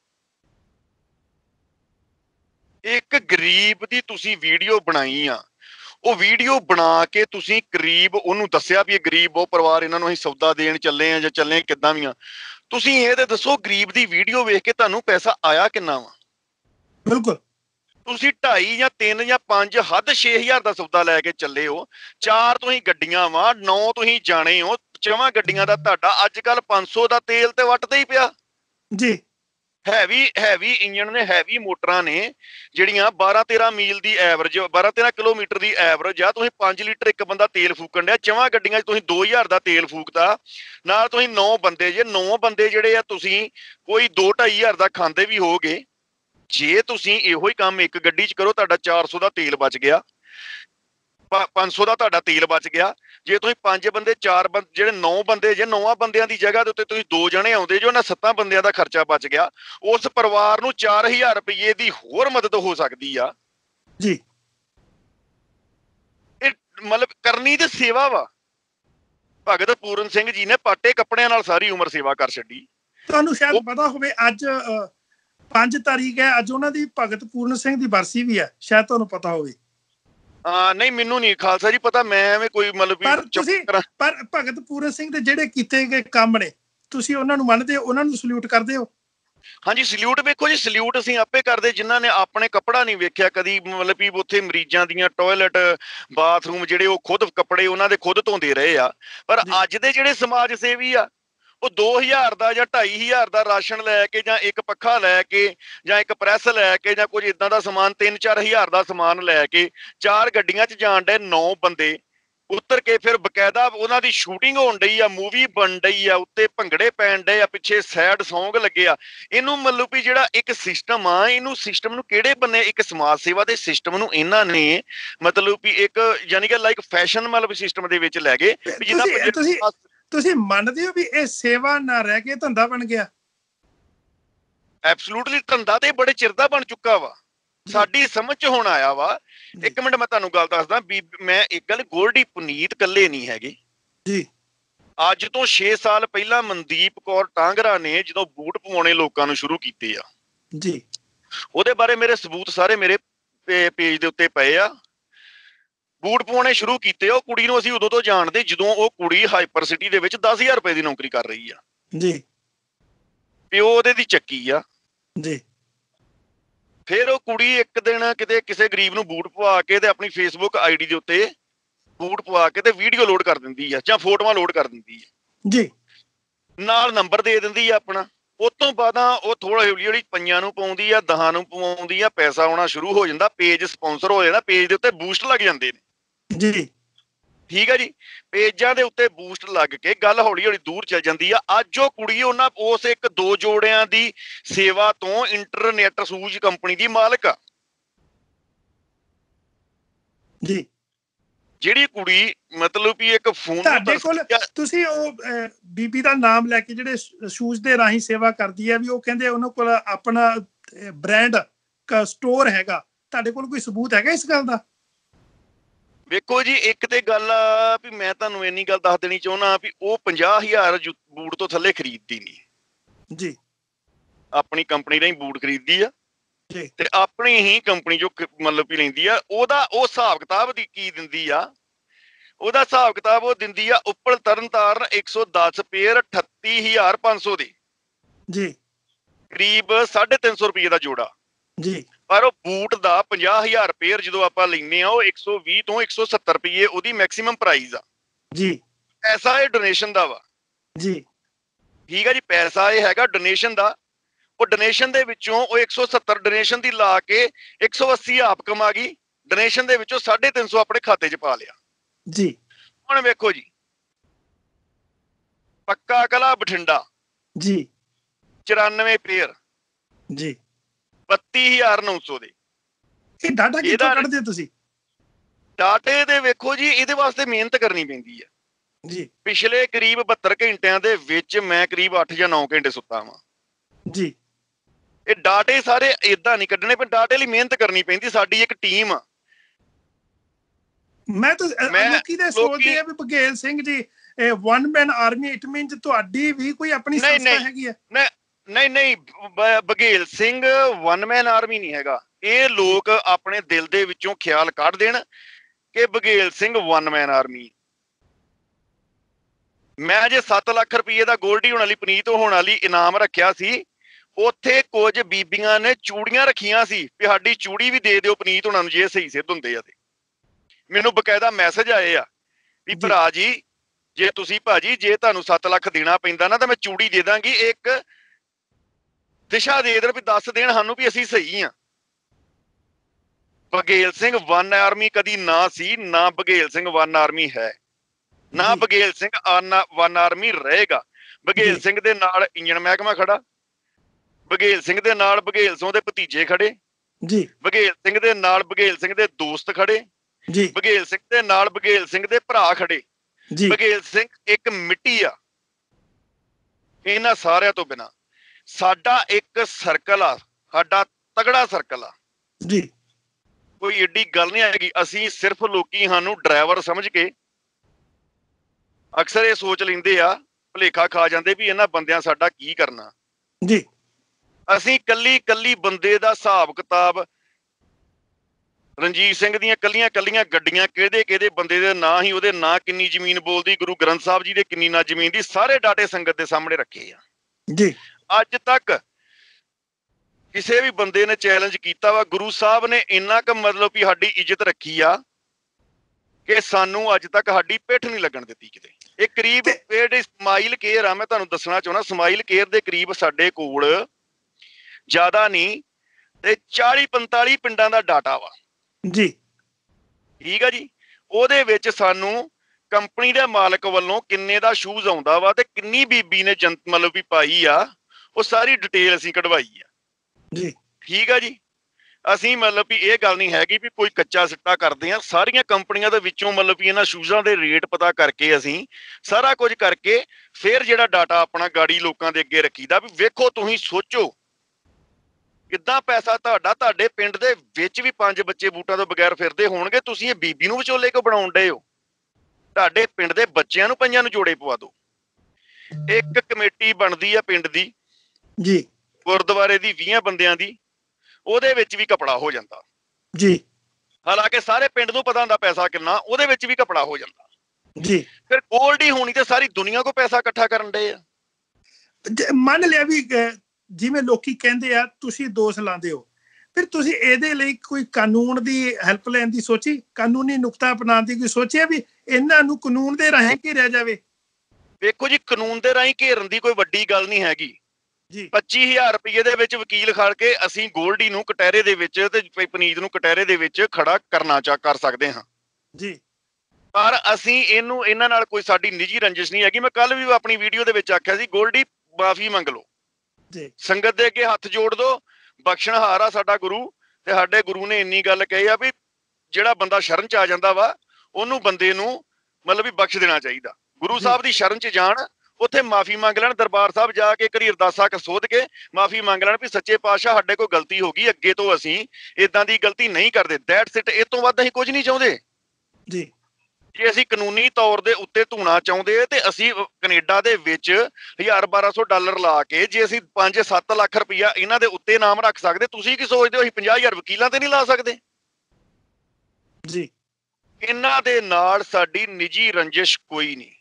ਇੱਕ ਗਰੀਬ ਦੀ ਤੁਸੀਂ ਵੀਡੀਓ ਬਣਾਈ ਆ, ਉਹ ਵੀਡੀਓ ਬਣਾ ਕੇ ਤੁਸੀਂ ਗਰੀਬ ਉਹਨੂੰ ਦੱਸਿਆ ਵੀ ਇਹ ਗਰੀਬ ਉਹ ਪਰਿਵਾਰ, ਇਹਨਾਂ ਨੂੰ ਅਸੀਂ ਸੌਦਾ ਦੇਣ ਚੱਲੇ ਆ ਜਾਂ ਚੱਲੇ ਕਿੱਦਾਂ ਵੀ ਆ। ਤੁਸੀਂ ਇਹ ਤੇ ਦੱਸੋ ਗਰੀਬ ਦੀ ਵੀਡੀਓ ਵੇਖ ਕੇ ਤੁਹਾਨੂੰ ਪੈਸਾ ਆਇਆ ਕਿੰਨਾ ਵਾ? ਬਿਲਕੁਲ। ਤੁਸੀਂ ਢਾਈ ਜਾਂ ਤਿੰਨ ਜਾਂ ਪੰਜ ਹੱਦ ਛੇ ਹਜ਼ਾਰ ਦਾ ਸੌਦਾ ਲੈ ਕੇ ਚੱਲੇ ਹੋ, ਚਾਰ ਤੁਸੀਂ ਗੱਡੀਆਂ ਵਾ, ਨੌ ਤੁਸੀਂ ਜਾਣੇ ਹੋ, ਚਵਾਂ ਗੱਡੀਆਂ ਦਾ ਤੁਹਾਡਾ ਅੱਜ ਕੱਲ ਪੰਜ ਸੌ ਦਾ ਤੇਲ ਤੇ ਵੱਟਦਾ ਹੀ ਪਿਆ ਜੀ। ਹੈਵੀ ਹੈਵੀ ਇੰਜਣ ਨੇ, ਹੈਵੀ ਮੋਟਰਾਂ ਨੇ ਜਿਹੜੀਆਂ ਬਾਰਾਂ ਤੇਰਾਂ ਮੀਲ ਦੀ ਐਵਰੇਜ, ਬਾਰਾਂ ਤੇਰਾਂ ਕਿਲੋਮੀਟਰ ਦੀ ਐਵਰੇਜ ਆ। ਤੁਸੀਂ ਪੰਜ ਲੀਟਰ ਇੱਕ ਬੰਦਾ ਤੇਲ ਫੂਕਣ ਡਿਆ, ਚਵਾਂ ਗੱਡੀਆਂ 'ਚ ਤੁਸੀਂ ਦੋ ਹਜ਼ਾਰ ਦਾ ਤੇਲ ਫੂਕਦਾ, ਨਾਲ ਤੁਸੀਂ ਨੌ ਬੰਦੇ ਜੇ ਨੌ ਬੰਦੇ ਜਿਹੜੇ ਆ ਤੁਸੀਂ ਕੋਈ ਦੋ ਢਾਈ ਹਜ਼ਾਰ ਦਾ ਖਾਂਦੇ ਵੀ ਹੋਗੇ। ਜੇ ਤੁਸੀਂ ਇਹੋ ਹੀ ਕੰਮ ਇੱਕ ਗੱਡੀ 'ਚ ਕਰੋ, ਤੁਹਾਡਾ ਚਾਰ ਸੌ ਦਾ ਤੇਲ ਬਚ ਗਿਆ, ਪੰਜ ਸੌ ਦਾ ਤੁਹਾਡਾ ਤੇਲ ਬਚ ਗਿਆ। ਜੇ ਤੁਸੀਂ ਪੰਜ ਬੰਦੇ ਚਾਰ ਬੰਦੇ ਜਿਹੜੇ ਨੌ ਬੰਦੇ ਜੇ ਨੌਵਾਂ ਬੰਦਿਆਂ ਦੀ ਜਗ੍ਹਾ ਦੇ ਉੱਤੇ ਤੁਸੀਂ ਦੋ ਜਣੇ ਆਉਂਦੇ ਜੋ, ਉਹਨਾਂ ਸੱਤਾਂ ਬੰਦਿਆਂ ਦਾ ਖਰਚਾ ਬਚ ਗਿਆ। ਉਸ ਪਰਿਵਾਰ ਨੂੰ ਚਾਰ ਹਜ਼ਾਰ ਰੁਪਈਏ ਦੀ ਹੋਰ ਮਦਦ ਹੋ ਸਕਦੀ ਆ ਜੀ। ਇਹ ਮਤਲਬ ਕਰਨੀ ਤੇ ਸੇਵਾ ਵਾ। ਭਗਤ ਪੂਰਨ ਸਿੰਘ ਜੀ ਨੇ ਪਾਟੇ ਕੱਪੜਿਆਂ ਨਾਲ ਸਾਰੀ ਉਮਰ ਸੇਵਾ ਕਰ ਛੱਡੀ। ਤੁਹਾਨੂੰ ਸ਼ਾਇਦ ਪਤਾ ਹੋਵੇ ਅੱਜ ਪੰਜ ਤਾਰੀਖ ਹੈ, ਅੱਜ ਉਹਨਾਂ ਦੀ ਭਗਤ ਪੂਰਨ ਸਿੰਘ ਦੀ ਬਰਸੀ ਵੀ ਹੈ, ਸ਼ਾਇਦ ਤੁਹਾਨੂੰ ਪਤਾ ਹੋਵੇ। ਹਾਂ ਨਹੀਂ, ਮੈਨੂੰ ਨਹੀਂ ਖਾਲਸਾ ਜੀ ਪਤਾ, ਮੈਂ ਐਵੇਂ ਕੋਈ ਮਤਲਬ ਪਰ ਤੁਸੀਂ ਪਰ ਭਗਤ ਪੂਰਨ ਸਿੰਘ ਦੇ ਜਿਹੜੇ ਕੀਤੇ ਗਏ ਕੰਮ ਨੇ, ਤੁਸੀਂ ਉਹਨਾਂ ਨੂੰ ਮੰਨਦੇ ਹੋ, ਉਹਨਾਂ ਨੂੰ ਸਲੂਟ ਕਰਦੇ ਹੋ? ਹਾਂਜੀ ਸਲੂਟ। ਵੇਖੋ ਜੀ, ਸਲੂਟ ਅਸੀਂ ਆਪੇ ਕਰਦੇ ਜਿਨ੍ਹਾਂ ਨੇ ਆਪਣੇ ਕੱਪੜਾ ਨਹੀਂ ਵੇਖਿਆ ਕਦੀ, ਮਤਲਬ ਵੀ ਉੱਥੇ ਮਰੀਜ਼ਾਂ ਦੀਆਂ ਟੋਇਲਟ ਬਾਥਰੂਮ ਜਿਹੜੇ ਉਹ ਖੁਦ ਕੱਪੜੇ ਉਹਨਾਂ ਦੇ ਖੁਦ ਧੋਂਦੇ ਰਹੇ ਆ। ਪਰ ਅੱਜ ਦੇ ਜਿਹੜੇ ਸਮਾਜ ਸੇਵੀ ਆ, ਉਹ ਦੋ ਹਜ਼ਾਰ ਦਾ ਜਾਂ ਢਾਈ ਹਜ਼ਾਰ ਦਾ ਰਾਸ਼ਨ ਲੈ ਕੇ ਜਾਂ ਇੱਕ ਪੱਖਾ ਲੈ ਕੇ ਜਾਂ ਇੱਕ ਪ੍ਰੈਸ ਲੈ ਕੇ ਜਾਂ ਕੁਝ ਇਦਾਂ ਦਾ ਸਮਾਨ ਤਿੰਨ ਚਾਰ ਹਜ਼ਾਰ ਦਾ ਸਮਾਨ ਲੈ ਕੇ ਚਾਰ ਗੱਡੀਆਂ 'ਚ ਜਾਣ ਡੇ ਨੌ ਬੰਦੇ, ਉਤਰ ਕੇ ਫਿਰ ਬਕਾਇਦਾ ਉਹਨਾਂ ਦੀ ਸ਼ੂਟਿੰਗ ਹੋਣ ਡਈ ਆ, ਮੂਵੀ ਬਣ ਡਈ ਆ, ਉੱਤੇ ਭੰਗੜੇ ਪੈਣ ਡਏ ਆ, ਪਿੱਛੇ ਸੈਡ ਸੌਂਗ ਲੱਗੇ ਆ। ਇਹਨੂੰ ਮਤਲਬ ਵੀ ਜਿਹੜਾ ਇੱਕ ਸਿਸਟਮ ਆ, ਇਹਨੂੰ ਸਿਸਟਮ ਨੂੰ ਕਿਹੜੇ ਬੰਨੇ, ਇੱਕ ਸਮਾਜ ਸੇਵਾ ਦੇ ਸਿਸਟਮ ਨੂੰ ਇਹਨਾਂ ਨੇ ਮਤਲਬ ਵੀ ਇੱਕ ਯਾਨੀ ਕਿ ਲਾਈਕ ਫੈਸ਼ਨ ਮਤਲਬ ਸਿਸਟਮ ਦੇ ਵਿੱਚ ਲੈ ਗਏ। ਤੁਸੀਂ ਤੁਸੀਂ ਤੁਸੀਂ ਮੰਨਦੇ ਹੋ ਵੀ ਇਹ ਸੇਵਾ ਨਾ ਰਹਿ ਕੇ ਧੰਦਾ ਬਣ ਗਿਆ? ਐਬਸੋਲੂਟਲੀ ਧੰਦਾ ਤੇ ਬੜੇ ਚਿਰ ਦਾ ਬਣ ਚੁੱਕਾ ਵਾ, ਸਾਡੀ ਸਮਝ ਚ ਹੁਣ ਆਇਆ ਵਾ। ਇੱਕ ਮਿੰਟ ਮੈਂ ਤੁਹਾਨੂੰ ਗੱਲ ਦੱਸਦਾ ਵੀ, ਮੈਂ ਇੱਕ ਗੱਲ, ਗੋਲਡੀ ਪੁਨੀਤ ਇਕੱਲੇ ਨਹੀਂ ਹੈਗੇ ਜੀ। ਅੱਜ ਤੋਂ ਛੇ ਸਾਲ ਪਹਿਲਾਂ ਮਨਦੀਪ ਕੌਰ ਟਾਂਗਰਾ ਨੇ ਜਦੋਂ ਬੂਟ ਪਵਾਉਣੇ ਲੋਕਾਂ ਨੂੰ ਸ਼ੁਰੂ ਕੀਤੇ ਆ ਜੀ, ਉਹਦੇ ਬਾਰੇ ਮੇਰੇ ਸਬੂਤ ਸਾਰੇ ਮੇਰੇ ਪੇਜ ਦੇ ਉੱਤੇ ਪਏ ਆ। ਬੂਟ ਪਵਾਉਣੇ ਸ਼ੁਰੂ ਕੀਤੇ, ਉਹ ਕੁੜੀ ਨੂੰ ਅਸੀਂ ਉਦੋਂ ਤੋਂ ਜਾਣਦੇ ਜਦੋਂ ਉਹ ਕੁੜੀ ਹਾਈਪਰ ਸਿਟੀ ਦੇ ਵਿੱਚ ਦਸ ਹਜ਼ਾਰ ਰੁਪਏ ਦੀ ਨੌਕਰੀ ਕਰ ਰਹੀ ਆ ਜੀ, ਪਿਓ ਉਹਦੇ ਦੀ ਚੱਕੀ ਆ ਜੀ। ਫਿਰ ਉਹ ਕੁੜੀ ਇੱਕ ਦਿਨ ਕਿਤੇ ਕਿਸੇ ਗਰੀਬ ਨੂੰ ਬੂਟ ਪਵਾ ਕੇ ਤੇ ਆਪਣੀ ਫੇਸਬੁੱਕ ਆਈਡੀ ਦੇ ਉੱਤੇ ਬੂਟ ਪਵਾ ਕੇ ਤੇ ਵੀਡੀਓ ਲੋਡ ਕਰ ਦਿੰਦੀ ਆ ਜਾਂ ਫੋਟੋਆਂ ਲੋਡ ਕਰ ਦਿੰਦੀ ਆ ਜੀ, ਨਾਲ ਨੰਬਰ ਦੇ ਦਿੰਦੀ ਆ ਆਪਣਾ। ਉਸ ਤੋਂ ਬਾਅਦ ਉਹ ਥੋੜਾ ਹੌਲੀ ਹੌਲੀ ਪੰਜਾਂ ਨੂੰ ਪਾਉਂਦੀ ਆ, ਦਹਾਂ ਨੂੰ ਪਵਾਉਂਦੀ ਆ, ਪੈਸਾ ਆਉਣਾ ਸ਼ੁਰੂ ਹੋ ਜਾਂਦਾ, ਪੇਜ ਸਪਾਂਸਰ ਹੋ ਜਾਂਦਾ, ਪੇਜ ਦੇ ਉੱਤੇ ਬੂਸਟ ਲੱਗ ਜਾਂਦੇ ਨੇ ਜੀ। ਠੀਕ ਆ ਜੀ, ਪੇਜਾਂ ਦੇ ਉੱਤੇ ਬੂਸਟ ਲੱਗ ਕੇ ਗੱਲ ਹੌਲੀ ਹੌਲੀ ਦੂਰ ਚੱਲ ਜਾਂਦੀ ਆ। ਅੱਜ ਉਹ ਕੁੜੀ ਉਹਨਾਂ ਉਸ ਇੱਕ ਦੋ ਜੋੜਿਆਂ ਦੀ ਸੇਵਾ ਤੋਂ ਇੰਟਰਨੈਟ ਸੂਝ ਕੰਪਨੀ ਦੀ ਮਾਲਕ ਆ ਜੀ। ਜਿਹੜੀ ਕੁੜੀ ਮਤਲਬ ਵੀ ਇੱਕ ਫੋਨ ਤੁਹਾਡੇ ਕੋਲ ਤੁਸੀਂ ਉਹ ਬੀਬੀ ਦਾ ਨਾਮ ਲੈ ਕੇ ਜਿਹੜੇ ਸ਼ੂਜ਼ ਦੇ ਰਾਹੀਂ ਸੇਵਾ ਕਰਦੀ ਹੈ ਵੀ, ਉਹ ਕਹਿੰਦੇ ਉਹਨਾਂ ਕੋਲ ਆਪਣਾ ਬ੍ਰਾਂਡ ਸਟੋਰ ਹੈਗਾ, ਤੁਹਾਡੇ ਕੋਲ ਕੋਈ ਸਬੂਤ ਹੈਗਾ ਇਸ ਗੱਲ ਦਾ? ਵੇਖੋ ਜੀ, ਇੱਕ ਤੇ ਗੱਲ ਆ ਵੀ ਮੈਂ ਤੁਹਾਨੂੰ ਇੰਨੀ ਗੱਲ ਦੱਸ ਦੇਣੀ ਚਾਹੁੰਦਾ ਵੀ ਉਹ ਪੰਜਾਹ ਹਜ਼ਾਰ ਬੂਟ ਤੋਂ ਥੱਲੇ ਖਰੀਦਦੀ ਨਹੀਂ ਜੀ, ਆਪਣੀ ਕੰਪਨੀ ਰਾਹੀਂ ਬੂਟ ਖਰੀਦਦੀ ਆ ਜੀ, ਤੇ ਆਪਣੀ ਹੀ ਕੰਪਨੀ ਜੋ ਮਤਲਬ ਵੀ ਲੈਂਦੀ ਆ। ਉਹਦਾ ਉਹ ਹਿਸਾਬ ਕਿਤਾਬ ਦੀ ਕੀ ਦਿੰਦੀ ਆ, ਉਹਦਾ ਹਿਸਾਬ ਕਿਤਾਬ ਉਹ ਦਿੰਦੀ ਆ ਉੱਪਰ ਤਰਨ ਤਾਰਨ ਇੱਕ ਸੌ ਦਸ ਪੇਅਰ ਅਠੱਤੀ ਹਜ਼ਾਰ ਪੰਜ ਸੌ ਦੇ ਜੀ, ਕਰੀਬ ਸਾਢੇ ਤਿੰਨ ਸੌ ਰੁਪਏ ਦਾ ਜੋੜਾ ਜੀ। ਪਰ ਉਹ ਬੂਟ ਦਾ ਪੰਜਾਹ ਹਜ਼ਾਰ ਪੇਅਰ ਜਦੋਂ ਆਪਾਂ ਲੈਂਦੇ ਆ, ਉਹ ਇੱਕ ਸੌ ਵੀਹ ਤੋਂ ਇੱਕ ਸੌ ਸੱਤਰ ਰੁਪਏ ਉਹਦੀ ਮੈਕਸਿਮਮ ਪ੍ਰਾਈਸ ਆ ਜੀ। ਪੈਸਾ ਇਹ ਡੋਨੇਸ਼ਨ ਦਾ ਵਾ ਜੀ, ਠੀਕ ਆ ਜੀ, ਪੈਸਾ ਇਹ ਹੈਗਾ ਡੋਨੇਸ਼ਨ ਦਾ। ਉਹ ਡੋਨੇਸ਼ਨ ਦੇ ਵਿੱਚੋਂ ਉਹ ਇੱਕ ਸੌ ਸੱਤਰ ਡੋਨੇਸ਼ਨ ਦੀ ਲਾ ਕੇ ਇੱਕ ਸੌ ਅੱਸੀ ਆਪ ਕਮਾ ਗਈ, ਡੋਨੇਸ਼ਨ ਦੇ ਵਿੱਚੋਂ ਸਾਢੇ ਤਿੰਨ ਸੌ ਆਪਣੇ ਖਾਤੇ 'ਚ ਪਾ ਲਿਆ ਜੀ। ਹੁਣ ਵੇਖੋ ਜੀ, ਪੱਕਾ ਕਲਾ ਬਠਿੰਡਾ ਜੀ, ਚੁਰਾਨਵੇਂ ਪੇਅਰ ਜੀ, ਬੱਤੀ ਹਜ਼ਾਰ ਨੌ ਸੌ ਦੇ। ਇਹ ਡਾਟਾ ਕਿੱਥੋਂ ਕੱਢਦੇ ਹੋ ਤੁਸੀਂ? ਡਾਟੇ ਦੇ ਵੇਖੋ ਜੀ, ਇਹਦੇ ਵਾਸਤੇ ਮਿਹਨਤ ਕਰਨੀ ਪੈਂਦੀ ਹੈ ਜੀ। ਪਿਛਲੇ ਕਰੀਬ ਬਹੱਤਰ ਘੰਟਿਆਂ ਦੇ ਵਿੱਚ ਮੈਂ ਕਰੀਬ ਅੱਠ ਜਾਂ ਨੌ ਘੰਟੇ ਸੁੱਤਾ ਵਾਂ ਜੀ। ਇਹ ਡਾਟੇ ਸਾਰੇ ਏਦਾਂ ਨਹੀਂ ਕੱਢਣੇ, ਪਰ ਡਾਟੇ ਲਈ ਮਿਹਨਤ ਕਰਨੀ ਪੈਂਦੀ। ਸਾਡੀ ਇੱਕ ਟੀਮ ਆ। ਮੈਂ ਤਾਂ ਲੋਕੀ ਦੇ ਸੋਚਦੇ ਆ ਵੀ Baghel Singh ji one man army, it means ਤੁਹਾਡੀ ਵੀ ਕੋਈ ਆਪਣੀ ਸੰਸਥਾ ਹੈਗੀ ਹੈ? ਨਹੀਂ ਨਹੀਂ, Baghel Singh one man army ਨਹੀਂ ਹੈਗਾ। ਇਹ ਲੋਕ ਆਪਣੇ ਦਿਲ ਦੇ ਵਿੱਚੋਂ ਖਿਆਲ ਕੱਢ ਦੇਣ ਕਿ Baghel Singh one man army. ਮੈਂ ਜੇ ਸੱਤ ਲੱਖ ਰੁਪਏ ਦਾ ਗੋਲਡੀ ਹੋਣ ਵਾਲੀ ਪੁਨੀਤ ਹੋਣ ਵਾਲੀ ਇਨਾਮ ਰੱਖਿਆ ਸੀ, ਉੱਥੇ ਕੁਝ ਬੀਬੀਆਂ ਨੇ ਚੂੜੀਆਂ ਰੱਖੀਆਂ ਸੀ ਵੀ ਸਾਡੀ ਚੂੜੀ ਵੀ ਦੇ ਦਿਓ ਪੁਨੀਤ ਹੋਣਾ ਨੂੰ ਜੇ ਸਹੀ ਸਿੱਧ ਹੁੰਦੇ ਆ। ਤੇ ਮੈਨੂੰ ਬਕਾਇਦਾ ਮੈਸੇਜ ਆਏ ਆ ਵੀ ਭਰਾ ਜੀ, ਜੇ ਤੁਸੀਂ ਭਾਜੀ ਜੇ ਤੁਹਾਨੂੰ ਸੱਤ ਲੱਖ ਦੇਣਾ ਪੈਂਦਾ ਨਾ ਤਾਂ ਮੈਂ ਚੂੜੀ ਦੇ ਦਾਂਗੀ। ਇੱਕ ਦਿਸ਼ਾ ਦੇ ਦੇਣ ਵੀ ਦੱਸ ਦੇਣ ਸਾਨੂੰ ਵੀ ਅਸੀਂ ਸਹੀ ਆ। ਬਘੇਲ ਸਿੰਘ ਵਨ ਆਰਮੀ ਕਦੀ ਨਾ ਸੀ, ਨਾ ਬਘੇਲ ਸਿੰਘ ਵਨ ਆਰਮੀ ਹੈ, ਨਾ ਬਘੇਲ ਸਿੰਘ ਵਨ ਆਰਮੀ ਰਹੇਗਾ। ਬਘੇਲ ਸਿੰਘ ਦੇ ਨਾਲ ਇੰਜਣ ਮਹਿਕਮਾ ਖੜਾ, ਬਘੇਲ ਸਿੰਘ ਦੇ ਨਾਲ ਬਘੇਲ ਸਿੰਘ ਦੇ ਭਤੀਜੇ ਖੜੇ ਜੀ, ਬਘੇਲ ਸਿੰਘ ਦੇ ਨਾਲ ਬਘੇਲ ਸਿੰਘ ਦੇ ਦੋਸਤ ਖੜੇ ਜੀ, ਬਘੇਲ ਸਿੰਘ ਦੇ ਨਾਲ ਬਘੇਲ ਸਿੰਘ ਦੇ ਭਰਾ ਖੜੇ ਜੀ। ਬਘੇਲ ਸਿੰਘ ਇੱਕ ਮਿੱਟੀ ਆ। ਇਹਨਾਂ ਸਾਰਿਆਂ ਤੋਂ ਬਿਨਾਂ ਸਾਡਾ ਇੱਕ ਸਰਕਲ ਆ, ਸਾਡਾ ਤਗੜਾ ਸਰਕਲ ਆ ਜੀ। ਕੋਈ ਏਡੀ ਗੱਲ ਨਹੀਂ ਆਏਗੀ। ਅਸੀਂ ਸਿਰਫ ਲੋਕੀ ਸਾਨੂੰ ਡਰਾਈਵਰ ਸਮਝ ਕੇ ਅਕਸਰ ਇਹ ਸੋਚ ਲੈਂਦੇ ਆ, ਭੁਲੇਖਾ ਖਾ ਜਾਂਦੇ ਵੀ ਇਹਨਾਂ ਬੰਦਿਆਂ ਸਾਡਾ ਕੀ ਕਰਨਾ ਜੀ। ਅਸੀਂ ਕੱਲੀ ਕੱਲੀ ਬੰਦੇ ਦਾ ਹਿਸਾਬ ਕਿਤਾਬ, ਰਣਜੀਤ ਸਿੰਘ ਦੀਆਂ ਕੱਲੀਆਂ ਕੱਲੀਆਂ ਗੱਡੀਆਂ, ਕਿਹਦੇ ਕਿਹਦੇ ਬੰਦੇ ਦੇ ਨਾਂ ਹੀ, ਉਹਦੇ ਨਾਂ ਕਿੰਨੀ ਜ਼ਮੀਨ ਬੋਲਦੀ, ਗੁਰੂ ਗ੍ਰੰਥ ਸਾਹਿਬ ਜੀ ਦੇ ਕਿੰਨੀ ਨਾ ਜ਼ਮੀਨ ਦੀ, ਸਾਰੇ ਡਾਟੇ ਸੰਗਤ ਦੇ ਸਾਹਮਣੇ ਰੱਖੇ ਆ ਜੀ। ਅੱਜ ਤੱਕ ਕਿਸੇ ਵੀ ਬੰਦੇ ਨੇ ਚੈਲੰਜ ਕੀਤਾ ਵਾ, ਗੁਰੂ ਸਾਹਿਬ ਨੇ ਇੰਨਾ ਕੁ ਮਤਲਬ ਵੀ ਸਾਡੀ ਇੱਜ਼ਤ ਰੱਖੀ ਆ ਕਿ ਸਾਨੂੰ ਅੱਜ ਤੱਕ ਸਾਡੀ ਪਿੱਠ ਨਹੀਂ ਲੱਗਣ ਦਿੱਤੀ ਕਿਤੇ। ਇਹ ਕਰੀਬ ਜਿਹੜੇ ਸਮਾਈਲ ਕੇਅਰ ਆ, ਮੈਂ ਤੁਹਾਨੂੰ ਦੱਸਣਾ ਚਾਹੁੰਦਾ, ਸਮਾਈਲ ਕੇਅਰ ਦੇ ਕਰੀਬ ਸਾਡੇ ਕੋਲ ਜ਼ਿਆਦਾ ਨਹੀਂ ਤੇ ਚਾਲੀ ਪੰਤਾਲੀ ਪਿੰਡਾਂ ਦਾ ਡਾਟਾ ਵਾ ਜੀ। ਠੀਕ ਆ ਜੀ। ਉਹਦੇ ਵਿੱਚ ਸਾਨੂੰ ਕੰਪਨੀ ਦੇ ਮਾਲਕ ਵੱਲੋਂ ਕਿੰਨੇ ਦਾ ਸ਼ੂਜ਼ ਆਉਂਦਾ ਵਾ ਤੇ ਕਿੰਨੀ ਬੀਬੀ ਨੇ ਜਨ ਮਤਲਬ ਵੀ ਪਾਈ ਆ, ਉਹ ਸਾਰੀ ਡਿਟੇਲ ਅਸੀਂ ਕਢਵਾਈ ਆ ਜੀ। ਠੀਕ ਆ ਜੀ। ਅਸੀਂ ਮਤਲਬ ਵੀ ਇਹ ਗੱਲ ਨਹੀਂ ਹੈਗੀ ਵੀ ਕੋਈ ਕੱਚਾ ਸਿੱਟਾ ਕਰਦੇ ਆ, ਸਾਰੀਆਂ ਕੰਪਨੀਆਂ ਦੇ ਵਿੱਚੋਂ ਮਤਲਬ ਵੀ ਇਹਨਾਂ ਸ਼ੂਜ਼ਾਂ ਦੇ ਰੇਟ ਪਤਾ ਕਰਕੇ ਅਸੀਂ ਸਾਰਾ ਕੁਝ ਕਰਕੇ ਫਿਰ ਜਿਹੜਾ ਡਾਟਾ ਆਪਣਾ ਗਾੜੀ ਲੋਕਾਂ ਦੇ ਅੱਗੇ ਰੱਖੀਦਾ ਵੀ ਵੇਖੋ ਤੁਸੀਂ ਸੋਚੋ ਕਿੱਦਾਂ ਪੈਸਾ ਤੁਹਾਡਾ, ਤੁਹਾਡੇ ਪਿੰਡ ਦੇ ਵਿੱਚ ਵੀ ਪੰਜ ਬੱਚੇ ਬੂਟਾਂ ਤੋਂ ਬਗੈਰ ਫਿਰਦੇ ਹੋਣਗੇ, ਤੁਸੀਂ ਇਹ ਬੀਬੀ ਨੂੰ ਵਿਚੋਲੇ ਕਿਉਂ ਬਣਾਉਣ ਡਏ ਹੋ? ਤੁਹਾਡੇ ਪਿੰਡ ਦੇ ਬੱਚਿਆਂ ਨੂੰ ਪੰਜਾਂ ਨੂੰ ਜੋੜੇ ਪਵਾ ਦਿਓ। ਇੱਕ ਕਮੇਟੀ ਬਣਦੀ ਆ ਪਿੰਡ ਦੀ ਜੀ, ਗੁਰਦੁਆਰੇ ਦੀ ਵੀਹਾਂ ਬੰਦਿਆਂ ਦੀ, ਉਹਦੇ ਵਿੱਚ ਵੀ ਕਪੜਾ ਹੋ ਜਾਂਦਾ ਜੀ। ਹਾਲਾਂਕਿ ਸਾਰੇ ਪਿੰਡ ਨੂੰ ਪਤਾ ਹੁੰਦਾ ਪੈਸਾ ਕਿੰਨਾ, ਉਹਦੇ ਵਿੱਚ ਵੀ ਕਪੜਾ ਹੋ ਜਾਂਦਾ ਜੀ। ਫਿਰ ਗੋਲਡੀ ਹੋਣੀ ਤੇ ਸਾਰੀ ਦੁਨੀਆ ਕੋ ਪੈਸਾ ਇਕੱਠਾ ਕਰਨ ਡਏ ਆ। ਮੰਨ ਲਿਆ ਵੀ ਜਿਵੇਂ ਲੋਕੀ ਕਹਿੰਦੇ ਆ ਤੁਸੀਂ ਦੋਸ਼ ਲਾਉਂਦੇ ਹੋ, ਫਿਰ ਤੁਸੀਂ ਇਹਦੇ ਲਈ ਕੋਈ ਕਾਨੂੰਨ ਦੀ ਹੈਲਪ ਲੈਣ ਦੀ ਸੋਚੀ, ਕਾਨੂੰਨੀ ਨੁਕਤਾ ਅਪਣਾਉਣ ਦੀ ਕੋਈ ਸੋਚਿਆ ਵੀ ਇਹਨਾਂ ਨੂੰ ਕਾਨੂੰਨ ਦੇ ਰਾਹੀਂ ਘੇਰਿਆ ਜਾਵੇ? ਵੇਖੋ ਜੀ, ਕਾਨੂੰਨ ਦੇ ਰਾਹੀਂ ਘੇਰਨ ਦੀ ਕੋਈ ਵੱਡੀ ਗੱਲ ਨਹੀਂ ਹੈਗੀ ਜੀ। ਪੱਚੀ ਹਜ਼ਾਰ ਰੁਪਏ ਦੇ ਵਿੱਚ ਵਕੀਲ ਖੜ ਕੇ ਅਸੀਂ ਗੋਲਡੀ ਨੂੰ ਕਟਹਿਰੇ ਦੇ ਵਿੱਚ ਤੇ ਪਨੀਤ ਨੂੰ ਕਟਹਿਰੇ ਦੇ ਵਿੱਚ ਖੜਾ ਕਰਨਾ ਚਾ ਕਰ ਸਕਦੇ ਹਾਂ ਜੀ। ਪਰ ਅਸੀਂ ਇਹਨੂੰ ਇਹਨਾਂ ਨਾਲ ਕੋਈ ਸਾਡੀ ਨਿੱਜੀ ਰੰਜਿਸ਼ ਨਹੀਂ ਹੈਗੀ। ਮੈਂ ਕੱਲ ਵੀ ਆਪਣੀ ਵੀਡੀਓ ਦੇ ਵਿੱਚ ਆਖਿਆ ਸੀ ਗੋਲਡੀ ਮਾਫੀ ਮੰਗ ਲਓ ਜੀ, ਸੰਗਤ ਦੇ ਅੱਗੇ ਹੱਥ ਜੋੜ ਦੋ, ਬਖਸ਼ਣਹਾਰ ਆ ਸਾਡਾ ਗੁਰੂ, ਤੇ ਸਾਡੇ ਗੁਰੂ ਨੇ ਇੰਨੀ ਗੱਲ ਕਹੀ ਆ ਵੀ ਜਿਹੜਾ ਬੰਦਾ ਸ਼ਰਨ ਚ ਆ ਜਾਂਦਾ ਵਾ ਉਹਨੂੰ ਬੰਦੇ ਨੂੰ ਮਤਲਬ ਵੀ ਬਖਸ਼ ਦੇਣਾ ਚਾਹੀਦਾ। ਗੁਰੂ ਸਾਹਿਬ ਦੀ ਸ਼ਰਨ ਚ ਜਾਣ, ਉੱਥੇ ਮਾਫੀ ਮੰਗ ਲੈਣ, ਦਰਬਾਰ ਸਾਹਿਬ ਜਾ ਕੇ ਕਰੀ ਅਰਦਾਸਾਂ ਕਸੋਧ ਕੇ ਮਾਫੀ ਮੰਗ ਲੈਣ ਵੀ ਸੱਚੇ ਪਾਤਸ਼ਾਹ ਸਾਡੇ ਕੋਲ ਗਲਤੀ ਹੋ ਗਈ, ਅੱਗੇ ਤੋਂ ਅਸੀਂ ਇਦਾਂ ਦੀ ਗਲਤੀ ਨਹੀਂ ਕਰਦੇ। That's it. ਇਹ ਤੋਂ ਵੱਧ ਅਸੀਂ ਕੁਝ ਨਹੀਂ ਚਾਹੁੰਦੇ ਜੀ। ਜੇ ਅਸੀਂ ਕਾਨੂੰਨੀ ਤੌਰ ਦੇ ਉੱਤੇ ਧੂਣਾ ਚਾਹੁੰਦੇ ਤੇ ਅਸੀਂ ਕੈਨੇਡਾ ਦੇ ਵਿੱਚ ਹਜ਼ਾਰ ਬਾਰਾਂ ਸੌ ਡਾਲਰ ਲਾ ਕੇ ਜੇ ਅਸੀਂ ਪੰਜ ਸੱਤ ਲੱਖ ਰੁਪਈਆ ਇਹਨਾਂ ਦੇ ਉੱਤੇ ਨਾਮ ਰੱਖ ਸਕਦੇ, ਤੁਸੀਂ ਕੀ ਸੋਚਦੇ ਹੋ ਅਸੀਂ ਪੰਜਾਹ ਹਜ਼ਾਰ ਵਕੀਲਾਂ ਤੇ ਨਹੀਂ ਲਾ ਸਕਦੇ ਜੀ? ਇਹਨਾਂ ਦੇ ਨਾਲ ਸਾਡੀ ਨਿੱਜੀ ਰੰਜਿਸ਼ ਕੋਈ ਨਹੀਂ।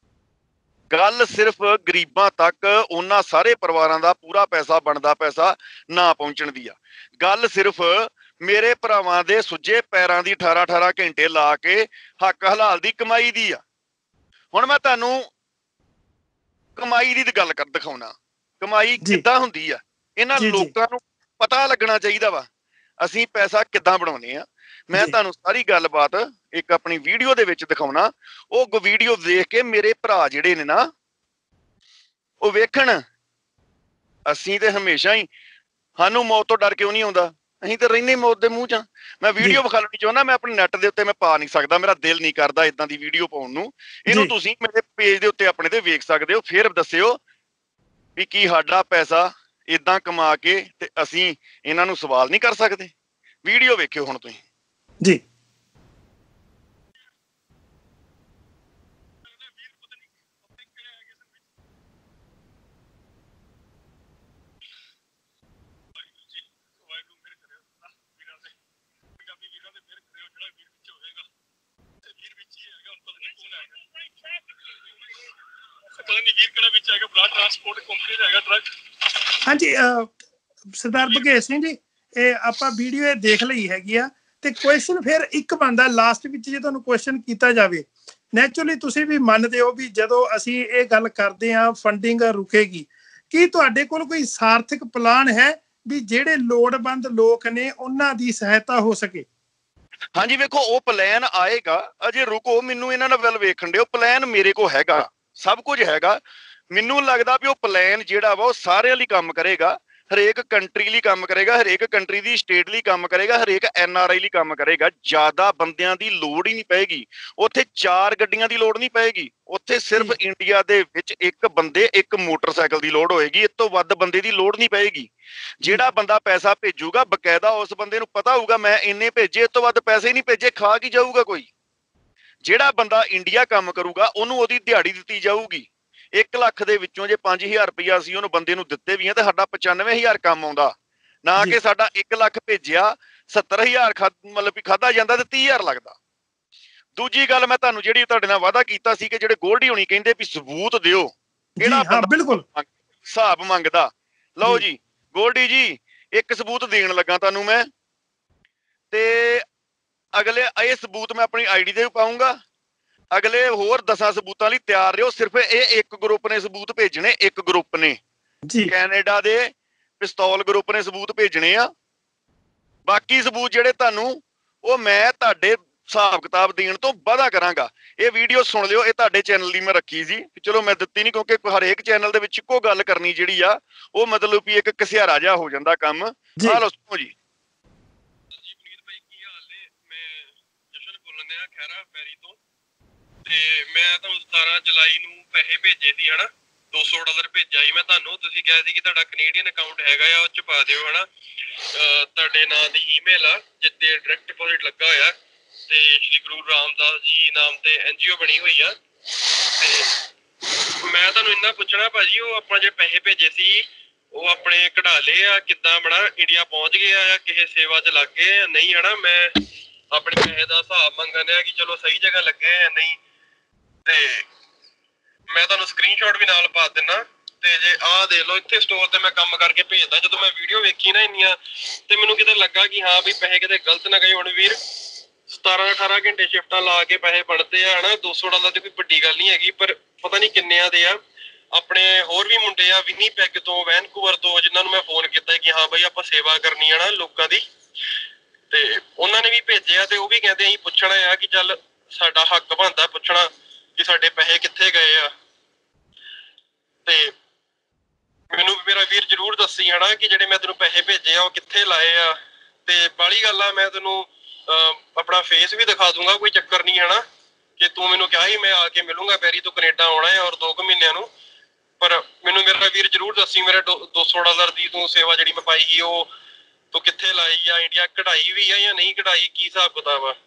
ਗੱਲ ਸਿਰਫ ਗਰੀਬਾਂ ਤੱਕ ਉਹਨਾਂ ਸਾਰੇ ਪਰਿਵਾਰਾਂ ਦਾ ਪੂਰਾ ਪੈਸਾ ਬਣਦਾ ਪੈਸਾ ਨਾ ਪਹੁੰਚਣ ਦੀ ਆ। ਗੱਲ ਸਿਰਫ ਮੇਰੇ ਭਰਾਵਾਂ ਦੇ ਸੁੱਜੇ ਪੈਰਾਂ ਦੀ ਅਠਾਰਾਂ ਅਠਾਰਾਂ ਘੰਟੇ ਲਾ ਕੇ ਹੱਕ ਹਲਾਲ ਦੀ ਕਮਾਈ ਦੀ ਆ। ਹੁਣ ਮੈਂ ਤੁਹਾਨੂੰ ਕਮਾਈ ਦੀ ਗੱਲ ਕਰ ਦਿਖਾਉਣਾ, ਕਮਾਈ ਕਿੱਦਾਂ ਹੁੰਦੀ ਆ। ਇਹਨਾਂ ਲੋਕਾਂ ਨੂੰ ਪਤਾ ਲੱਗਣਾ ਚਾਹੀਦਾ ਵਾ ਅਸੀਂ ਪੈਸਾ ਕਿੱਦਾਂ ਬਣਾਉਨੇ ਆ। ਮੈਂ ਤੁਹਾਨੂੰ ਸਾਰੀ ਗੱਲਬਾਤ ਇੱਕ ਆਪਣੀ ਵੀਡੀਓ ਦੇ ਵਿੱਚ ਦਿਖਾਉਣਾ। ਉਹ ਵੀਡੀਓ ਦੇਖ ਕੇ ਮੇਰੇ ਭਰਾ ਜਿਹੜੇ ਨੇ ਨਾ ਉਹ ਵੇਖਣ। ਅਸੀਂ ਤੇ ਹਮੇਸ਼ਾ ਹੀ, ਸਾਨੂੰ ਮੌਤ ਤੋਂ ਡਰ ਕਿਉਂ ਨਹੀਂ ਆਉਂਦਾ? ਅਸੀਂ ਤਾਂ ਰਹਿੰਦੇ ਮੌਤ ਦੇ ਮੂੰਹ ਚ। ਮੈਂ ਵੀਡੀਓ ਵਿਖਾਉਣੀ ਚਾਹੁੰਦਾ, ਮੈਂ ਆਪਣੇ ਨੈਟ ਦੇ ਉੱਤੇ ਮੈਂ ਪਾ ਨਹੀਂ ਸਕਦਾ, ਮੇਰਾ ਦਿਲ ਨਹੀਂ ਕਰਦਾ ਇਦਾਂ ਦੀ ਵੀਡੀਓ ਪਾਉਣ ਨੂੰ। ਇਹਨੂੰ ਤੁਸੀਂ ਮੇਰੇ ਪੇਜ ਦੇ ਉੱਤੇ ਆਪਣੇ ਤੇ ਵੇਖ ਸਕਦੇ ਹੋ, ਫਿਰ ਦੱਸਿਓ ਵੀ ਕੀ ਸਾਡਾ ਪੈਸਾ ਇਦਾਂ ਕਮਾ ਕੇ ਤੇ ਅਸੀਂ ਇਹਨਾਂ ਨੂੰ ਸਵਾਲ ਨਹੀਂ ਕਰ ਸਕਦੇ। ਵੀਡੀਓ ਵੇਖਿਓ ਹੁਣ ਤੁਸੀਂ ਜੀ। ਹਾਂਜੀ ਸਰਦਾਰ ਬਘੇਲ ਸਿੰਘ ਜੀ, ਇਹ ਆਪਾਂ ਵੀਡੀਓ ਇਹ ਦੇਖ ਲਈ ਹੈਗੀ ਆ, ਤੇ ਕੁਐਸਚਨ ਫਿਰ ਇੱਕ ਬਣਦਾ ਲਾਸਟ ਵਿੱਚ ਜੇ ਤੁਹਾਨੂੰ ਕੁਐਸਚਨ ਕੀਤਾ ਜਾਵੇ। ਨੈਚੁਰਲੀ ਤੁਸੀਂ ਵੀ ਮੰਨਦੇ ਹੋ ਵੀ ਜਦੋਂ ਅਸੀਂ ਇਹ ਗੱਲ ਕਰਦੇ ਹਾਂ ਫੰਡਿੰਗ ਰੁਕੇਗੀ, ਕੀ ਤੁਹਾਡੇ ਕੋਲ ਕੋਈ ਸਾਰਥਕ ਪਲਾਨ ਹੈ ਵੀ ਜਿਹੜੇ ਲੋੜਵੰਦ ਲੋਕ ਨੇ ਉਹਨਾਂ ਦੀ ਸਹਾਇਤਾ ਹੋ ਸਕੇ? ਹਾਂਜੀ ਵੇਖੋ, ਉਹ ਪਲਾਨ ਆਏਗਾ, ਅਜੇ ਰੁਕੋ, ਮੈਨੂੰ ਇਹਨਾਂ ਨਾਲ ਵੱਲ ਵੇਖਣ ਦਿਓ। ਪਲਾਨ ਮੇਰੇ ਕੋਲ ਹੈਗਾ, ਸਭ ਕੁਝ ਹੈਗਾ। ਮੈਨੂੰ ਲੱਗਦਾ ਵੀ ਉਹ ਪਲਾਨ ਜਿਹੜਾ ਵਾ ਉਹ ਸਾਰਿਆਂ ਲਈ ਕੰਮ ਕਰੇਗਾ, ਹਰੇਕ ਕੰਟਰੀ ਲਈ ਕੰਮ ਕਰੇਗਾ, ਹਰੇਕ ਕੰਟਰੀ ਦੀ ਸਟੇਟ ਲਈ ਕੰਮ ਕਰੇਗਾ, ਹਰੇਕ ਐਨ ਆਰ ਆਈ ਲਈ ਕੰਮ ਕਰੇਗਾ। ਜ਼ਿਆਦਾ ਬੰਦਿਆਂ ਦੀ ਲੋੜ ਹੀ ਨਹੀਂ ਪਏਗੀ ਉੱਥੇ, ਚਾਰ ਗੱਡੀਆਂ ਦੀ ਲੋੜ ਨਹੀਂ ਪਏਗੀ ਉੱਥੇ। ਸਿਰਫ ਇੰਡੀਆ ਦੇ ਵਿੱਚ ਇੱਕ ਬੰਦੇ ਇੱਕ ਮੋਟਰਸਾਈਕਲ ਦੀ ਲੋੜ ਹੋਏਗੀ, ਇਸ ਤੋਂ ਵੱਧ ਬੰਦੇ ਦੀ ਲੋੜ ਨਹੀਂ ਪਏਗੀ। ਜਿਹੜਾ ਬੰਦਾ ਪੈਸਾ ਭੇਜੂਗਾ ਬਕਾਇਦਾ ਉਸ ਬੰਦੇ ਨੂੰ ਪਤਾ ਹੋਊਗਾ ਮੈਂ ਇੰਨੇ ਭੇਜੇ, ਇਸ ਤੋਂ ਵੱਧ ਪੈਸੇ ਨਹੀਂ ਭੇਜੇ, ਖਾ ਕੀ ਜਾਊਗਾ ਕੋਈ। ਜਿਹੜਾ ਬੰਦਾ ਇੰਡੀਆ ਕੰਮ ਕਰੂਗਾ ਉਹਨੂੰ ਉਹਦੀ ਦਿਹਾੜੀ ਦਿੱਤੀ ਜਾਊਗੀ। ਇੱਕ ਲੱਖ ਦੇ ਵਿੱਚੋਂ ਜੇ ਪੰਜ ਹਜ਼ਾਰ ਰੁਪਈਆ ਅਸੀਂ ਉਹਨੂੰ ਬੰਦੇ ਨੂੰ ਦਿੱਤੇ ਵੀ ਆ ਤੇ ਸਾਡਾ ਪਚਾਨਵੇਂ ਹਜ਼ਾਰ ਕੰਮ ਆਉਂਦਾ, ਨਾ ਕਿ ਸਾਡਾ ਇੱਕ ਲੱਖ ਭੇਜਿਆ ਸੱਤਰ ਹਜ਼ਾਰ ਖਾ ਮਤਲਬ ਵੀ ਖਾਧਾ ਜਾਂਦਾ ਤੇ ਤੀਹ ਹਜ਼ਾਰ ਲੱਗਦਾ। ਦੂਜੀ ਗੱਲ ਮੈਂ ਤੁਹਾਨੂੰ ਜਿਹੜੀ ਤੁਹਾਡੇ ਨਾਲ ਵਾਅਦਾ ਕੀਤਾ ਸੀ ਕਿ ਜਿਹੜੇ ਗੋਲਡੀ ਹੋਣੀ ਕਹਿੰਦੇ ਵੀ ਸਬੂਤ ਦਿਓ, ਕਿਹੜਾ ਬੰਦਾ ਬਿਲਕੁਲ ਹਿਸਾਬ ਮੰਗਦਾ। ਲਓ ਜੀ ਗੋਲਡੀ ਜੀ, ਇੱਕ ਸਬੂਤ ਦੇਣ ਲੱਗਾ ਤੁਹਾਨੂੰ ਮੈਂ, ਤੇ ਅਗਲੇ ਇਹ ਸਬੂਤ ਮੈਂ ਆਪਣੀ ਆਈ ਡੀ ਤੇ ਵੀ ਪਾਊਂਗਾ। ਅਗਲੇ ਹੋਰ ਦਸਾਂ ਸਬੂਤਾਂ ਲਈ ਤਿਆਰ ਰਹੋ। ਸਿਰਫ ਇਹ ਇੱਕ ਗਰੁੱਪ ਨੇ ਸਬੂਤ ਭੇਜਣੇ, ਇੱਕ ਗਰੁੱਪ ਨੇ ਜੀ, ਕੈਨੇਡਾ ਦੇ ਪਿਸਤੌਲ ਗਰੁੱਪ ਨੇ ਸਬੂਤ ਭੇਜਣੇ ਆ। ਬਾਕੀ ਸਬੂਤ ਜਿਹੜੇ ਤੁਹਾਨੂੰ ਉਹ ਮੈਂ ਤੁਹਾਡੇ ਹਿਸਾਬ ਕਿਤਾਬ ਦੇਣ ਤੋਂ ਵਾਅਦਾ ਕਰਾਂਗਾ। ਇਹ ਵੀਡੀਓ ਸੁਣ ਲਿਓ, ਇਹ ਤੁਹਾਡੇ ਚੈਨਲ ਦੀ ਮੈਂ ਰੱਖੀ ਸੀ, ਚਲੋ ਮੈਂ ਦਿੱਤੀ ਨਹੀਂ ਕਿਉਂਕਿ ਹਰੇਕ ਚੈਨਲ ਦੇ ਵਿੱਚ ਇੱਕੋ ਗੱਲ ਕਰਨੀ ਜਿਹੜੀ ਆ ਉਹ ਮਤਲਬ ਵੀ ਇੱਕ ਘਸਿਆਰਾ ਜਿਹਾ ਹੋ ਜਾਂਦਾ ਕੰਮ। ਆ ਲਓ ਸੁਣੋ ਜੀ। ਖੈਰਾ ਪੈਰੀ ਤੋਂ ਤੇ ਮੈਂ ਤੁਹਾਨੂੰ ਸਤਾਰਾਂ ਜੁਲਾਈ ਨੂੰ ਪੈਸੇ ਭੇਜੇ ਸੀ ਹਨਾ, ਦੋ ਸੌ ਡਾਲਰ ਭੇਜਿਆ ਸੀ ਮੈਂ ਤੁਹਾਨੂੰ। ਤੁਸੀਂ ਕਿਹਾ ਸੀ ਕਿ ਤੁਹਾਡਾ ਕੈਨੇਡੀਅਨ ਅਕਾਊਂਟ ਹੈਗਾ ਆ, ਉਹ ਚ ਪਾ ਦਿਓ ਹਨਾ। ਤੁਹਾਡੇ ਨਾਂ ਦੀ ਈਮੇਲ ਆ ਜਿੱਤੇ ਡਾਇਰੈਕਟ ਡਿਪੋਜ਼ਿਟ ਲੱਗਾ ਹੋਇਆ ਤੇ ਸ਼੍ਰੀ ਗੁਰੂ ਰਾਮਦਾਸ ਜੀ ਨਾਮ ਤੇ ਐਨਜੀਓ ਬਣੀ ਹੋਈ ਆ। ਤੇ ਮੈਂ ਤੁਹਾਨੂੰ ਇੰਨਾ ਪੁੱਛਣਾ ਭਾਜੀ, ਉਹ ਆਪਾਂ ਜੇ ਪੈਸੇ ਭੇਜੇ ਸੀ ਉਹ ਆਪਣੇ ਕਢਾ ਲਏ ਆ ਕਿੱਦਾਂ, ਬੜਾ ਇੰਡੀਆ ਪਹੁੰਚ ਗਏ ਆ, ਕਿਸੇ ਸੇਵਾ 'ਚ ਲੱਗ ਗਏ ਆ ਨਹੀਂ ਹਨਾ? ਮੈਂ ਆਪਣੇ ਪੈਸੇ ਦਾ ਹਿਸਾਬ ਮੰਗਣ ਡਿਆ ਕਿ ਚਲੋ ਸਹੀ ਜਗ੍ਹਾ ਲੱਗੇ ਜਾਂ ਨਹੀਂ। ਤੇ ਮੈਂ ਤੁਹਾਨੂੰ ਸਕਰੀਨਸ਼ਾਟ ਵੀ ਨਾਲ ਪਾ ਦਿੰਦਾ ਤੇ ਜੇ ਆਹ ਦੇਖ ਲਓ, ਇੱਥੇ ਸਟੋਰ ਤੇ ਮੈਂ ਕੰਮ ਕਰਕੇ ਭੇਜਦਾ। ਜਦੋਂ ਮੈਂ ਵੀਡੀਓ ਵੇਖੀ ਨਾ ਇੰਨੀਆਂ ਤੇ ਮੈਨੂੰ ਕਿਤੇ ਲੱਗਾ ਕਿ ਹਾਂ ਵੀ ਪੈਸੇ ਕਿਤੇ ਗਲਤ ਨਾ ਗਏ ਹੁਣ। ਵੀਰ ਸਤਾਰਾਂ ਅਠਾਰਾਂ ਘੰਟੇ ਸ਼ਿਫਟਾਂ ਲਾ ਕੇ ਪੈਸੇ ਬਣਦੇ ਆ ਹਨਾ, ਦੋ ਸੌ ਡਾਲਰ ਤੇ ਕੋਈ ਵੱਡੀ ਗੱਲ ਨਹੀਂ ਹੈਗੀ, ਪਰ ਪਤਾ ਨਹੀਂ ਕਿੰਨਿਆਂ ਦੇ ਆ। ਆਪਣੇ ਹੋਰ ਵੀ ਮੁੰਡੇ ਆ ਵਿਨੀਪੈਗ ਤੋਂ, ਵੈਨਕੂਵਰ ਤੋਂ, ਜਿਨ੍ਹਾਂ ਨੂੰ ਮੈਂ ਫੋਨ ਕੀਤਾ ਕਿ ਹਾਂ ਬਾਈ ਆਪਾਂ ਸੇਵਾ ਕਰਨੀ ਆ ਨਾ ਲੋਕਾਂ ਦੀ, ਤੇ ਉਹਨਾਂ ਨੇ ਵੀ ਭੇਜਿਆ ਤੇ ਉਹ ਵੀ ਕਹਿੰਦੇ ਅਸੀਂ ਪੁੱਛਣਾ ਆ ਕਿ ਚੱਲ ਸਾਡਾ ਹੱਕ ਬਣਦਾ ਪੁੱਛਣਾ ਕਿ ਸਾਡੇ ਪੈਸੇ ਕਿੱਥੇ ਗਏ ਆ। ਤੇ ਮੈਨੂੰ ਮੇਰਾ ਵੀਰ ਜ਼ਰੂਰ ਦੱਸੀ ਹਨਾ ਕਿ ਜਿਹੜੇ ਮੈਂ ਤੈਨੂੰ ਪੈਸੇ ਭੇਜੇ ਆ ਉਹ ਕਿੱਥੇ ਲਾਏ ਆ। ਤੇ ਬਾਹਲੀ ਗੱਲ ਆ, ਮੈਂ ਤੈਨੂੰ ਆਪਣਾ ਫੇਸ ਵੀ ਦਿਖਾ ਦੂੰਗਾ, ਕੋਈ ਚੱਕਰ ਨਹੀਂ ਹਨਾ। ਕਿ ਤੂੰ ਮੈਨੂੰ ਕਿਹਾ ਸੀ ਮੈਂ ਆ ਕੇ ਮਿਲੂੰਗਾ ਪੈਰੀ ਤੋਂ ਕੈਨੇਡਾ ਆਉਣਾ ਹੈ ਔਰ ਦੋ ਕੁ ਮਹੀਨਿਆਂ ਨੂੰ, ਪਰ ਮੈਨੂੰ ਮੇਰਾ ਵੀਰ ਜ਼ਰੂਰ ਦੱਸੀ ਮੇਰੇ ਦੋ ਸੌ ਡਾਲਰ ਦੀ ਤੂੰ ਸੇਵਾ ਜਿਹੜੀ ਮੈਂ ਪਾਈ ਸੀ ਉਹ ਤੂੰ ਕਿੱਥੇ ਲਾਈ ਆ, ਇੰਡੀਆ ਕਢਾਈ ਵੀ ਆ ਜਾਂ ਨਹੀਂ ਕਢਾਈ, ਕੀ ਹਿਸਾਬ ਕਿਤਾਬ ਆ?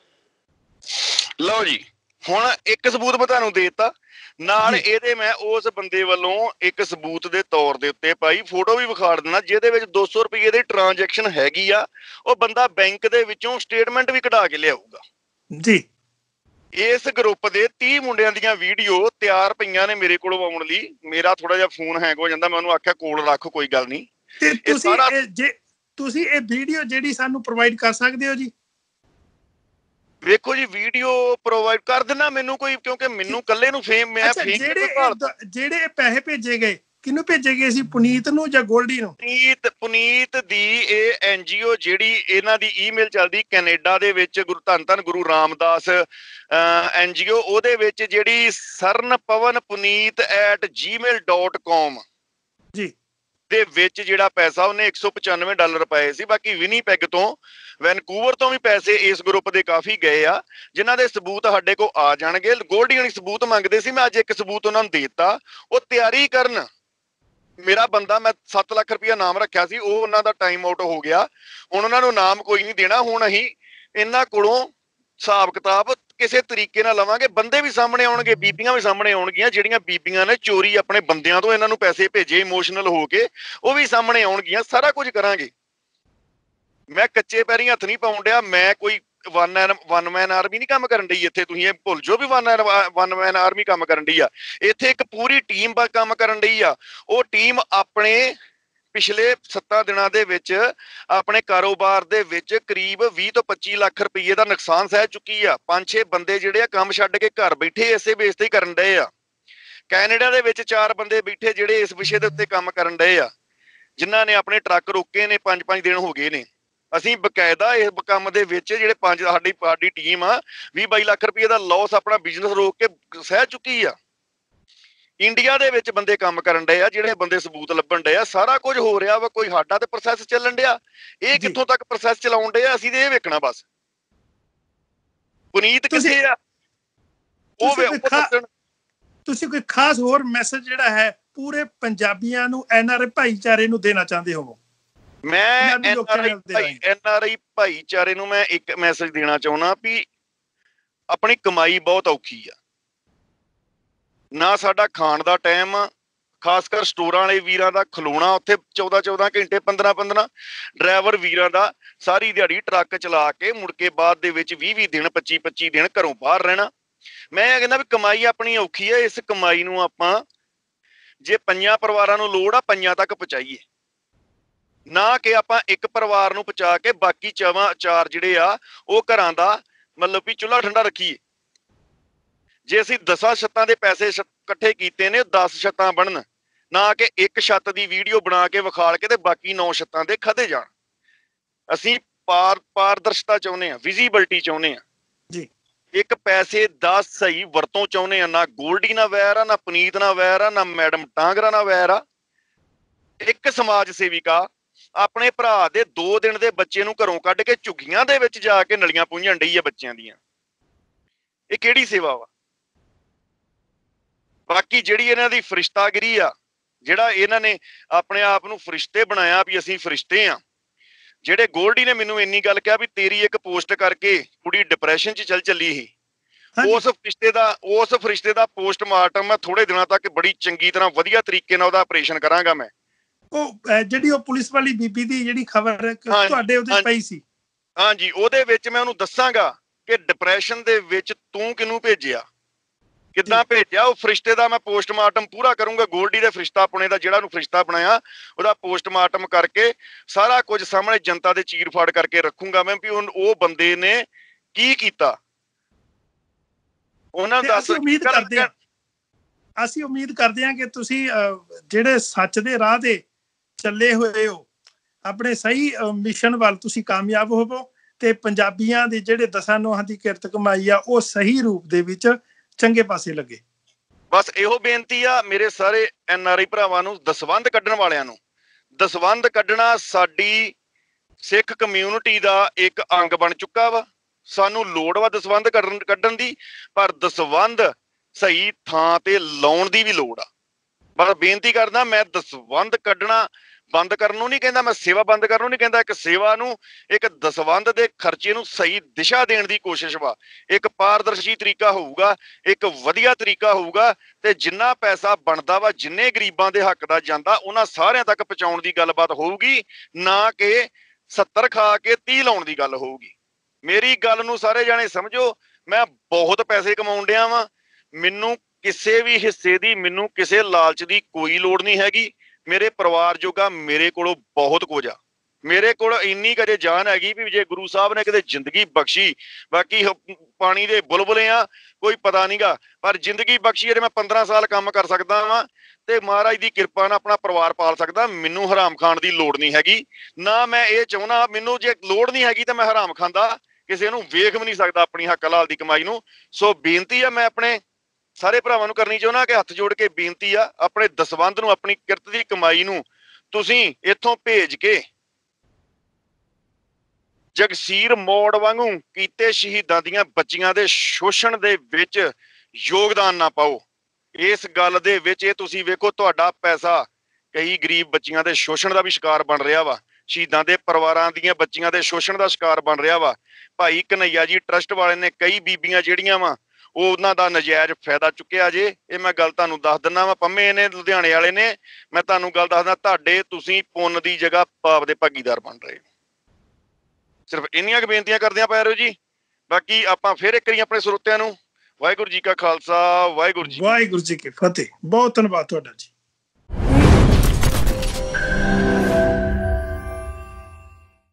ਲਓ ਜੀ, ਹੁਣ ਇੱਕ ਸਬੂਤ ਮੈਂ ਤੁਹਾਨੂੰ ਦੇ ਦਿੱਤਾ, ਨਾਲ ਇਹਦੇ ਮੈਂ ਉਸ ਬੰਦੇ ਵੱਲੋਂ ਇੱਕ ਸਬੂਤ ਦੇ ਤੌਰ ਦੇ ਉੱਤੇ ਭਾਈ ਫੋਟੋ ਵੀ ਵਿਖਾ ਦਿੰਦਾ ਜਿਹਦੇ ਵਿੱਚ ਦੋ ਸੌ ਰੁਪਏ ਦੀ ਟ੍ਰਾਂਜੈਕਸ਼ਨ ਹੈਗੀ ਆ। ਉਹ ਬੰਦਾ ਬੈਂਕ ਦੇ ਵਿੱਚੋਂ ਸਟੇਟਮੈਂਟ ਵੀ ਕਢਾ ਕੇ ਲਿਆਊਗਾ ਜੀ। ਇਸ ਗਰੁੱਪ ਦੇ ਤੀਹ ਮੁੰਡਿਆਂ ਦੀਆਂ ਵੀਡੀਓ ਤਿਆਰ ਪਈਆਂ ਨੇ ਮੇਰੇ ਕੋਲ ਆਉਣ ਲਈ। ਮੇਰਾ ਥੋੜਾ ਜਿਹਾ ਫੋਨ ਹੈਂਗ ਹੋ ਜਾਂਦਾ, ਮੈਂ ਉਹਨੂੰ ਆਖਿਆ ਕੋਲ ਰੱਖ, ਕੋਈ ਗੱਲ ਨਹੀਂ। ਤੇ ਤੁਸੀਂ ਜੇ ਤੁਸੀਂ ਇਹ ਵੀਡੀਓ ਜਿਹੜੀ ਸਾਨੂੰ ਪ੍ਰੋਵਾਈਡ ਕਰ ਸਕਦੇ ਹੋ ਜੀ? ਵੇਖੋ ਜੀ, ਵੀਡੀਓ ਪ੍ਰੋਵਾਈਡ ਕਰ ਦੇਣਾ ਮੈਨੂੰ ਕੋਈ, ਕਿਉਂਕਿ ਮੈਨੂੰ ਕੱਲੇ ਨੂੰ ਫੇਮ ਮੈਂ ਜਿਹੜੇ ਜਿਹੜੇ ਪੈਸੇ ਭੇਜੇ ਗਏ ਕਿਹਨੂੰ ਭੇਜੇ ਗਏ ਸੀ, ਪੁਨੀਤ ਨੂੰ ਜਾਂ ਗੋਲਡੀ ਨੂੰ? ਪੁਨੀਤ ਪੁਨੀਤ ਦੀ ਇਹ ਐਨਜੀਓ ਜਿਹੜੀ ਇਹਨਾਂ ਦੀ ਈਮੇਲ ਚੱਲਦੀ ਕੈਨੇਡਾ ਦੇ ਵਿੱਚ, ਗੁਰੂ ਧੰਨ ਧੰਨ ਗੁਰੂ ਰਾਮਦਾਸ ਐਨਜੀਓ, ਉਹਦੇ ਵਿੱਚ ਜਿਹੜੀ Saran Pawan Puneet at Gmail dot com ਜੀ ਦੇ ਵਿੱਚ ਜਿਹੜਾ ਪੈਸਾ ਉਹਨੇ ਇੱਕ ਸੌ ਪਚਾਨਵੇਂ ਡਾਲਰ ਪਾਏ ਸੀ। ਬਾਕੀ ਵਿਨੀਪੈਗ ਤੋਂ, ਵੈਨਕੂਵਰ ਤੋਂ ਵੀ ਪੈਸੇ ਇਸ ਗਰੁੱਪ ਦੇ ਕਾਫੀ ਗਏ ਆ, ਜਿਨ੍ਹਾਂ ਦੇ ਸਬੂਤ ਸਾਡੇ ਕੋਲ ਆ ਜਾਣਗੇ। ਗੋਲਡੀ ਵਾਲੀ ਸਬੂਤ ਮੰਗਦੇ ਸੀ, ਮੈਂ ਅੱਜ ਇੱਕ ਸਬੂਤ ਉਹਨਾਂ ਨੂੰ ਦੇ ਦਿੱਤਾ। ਉਹ ਤਿਆਰੀ ਕਰਨ, ਮੇਰਾ ਬੰਦਾ, ਮੈਂ ਸੱਤ ਲੱਖ ਰੁਪਇਆ ਨਾਮ ਰੱਖਿਆ ਸੀ, ਉਹ ਉਹਨਾਂ ਦਾ ਟਾਈਮ ਆਊਟ ਹੋ ਗਿਆ। ਹੁਣ ਉਹਨਾਂ ਨੂੰ ਨਾਮ ਕੋਈ ਨਹੀਂ ਦੇਣਾ। ਹੁਣ ਅਸੀਂ ਇਹਨਾਂ ਕੋਲੋਂ ਹਿਸਾਬ ਕਿਤਾਬ ਕਿਸੇ ਤਰੀਕੇ ਨਾਲ ਲਵਾਂਗੇ। ਬੰਦੇ ਵੀ ਸਾਹਮਣੇ ਆਉਣਗੇ, ਬੀਬੀਆਂ ਵੀ ਸਾਹਮਣੇ ਆਉਣਗੀਆਂ, ਜਿਹੜੀਆਂ ਬੀਬੀਆਂ ਨੇ ਚੋਰੀ ਆਪਣੇ ਬੰਦਿਆਂ ਤੋਂ ਇਹਨਾਂ ਨੂੰ ਪੈਸੇ ਭੇਜੇ ਇਮੋਸ਼ਨਲ ਹੋ ਕੇ, ਉਹ ਵੀ ਸਾਹਮਣੇ ਆਉਣਗੀਆਂ। ਸਾਰਾ ਕੁਝ ਕਰਾਂਗੇ। ਮੈਂ ਕੱਚੇ ਪੈਰੀਂ ਹੱਥ ਨਹੀਂ ਪਾਉਣ ਡਿਆ। ਮੈਂ ਕੋਈ one and one man army ਨਹੀਂ ਕੰਮ ਕਰਨ ਡਈ ਇੱਥੇ। ਤੁਸੀਂ ਇਹ ਭੁੱਲ ਜਾਓ ਵੀ ਵਨ ਵਨ ਮੈਨ ਆਰਮੀ ਕੰਮ ਕਰਨ ਡਈ ਆ। ਇੱਥੇ ਇੱਕ ਪੂਰੀ ਟੀਮ ਕੰਮ ਕਰਨ ਡਈ ਆ। ਉਹ ਟੀਮ ਆਪਣੇ ਪਿਛਲੇ ਸੱਤਾਂ ਦਿਨਾਂ ਦੇ ਵਿੱਚ ਆਪਣੇ ਕਾਰੋਬਾਰ ਦੇ ਵਿੱਚ ਕਰੀਬ ਵੀਹ ਤੋਂ ਪੱਚੀ ਲੱਖ ਰੁਪਏ ਦਾ ਨੁਕਸਾਨ ਸਹਿ ਚੁੱਕੀ ਆ। ਪੰਜ ਛੇ ਬੰਦੇ ਜਿਹੜੇ ਆ ਕੰਮ ਛੱਡ ਕੇ ਘਰ ਬੈਠੇ ਇਸੇ ਬੇਸ ਤੇ ਹੀ ਕਰਨ ਡਏ ਆ। ਕੈਨੇਡਾ ਦੇ ਵਿੱਚ ਚਾਰ ਬੰਦੇ ਬੈਠੇ ਜਿਹੜੇ ਇਸ ਵਿਸ਼ੇ ਦੇ ਉੱਤੇ ਕੰਮ ਕਰਨ ਡਏ ਆ, ਜਿਨ੍ਹਾਂ ਨੇ ਆਪਣੇ ਟਰੱਕ ਰੋਕੇ ਨੇ। ਪੰਜ ਪੰਜ ਦਿਨ ਹੋ ਗਏ ਨੇ। ਅਸੀਂ ਬਕਾਇਦਾ ਇਸ ਕੰਮ ਦੇ ਵਿੱਚ ਜਿਹੜੇ ਪੰਜ ਸਾਡੀ ਸਾਡੀ ਟੀਮ ਆ ਵੀਹ ਬਾਈ ਲੱਖ ਰੁਪਏ ਦਾ ਲਾਸ ਆਪਣਾ ਬਿਜ਼ਨਸ ਰੋਕ ਕੇ ਸਹਿ ਚੁੱਕੀ ਆ। ਇੰਡੀਆ ਦੇ ਵਿੱਚ ਬੰਦੇ ਕੰਮ ਕਰਨ ਡਏ ਆ, ਜਿਹੜੇ ਬੰਦੇ ਸਬੂਤ ਲੱਭਣ ਡਏ ਆ। ਸਾਰਾ ਕੁਝ ਹੋ ਰਿਹਾ ਵਾ, ਕੋਈ ਸਾਡਾ ਤੇ ਪ੍ਰੋਸੈਸ ਚੱਲਣ ਡਿਆ। ਇਹ ਕਿੱਥੋਂ ਤੱਕ ਪ੍ਰੋਸੈਸ ਚਲਾਉਣ ਡਏ ਆ, ਅਸੀਂ ਤੇ ਇਹ ਵੇਖਣਾ ਬਸ। ਪੁਨੀਤ ਕਿੱਥੇ ਆ ਉਹ? ਤੁਸੀਂ ਕੋਈ ਖਾਸ ਹੋਰ ਮੈਸੇਜ ਜਿਹੜਾ ਹੈ ਪੂਰੇ ਪੰਜਾਬੀਆਂ ਨੂੰ, ਐਨਆਰਆਈ ਭਾਈਚਾਰੇ ਨੂੰ ਦੇਣਾ ਚਾਹੁੰਦੇ ਹੋ? ਮੈਂ ਐਨਆਰਆਈ ਭਾਈਚਾਰੇ ਨੂੰ ਮੈਂ ਇੱਕ ਮੈਸੇਜ ਦੇਣਾ ਚਾਹੁੰਦਾ ਵੀ ਆਪਣੀ ਕਮਾਈ ਬਹੁਤ ਔਖੀ ਆ। ਨਾ ਸਾਡਾ ਖਾਣ ਦਾ ਟਾਈਮ ਆ, ਖਾਸ ਕਰ ਸਟੋਰਾਂ ਵਾਲੇ ਵੀਰਾਂ ਦਾ ਖਲੋਣਾ ਉੱਥੇ ਚੌਦਾਂ ਚੌਦਾਂ ਘੰਟੇ, ਪੰਦਰਾਂ ਪੰਦਰਾਂ। ਡਰਾਈਵਰ ਵੀਰਾਂ ਦਾ ਸਾਰੀ ਦਿਹਾੜੀ ਟਰੱਕ ਚਲਾ ਕੇ ਮੁੜ ਕੇ ਬਾਅਦ ਦੇ ਵਿੱਚ ਵੀਹ ਵੀਹ ਦਿਨ, ਪੱਚੀ ਪੱਚੀ ਦਿਨ ਘਰੋਂ ਬਾਹਰ ਰਹਿਣਾ। ਮੈਂ ਕਹਿੰਦਾ ਵੀ ਕਮਾਈ ਆਪਣੀ ਔਖੀ ਆ। ਇਸ ਕਮਾਈ ਨੂੰ ਆਪਾਂ ਜੇ ਪੰਜਾਂ ਪਰਿਵਾਰਾਂ ਨੂੰ ਲੋੜ ਆ, ਪੰਜਾਂ ਤੱਕ ਪਹੁੰਚਾਈਏ, ਨਾ ਕਿ ਆਪਾਂ ਇੱਕ ਪਰਿਵਾਰ ਨੂੰ ਪਹੁੰਚਾ ਕੇ ਬਾਕੀ ਚਵਾਂ ਚਾਰ ਜਿਹੜੇ ਆ ਉਹ ਘਰਾਂ ਦਾ ਮਤਲਬ ਵੀ ਚੁੱਲ੍ਹਾ ਠੰਡਾ ਰੱਖੀਏ। ਜੇ ਅਸੀਂ ਦਸਾਂ ਛੱਤਾਂ ਦੇ ਪੈਸੇ ਇਕੱਠੇ ਕੀਤੇ ਨੇ, ਦਸ ਛੱਤਾਂ ਬਣਨ, ਨਾ ਕਿ ਇੱਕ ਛੱਤ ਦੀ ਵੀਡੀਓ ਬਣਾ ਕੇ ਵਿਖਾਲ ਕੇ ਤੇ ਬਾਕੀ ਨੌ ਛੱਤਾਂ ਦੇ ਖਾਧੇ ਜਾਣ। ਅਸੀਂ ਪਾਰ ਪਾਰਦਰਸ਼ਤਾ ਚਾਹੁੰਦੇ ਹਾਂ, ਵਿਜ਼ੀਬਿਲਟੀ ਚਾਹੁੰਦੇ ਹਾਂ ਜੀ। ਇੱਕ ਪੈਸੇ ਦਾ ਸਹੀ ਵਰਤੋਂ ਚਾਹੁੰਦੇ ਆ। ਨਾ ਗੋਲਡੀ ਨਾਲ ਵੈਰ ਆ, ਨਾ ਪੁਨੀਤ ਨਾਲ ਵੈਰ ਆ, ਨਾ ਮੈਡਮ ਟਾਂਗਰਾ ਨਾਲ ਵੈਰ ਆ। ਇੱਕ ਸਮਾਜ ਸੇਵਿਕਾ ਆਪਣੇ ਭਰਾ ਦੇ ਦੋ ਦਿਨ ਦੇ ਬੱਚੇ ਨੂੰ ਘਰੋਂ ਕੱਢ ਕੇ ਝੁੱਗੀਆਂ ਦੇ ਵਿੱਚ ਜਾ ਕੇ ਨਲੀਆਂ ਪੂੰਝਣ ਡਈ ਆ ਬੱਚਿਆਂ ਦੀਆਂ। ਇਹ ਕਿਹੜੀ ਸੇਵਾ ਵਾ? ਬਾਕੀ ਜਿਹੜੀ ਇਹਨਾਂ ਦੀ ਫਰਿਸ਼ਤਾਗਿਰੀ ਆ, ਜਿਹੜਾ ਇਹਨਾਂ ਨੇ ਆਪਣੇ ਆਪ ਨੂੰ ਫਰਿਸ਼ਤੇ ਬਣਾਇਆ ਵੀ ਅਸੀਂ ਫਰਿਸ਼ਤੇ ਆ। ਜਿਹੜੇ ਗੋਲਡੀ ਨੇ ਮੈਨੂੰ ਇੰਨੀ ਗੱਲ ਕਿਹਾ ਵੀ ਤੇਰੀ ਇੱਕ ਪੋਸਟ ਕਰਕੇ ਕੁੜੀ ਡਿਪਰੈਸ਼ਨ 'ਚ ਚੱਲ ਚੱਲੀ ਸੀ, ਉਸ ਫਰਿਸ਼ਤੇ ਦਾ ਉਸ ਫਰਿਸ਼ਤੇ ਦਾ ਪੋਸਟਮਾਰਟਮ ਮੈਂ ਥੋੜੇ ਦਿਨਾਂ ਤੱਕ ਬੜੀ ਚੰਗੀ ਤਰ੍ਹਾਂ ਵਧੀਆ ਤਰੀਕੇ ਨਾਲ ਉਹਦਾ ਆਪਰੇਸ਼ਨ ਕਰਾਂਗਾ। ਮੈਂ ਉਹ ਜਿਹੜੀ ਉਹ ਪੁਲਿਸ ਵਾਲੀ ਬੀਬੀ ਦੀ ਜਿਹੜੀ ਖਬਰ ਤੁਹਾਡੇ ਉਹਦੇ ਪਈ ਸੀ, ਹਾਂਜੀ, ਉਹਦੇ ਵਿੱਚ ਮੈਂ ਉਹਨੂੰ ਦੱਸਾਂਗਾ ਕਿ ਡਿਪਰੈਸ਼ਨ ਦੇ ਵਿੱਚ ਤੂੰ ਕਿਹਨੂੰ ਭੇਜਿਆ, ਕਿੱਦਾਂ ਭੇਜਿਆ। ਉਹ ਫਰਿਸ਼ਤੇ ਦਾ ਮੈਂ ਪੋਸਟਮਾਰਟਮ ਪੂਰਾ ਕਰੂੰਗਾ। ਗੋਲਡੀ ਦੇ ਫਰਿਸ਼ਤਾ ਪੁਣੇ ਦਾ ਜਿਹੜਾ ਨੂੰ ਫਰਿਸ਼ਤਾ ਬਣਾਇਆ ਉਹਦਾ ਪੋਸਟਮਾਰਟਮ ਕਰਕੇ ਸਾਰਾ ਕੁਝ ਸਾਹਮਣੇ ਜਨਤਾ ਦੇ ਚੀਰ ਫਾੜ ਕਰਕੇ ਰੱਖੂੰਗਾ ਮੈਂ ਵੀ ਉਹ ਬੰਦੇ ਨੇ ਕੀ ਕੀਤਾ। ਉਹਨਾਂ ਦਾ ਅਸੀਂ ਉਮੀਦ ਕਰਦੇ ਹਾਂ ਅਸੀਂ ਉਮੀਦ ਕਰਦੇ ਹਾਂ ਕਿ ਤੁਸੀਂ ਜਿਹੜੇ ਸੱਚ ਦੇ ਰਾਹ ਤੇ ਚੱਲੇ ਹੋਏ ਹੋ, ਆਪਣੇ ਸਹੀ ਮਿਸ਼ਨ ਵੱਲ ਤੁਸੀਂ ਕਾਮਯਾਬ ਹੋਵੋ ਤੇ ਪੰਜਾਬੀਆਂ ਦੇ ਜਿਹੜੇ ਦਸਾਂ ਨੋਹਾਂ ਦੀ ਕਿਰਤ ਕਮਾਈ ਆ ਉਹ ਸਹੀ ਰੂਪ ਦੇ ਵਿੱਚ ਚੰਗੇ ਪਾਸੇ ਲੱਗੇ। ਬਸ ਇਹੋ ਬੇਨਤੀ ਆ ਮੇਰੇ ਸਾਰੇ ਐਨ ਆਰ ਆਈ ਭਰਾਵਾਂ ਨੂੰ, ਦਸਵੰਧ ਕੱਢਣ ਵਾਲਿਆਂ ਨੂੰ। ਦਸਵੰਧ ਕੱਢਣਾ ਸਾਡੀ ਸਿੱਖ ਕਮਿਊਨਿਟੀ ਦਾ ਇੱਕ ਅੰਗ ਬਣ ਚੁੱਕਾ ਵਾ। ਸਾਨੂੰ ਲੋੜ ਵਾ ਦਸਵੰਧ ਕੱਢਣ ਕੱਢਣ ਦੀ, ਪਰ ਦਸਵੰਧ ਸਹੀ ਥਾਂ ਤੇ ਲਾਉਣ ਦੀ ਵੀ ਲੋੜ ਆ। ਬਸ ਬੇਨਤੀ ਕਰਦਾ, ਮੈਂ ਦਸਵੰਧ ਕੱਢਣਾ ਬੰਦ ਕਰਨ ਨੂੰ ਨਹੀਂ ਕਹਿੰਦਾ, ਮੈਂ ਸੇਵਾ ਬੰਦ ਕਰਨ ਨੂੰ ਨਹੀਂ ਕਹਿੰਦਾ। ਇੱਕ ਸੇਵਾ ਨੂੰ, ਇੱਕ ਦਸਵੰਧ ਦੇ ਖਰਚੇ ਨੂੰ ਸਹੀ ਦਿਸ਼ਾ ਦੇਣ ਦੀ ਕੋਸ਼ਿਸ਼ ਵਾ। ਇੱਕ ਪਾਰਦਰਸ਼ੀ ਤਰੀਕਾ ਹੋਊਗਾ, ਇੱਕ ਵਧੀਆ ਤਰੀਕਾ ਹੋਊਗਾ ਤੇ ਜਿੰਨਾ ਪੈਸਾ ਬਣਦਾ ਵਾ, ਜਿੰਨੇ ਗਰੀਬਾਂ ਦੇ ਹੱਕ ਦਾ ਜਾਂਦਾ, ਉਹਨਾਂ ਸਾਰਿਆਂ ਤੱਕ ਪਹੁੰਚਾਉਣ ਦੀ ਗੱਲਬਾਤ ਹੋਊਗੀ, ਨਾ ਕਿ ਸੱਤਰ ਖਾ ਕੇ ਤੀਹ ਲਾਉਣ ਦੀ ਗੱਲ ਹੋਊਗੀ। ਮੇਰੀ ਗੱਲ ਨੂੰ ਸਾਰੇ ਜਾਣੇ ਸਮਝੋ। ਮੈਂ ਬਹੁਤ ਪੈਸੇ ਕਮਾਉਣ ਡਿਆ ਵਾਂ, ਮੈਨੂੰ ਕਿਸੇ ਵੀ ਹਿੱਸੇ ਦੀ, ਮੈਨੂੰ ਕਿਸੇ ਲਾਲਚ ਦੀ ਕੋਈ ਲੋੜ ਨਹੀਂ ਹੈਗੀ। ਮੇਰੇ ਪਰਿਵਾਰ ਜੋਗਾ ਮੇਰੇ ਕੋਲੋਂ ਬਹੁਤ ਕੁਝ ਆ। ਮੇਰੇ ਕੋਲ ਇੰਨੀ ਕਦੇ ਜਾਨ ਹੈਗੀ ਵੀ ਜੇ ਗੁਰੂ ਸਾਹਿਬ ਨੇ ਕਿਤੇ ਜ਼ਿੰਦਗੀ ਬਖਸ਼ੀ, ਬਾਕੀ ਪਾਣੀ ਦੇ ਬੁਲਬੁਲੇ ਆ ਕੋਈ ਪਤਾ ਨਹੀਂਗਾ, ਪਰ ਜ਼ਿੰਦਗੀ ਬਖਸ਼ੀ ਇਹਦੇ ਮੈਂ ਪੰਦਰਾਂ ਸਾਲ ਕੰਮ ਕਰ ਸਕਦਾ ਵਾਂ ਤੇ ਮਹਾਰਾਜ ਦੀ ਕਿਰਪਾ ਨਾਲ ਆਪਣਾ ਪਰਿਵਾਰ ਪਾਲ ਸਕਦਾ। ਮੈਨੂੰ ਹਰਾਮ ਖਾਣ ਦੀ ਲੋੜ ਨਹੀਂ ਹੈਗੀ, ਨਾ ਮੈਂ ਇਹ ਚਾਹੁੰਦਾ। ਮੈਨੂੰ ਜੇ ਲੋੜ ਨਹੀਂ ਹੈਗੀ ਤਾਂ ਮੈਂ ਹਰਾਮ ਖਾਂਦਾ ਕਿਸੇ ਨੂੰ ਵੇਖ ਵੀ ਨਹੀਂ ਸਕਦਾ ਆਪਣੀ ਹੱਕ ਹਲਾਲ ਦੀ ਕਮਾਈ ਨੂੰ। ਸੋ ਬੇਨਤੀ ਆ ਮੈਂ ਆਪਣੇ ਸਾਰੇ ਭਰਾਵਾਂ ਨੂੰ ਕਰਨੀ ਚਾਹੁੰਦਾ ਕਿ ਹੱਥ ਜੋੜ ਕੇ ਬੇਨਤੀ ਆ, ਆਪਣੇ ਦਸਵੰਧ ਨੂੰ, ਆਪਣੀ ਕਿਰਤ ਦੀ ਕਮਾਈ ਨੂੰ ਤੁਸੀਂ ਇੱਥੋਂ ਭੇਜ ਕੇ ਜਗਸੀਰ ਮੋੜ ਵਾਂਗੂ ਕੀਤੇ ਸ਼ਹੀਦਾਂ ਦੀਆਂ ਬੱਚੀਆਂ ਦੇ ਸ਼ੋਸ਼ਣ ਦੇ ਵਿੱਚ ਯੋਗਦਾਨ ਨਾ ਪਾਓ। ਇਸ ਗੱਲ ਦੇ ਵਿੱਚ ਇਹ ਤੁਸੀਂ ਵੇਖੋ, ਤੁਹਾਡਾ ਪੈਸਾ ਕਈ ਗਰੀਬ ਬੱਚੀਆਂ ਦੇ ਸ਼ੋਸ਼ਣ ਦਾ ਵੀ ਸ਼ਿਕਾਰ ਬਣ ਰਿਹਾ ਵਾ, ਸ਼ਹੀਦਾਂ ਦੇ ਪਰਿਵਾਰਾਂ ਦੀਆਂ ਬੱਚੀਆਂ ਦੇ ਸ਼ੋਸ਼ਣ ਦਾ ਸ਼ਿਕਾਰ ਬਣ ਰਿਹਾ ਵਾ। ਭਾਈ ਕਨਈਆ ਜੀ ਟਰਸਟ ਵਾਲੇ ਨੇ ਕਈ ਬੀਬੀਆਂ ਜਿਹੜੀਆਂ ਵਾ ਉਹ ਉਹਨਾਂ ਦਾ ਨਜਾਇਜ਼ ਫਾਇਦਾ ਚੁੱਕਿਆ ਜੇ। ਇਹ ਮੈਂ ਗੱਲ ਤੁਹਾਨੂੰ ਦੱਸ ਦਿੰਦਾ ਵਾ। ਪੰਮੇ ਨੇ ਲੁਧਿਆਣੇ ਵਾਲੇ ਨੇ, ਮੈਂ ਤੁਹਾਨੂੰ ਗੱਲ ਦੱਸਦਾ, ਤੁਹਾਡੇ ਤੁਸੀਂ ਪੁੰਨ ਦੀ ਜਗ੍ਹਾ ਪਾਪ ਦੇ ਭਾਗੀਦਾਰ ਬਣ ਰਹੇ। ਸਿਰਫ ਇੰਨੀਆਂ ਕੁ ਬੇਨਤੀਆਂ ਕਰਦਿਆਂ ਪੈ ਰਹੇ ਜੀ। ਬਾਕੀ ਆਪਾਂ ਫਿਰ ਇੱਕ ਵਾਰੀ ਆਪਣੇ ਸਰੋਤਿਆਂ ਨੂੰ ਵਾਹਿਗੁਰੂ ਜੀ ਕਾ ਖਾਲਸਾ, ਵਾਹਿਗੁਰੂ ਜੀ ਵਾਹਿਗੁਰੂ ਜੀ ਕੀ ਫਤਿਹ। ਬਹੁਤ ਧੰਨਵਾਦ ਤੁਹਾਡਾ ਜੀ।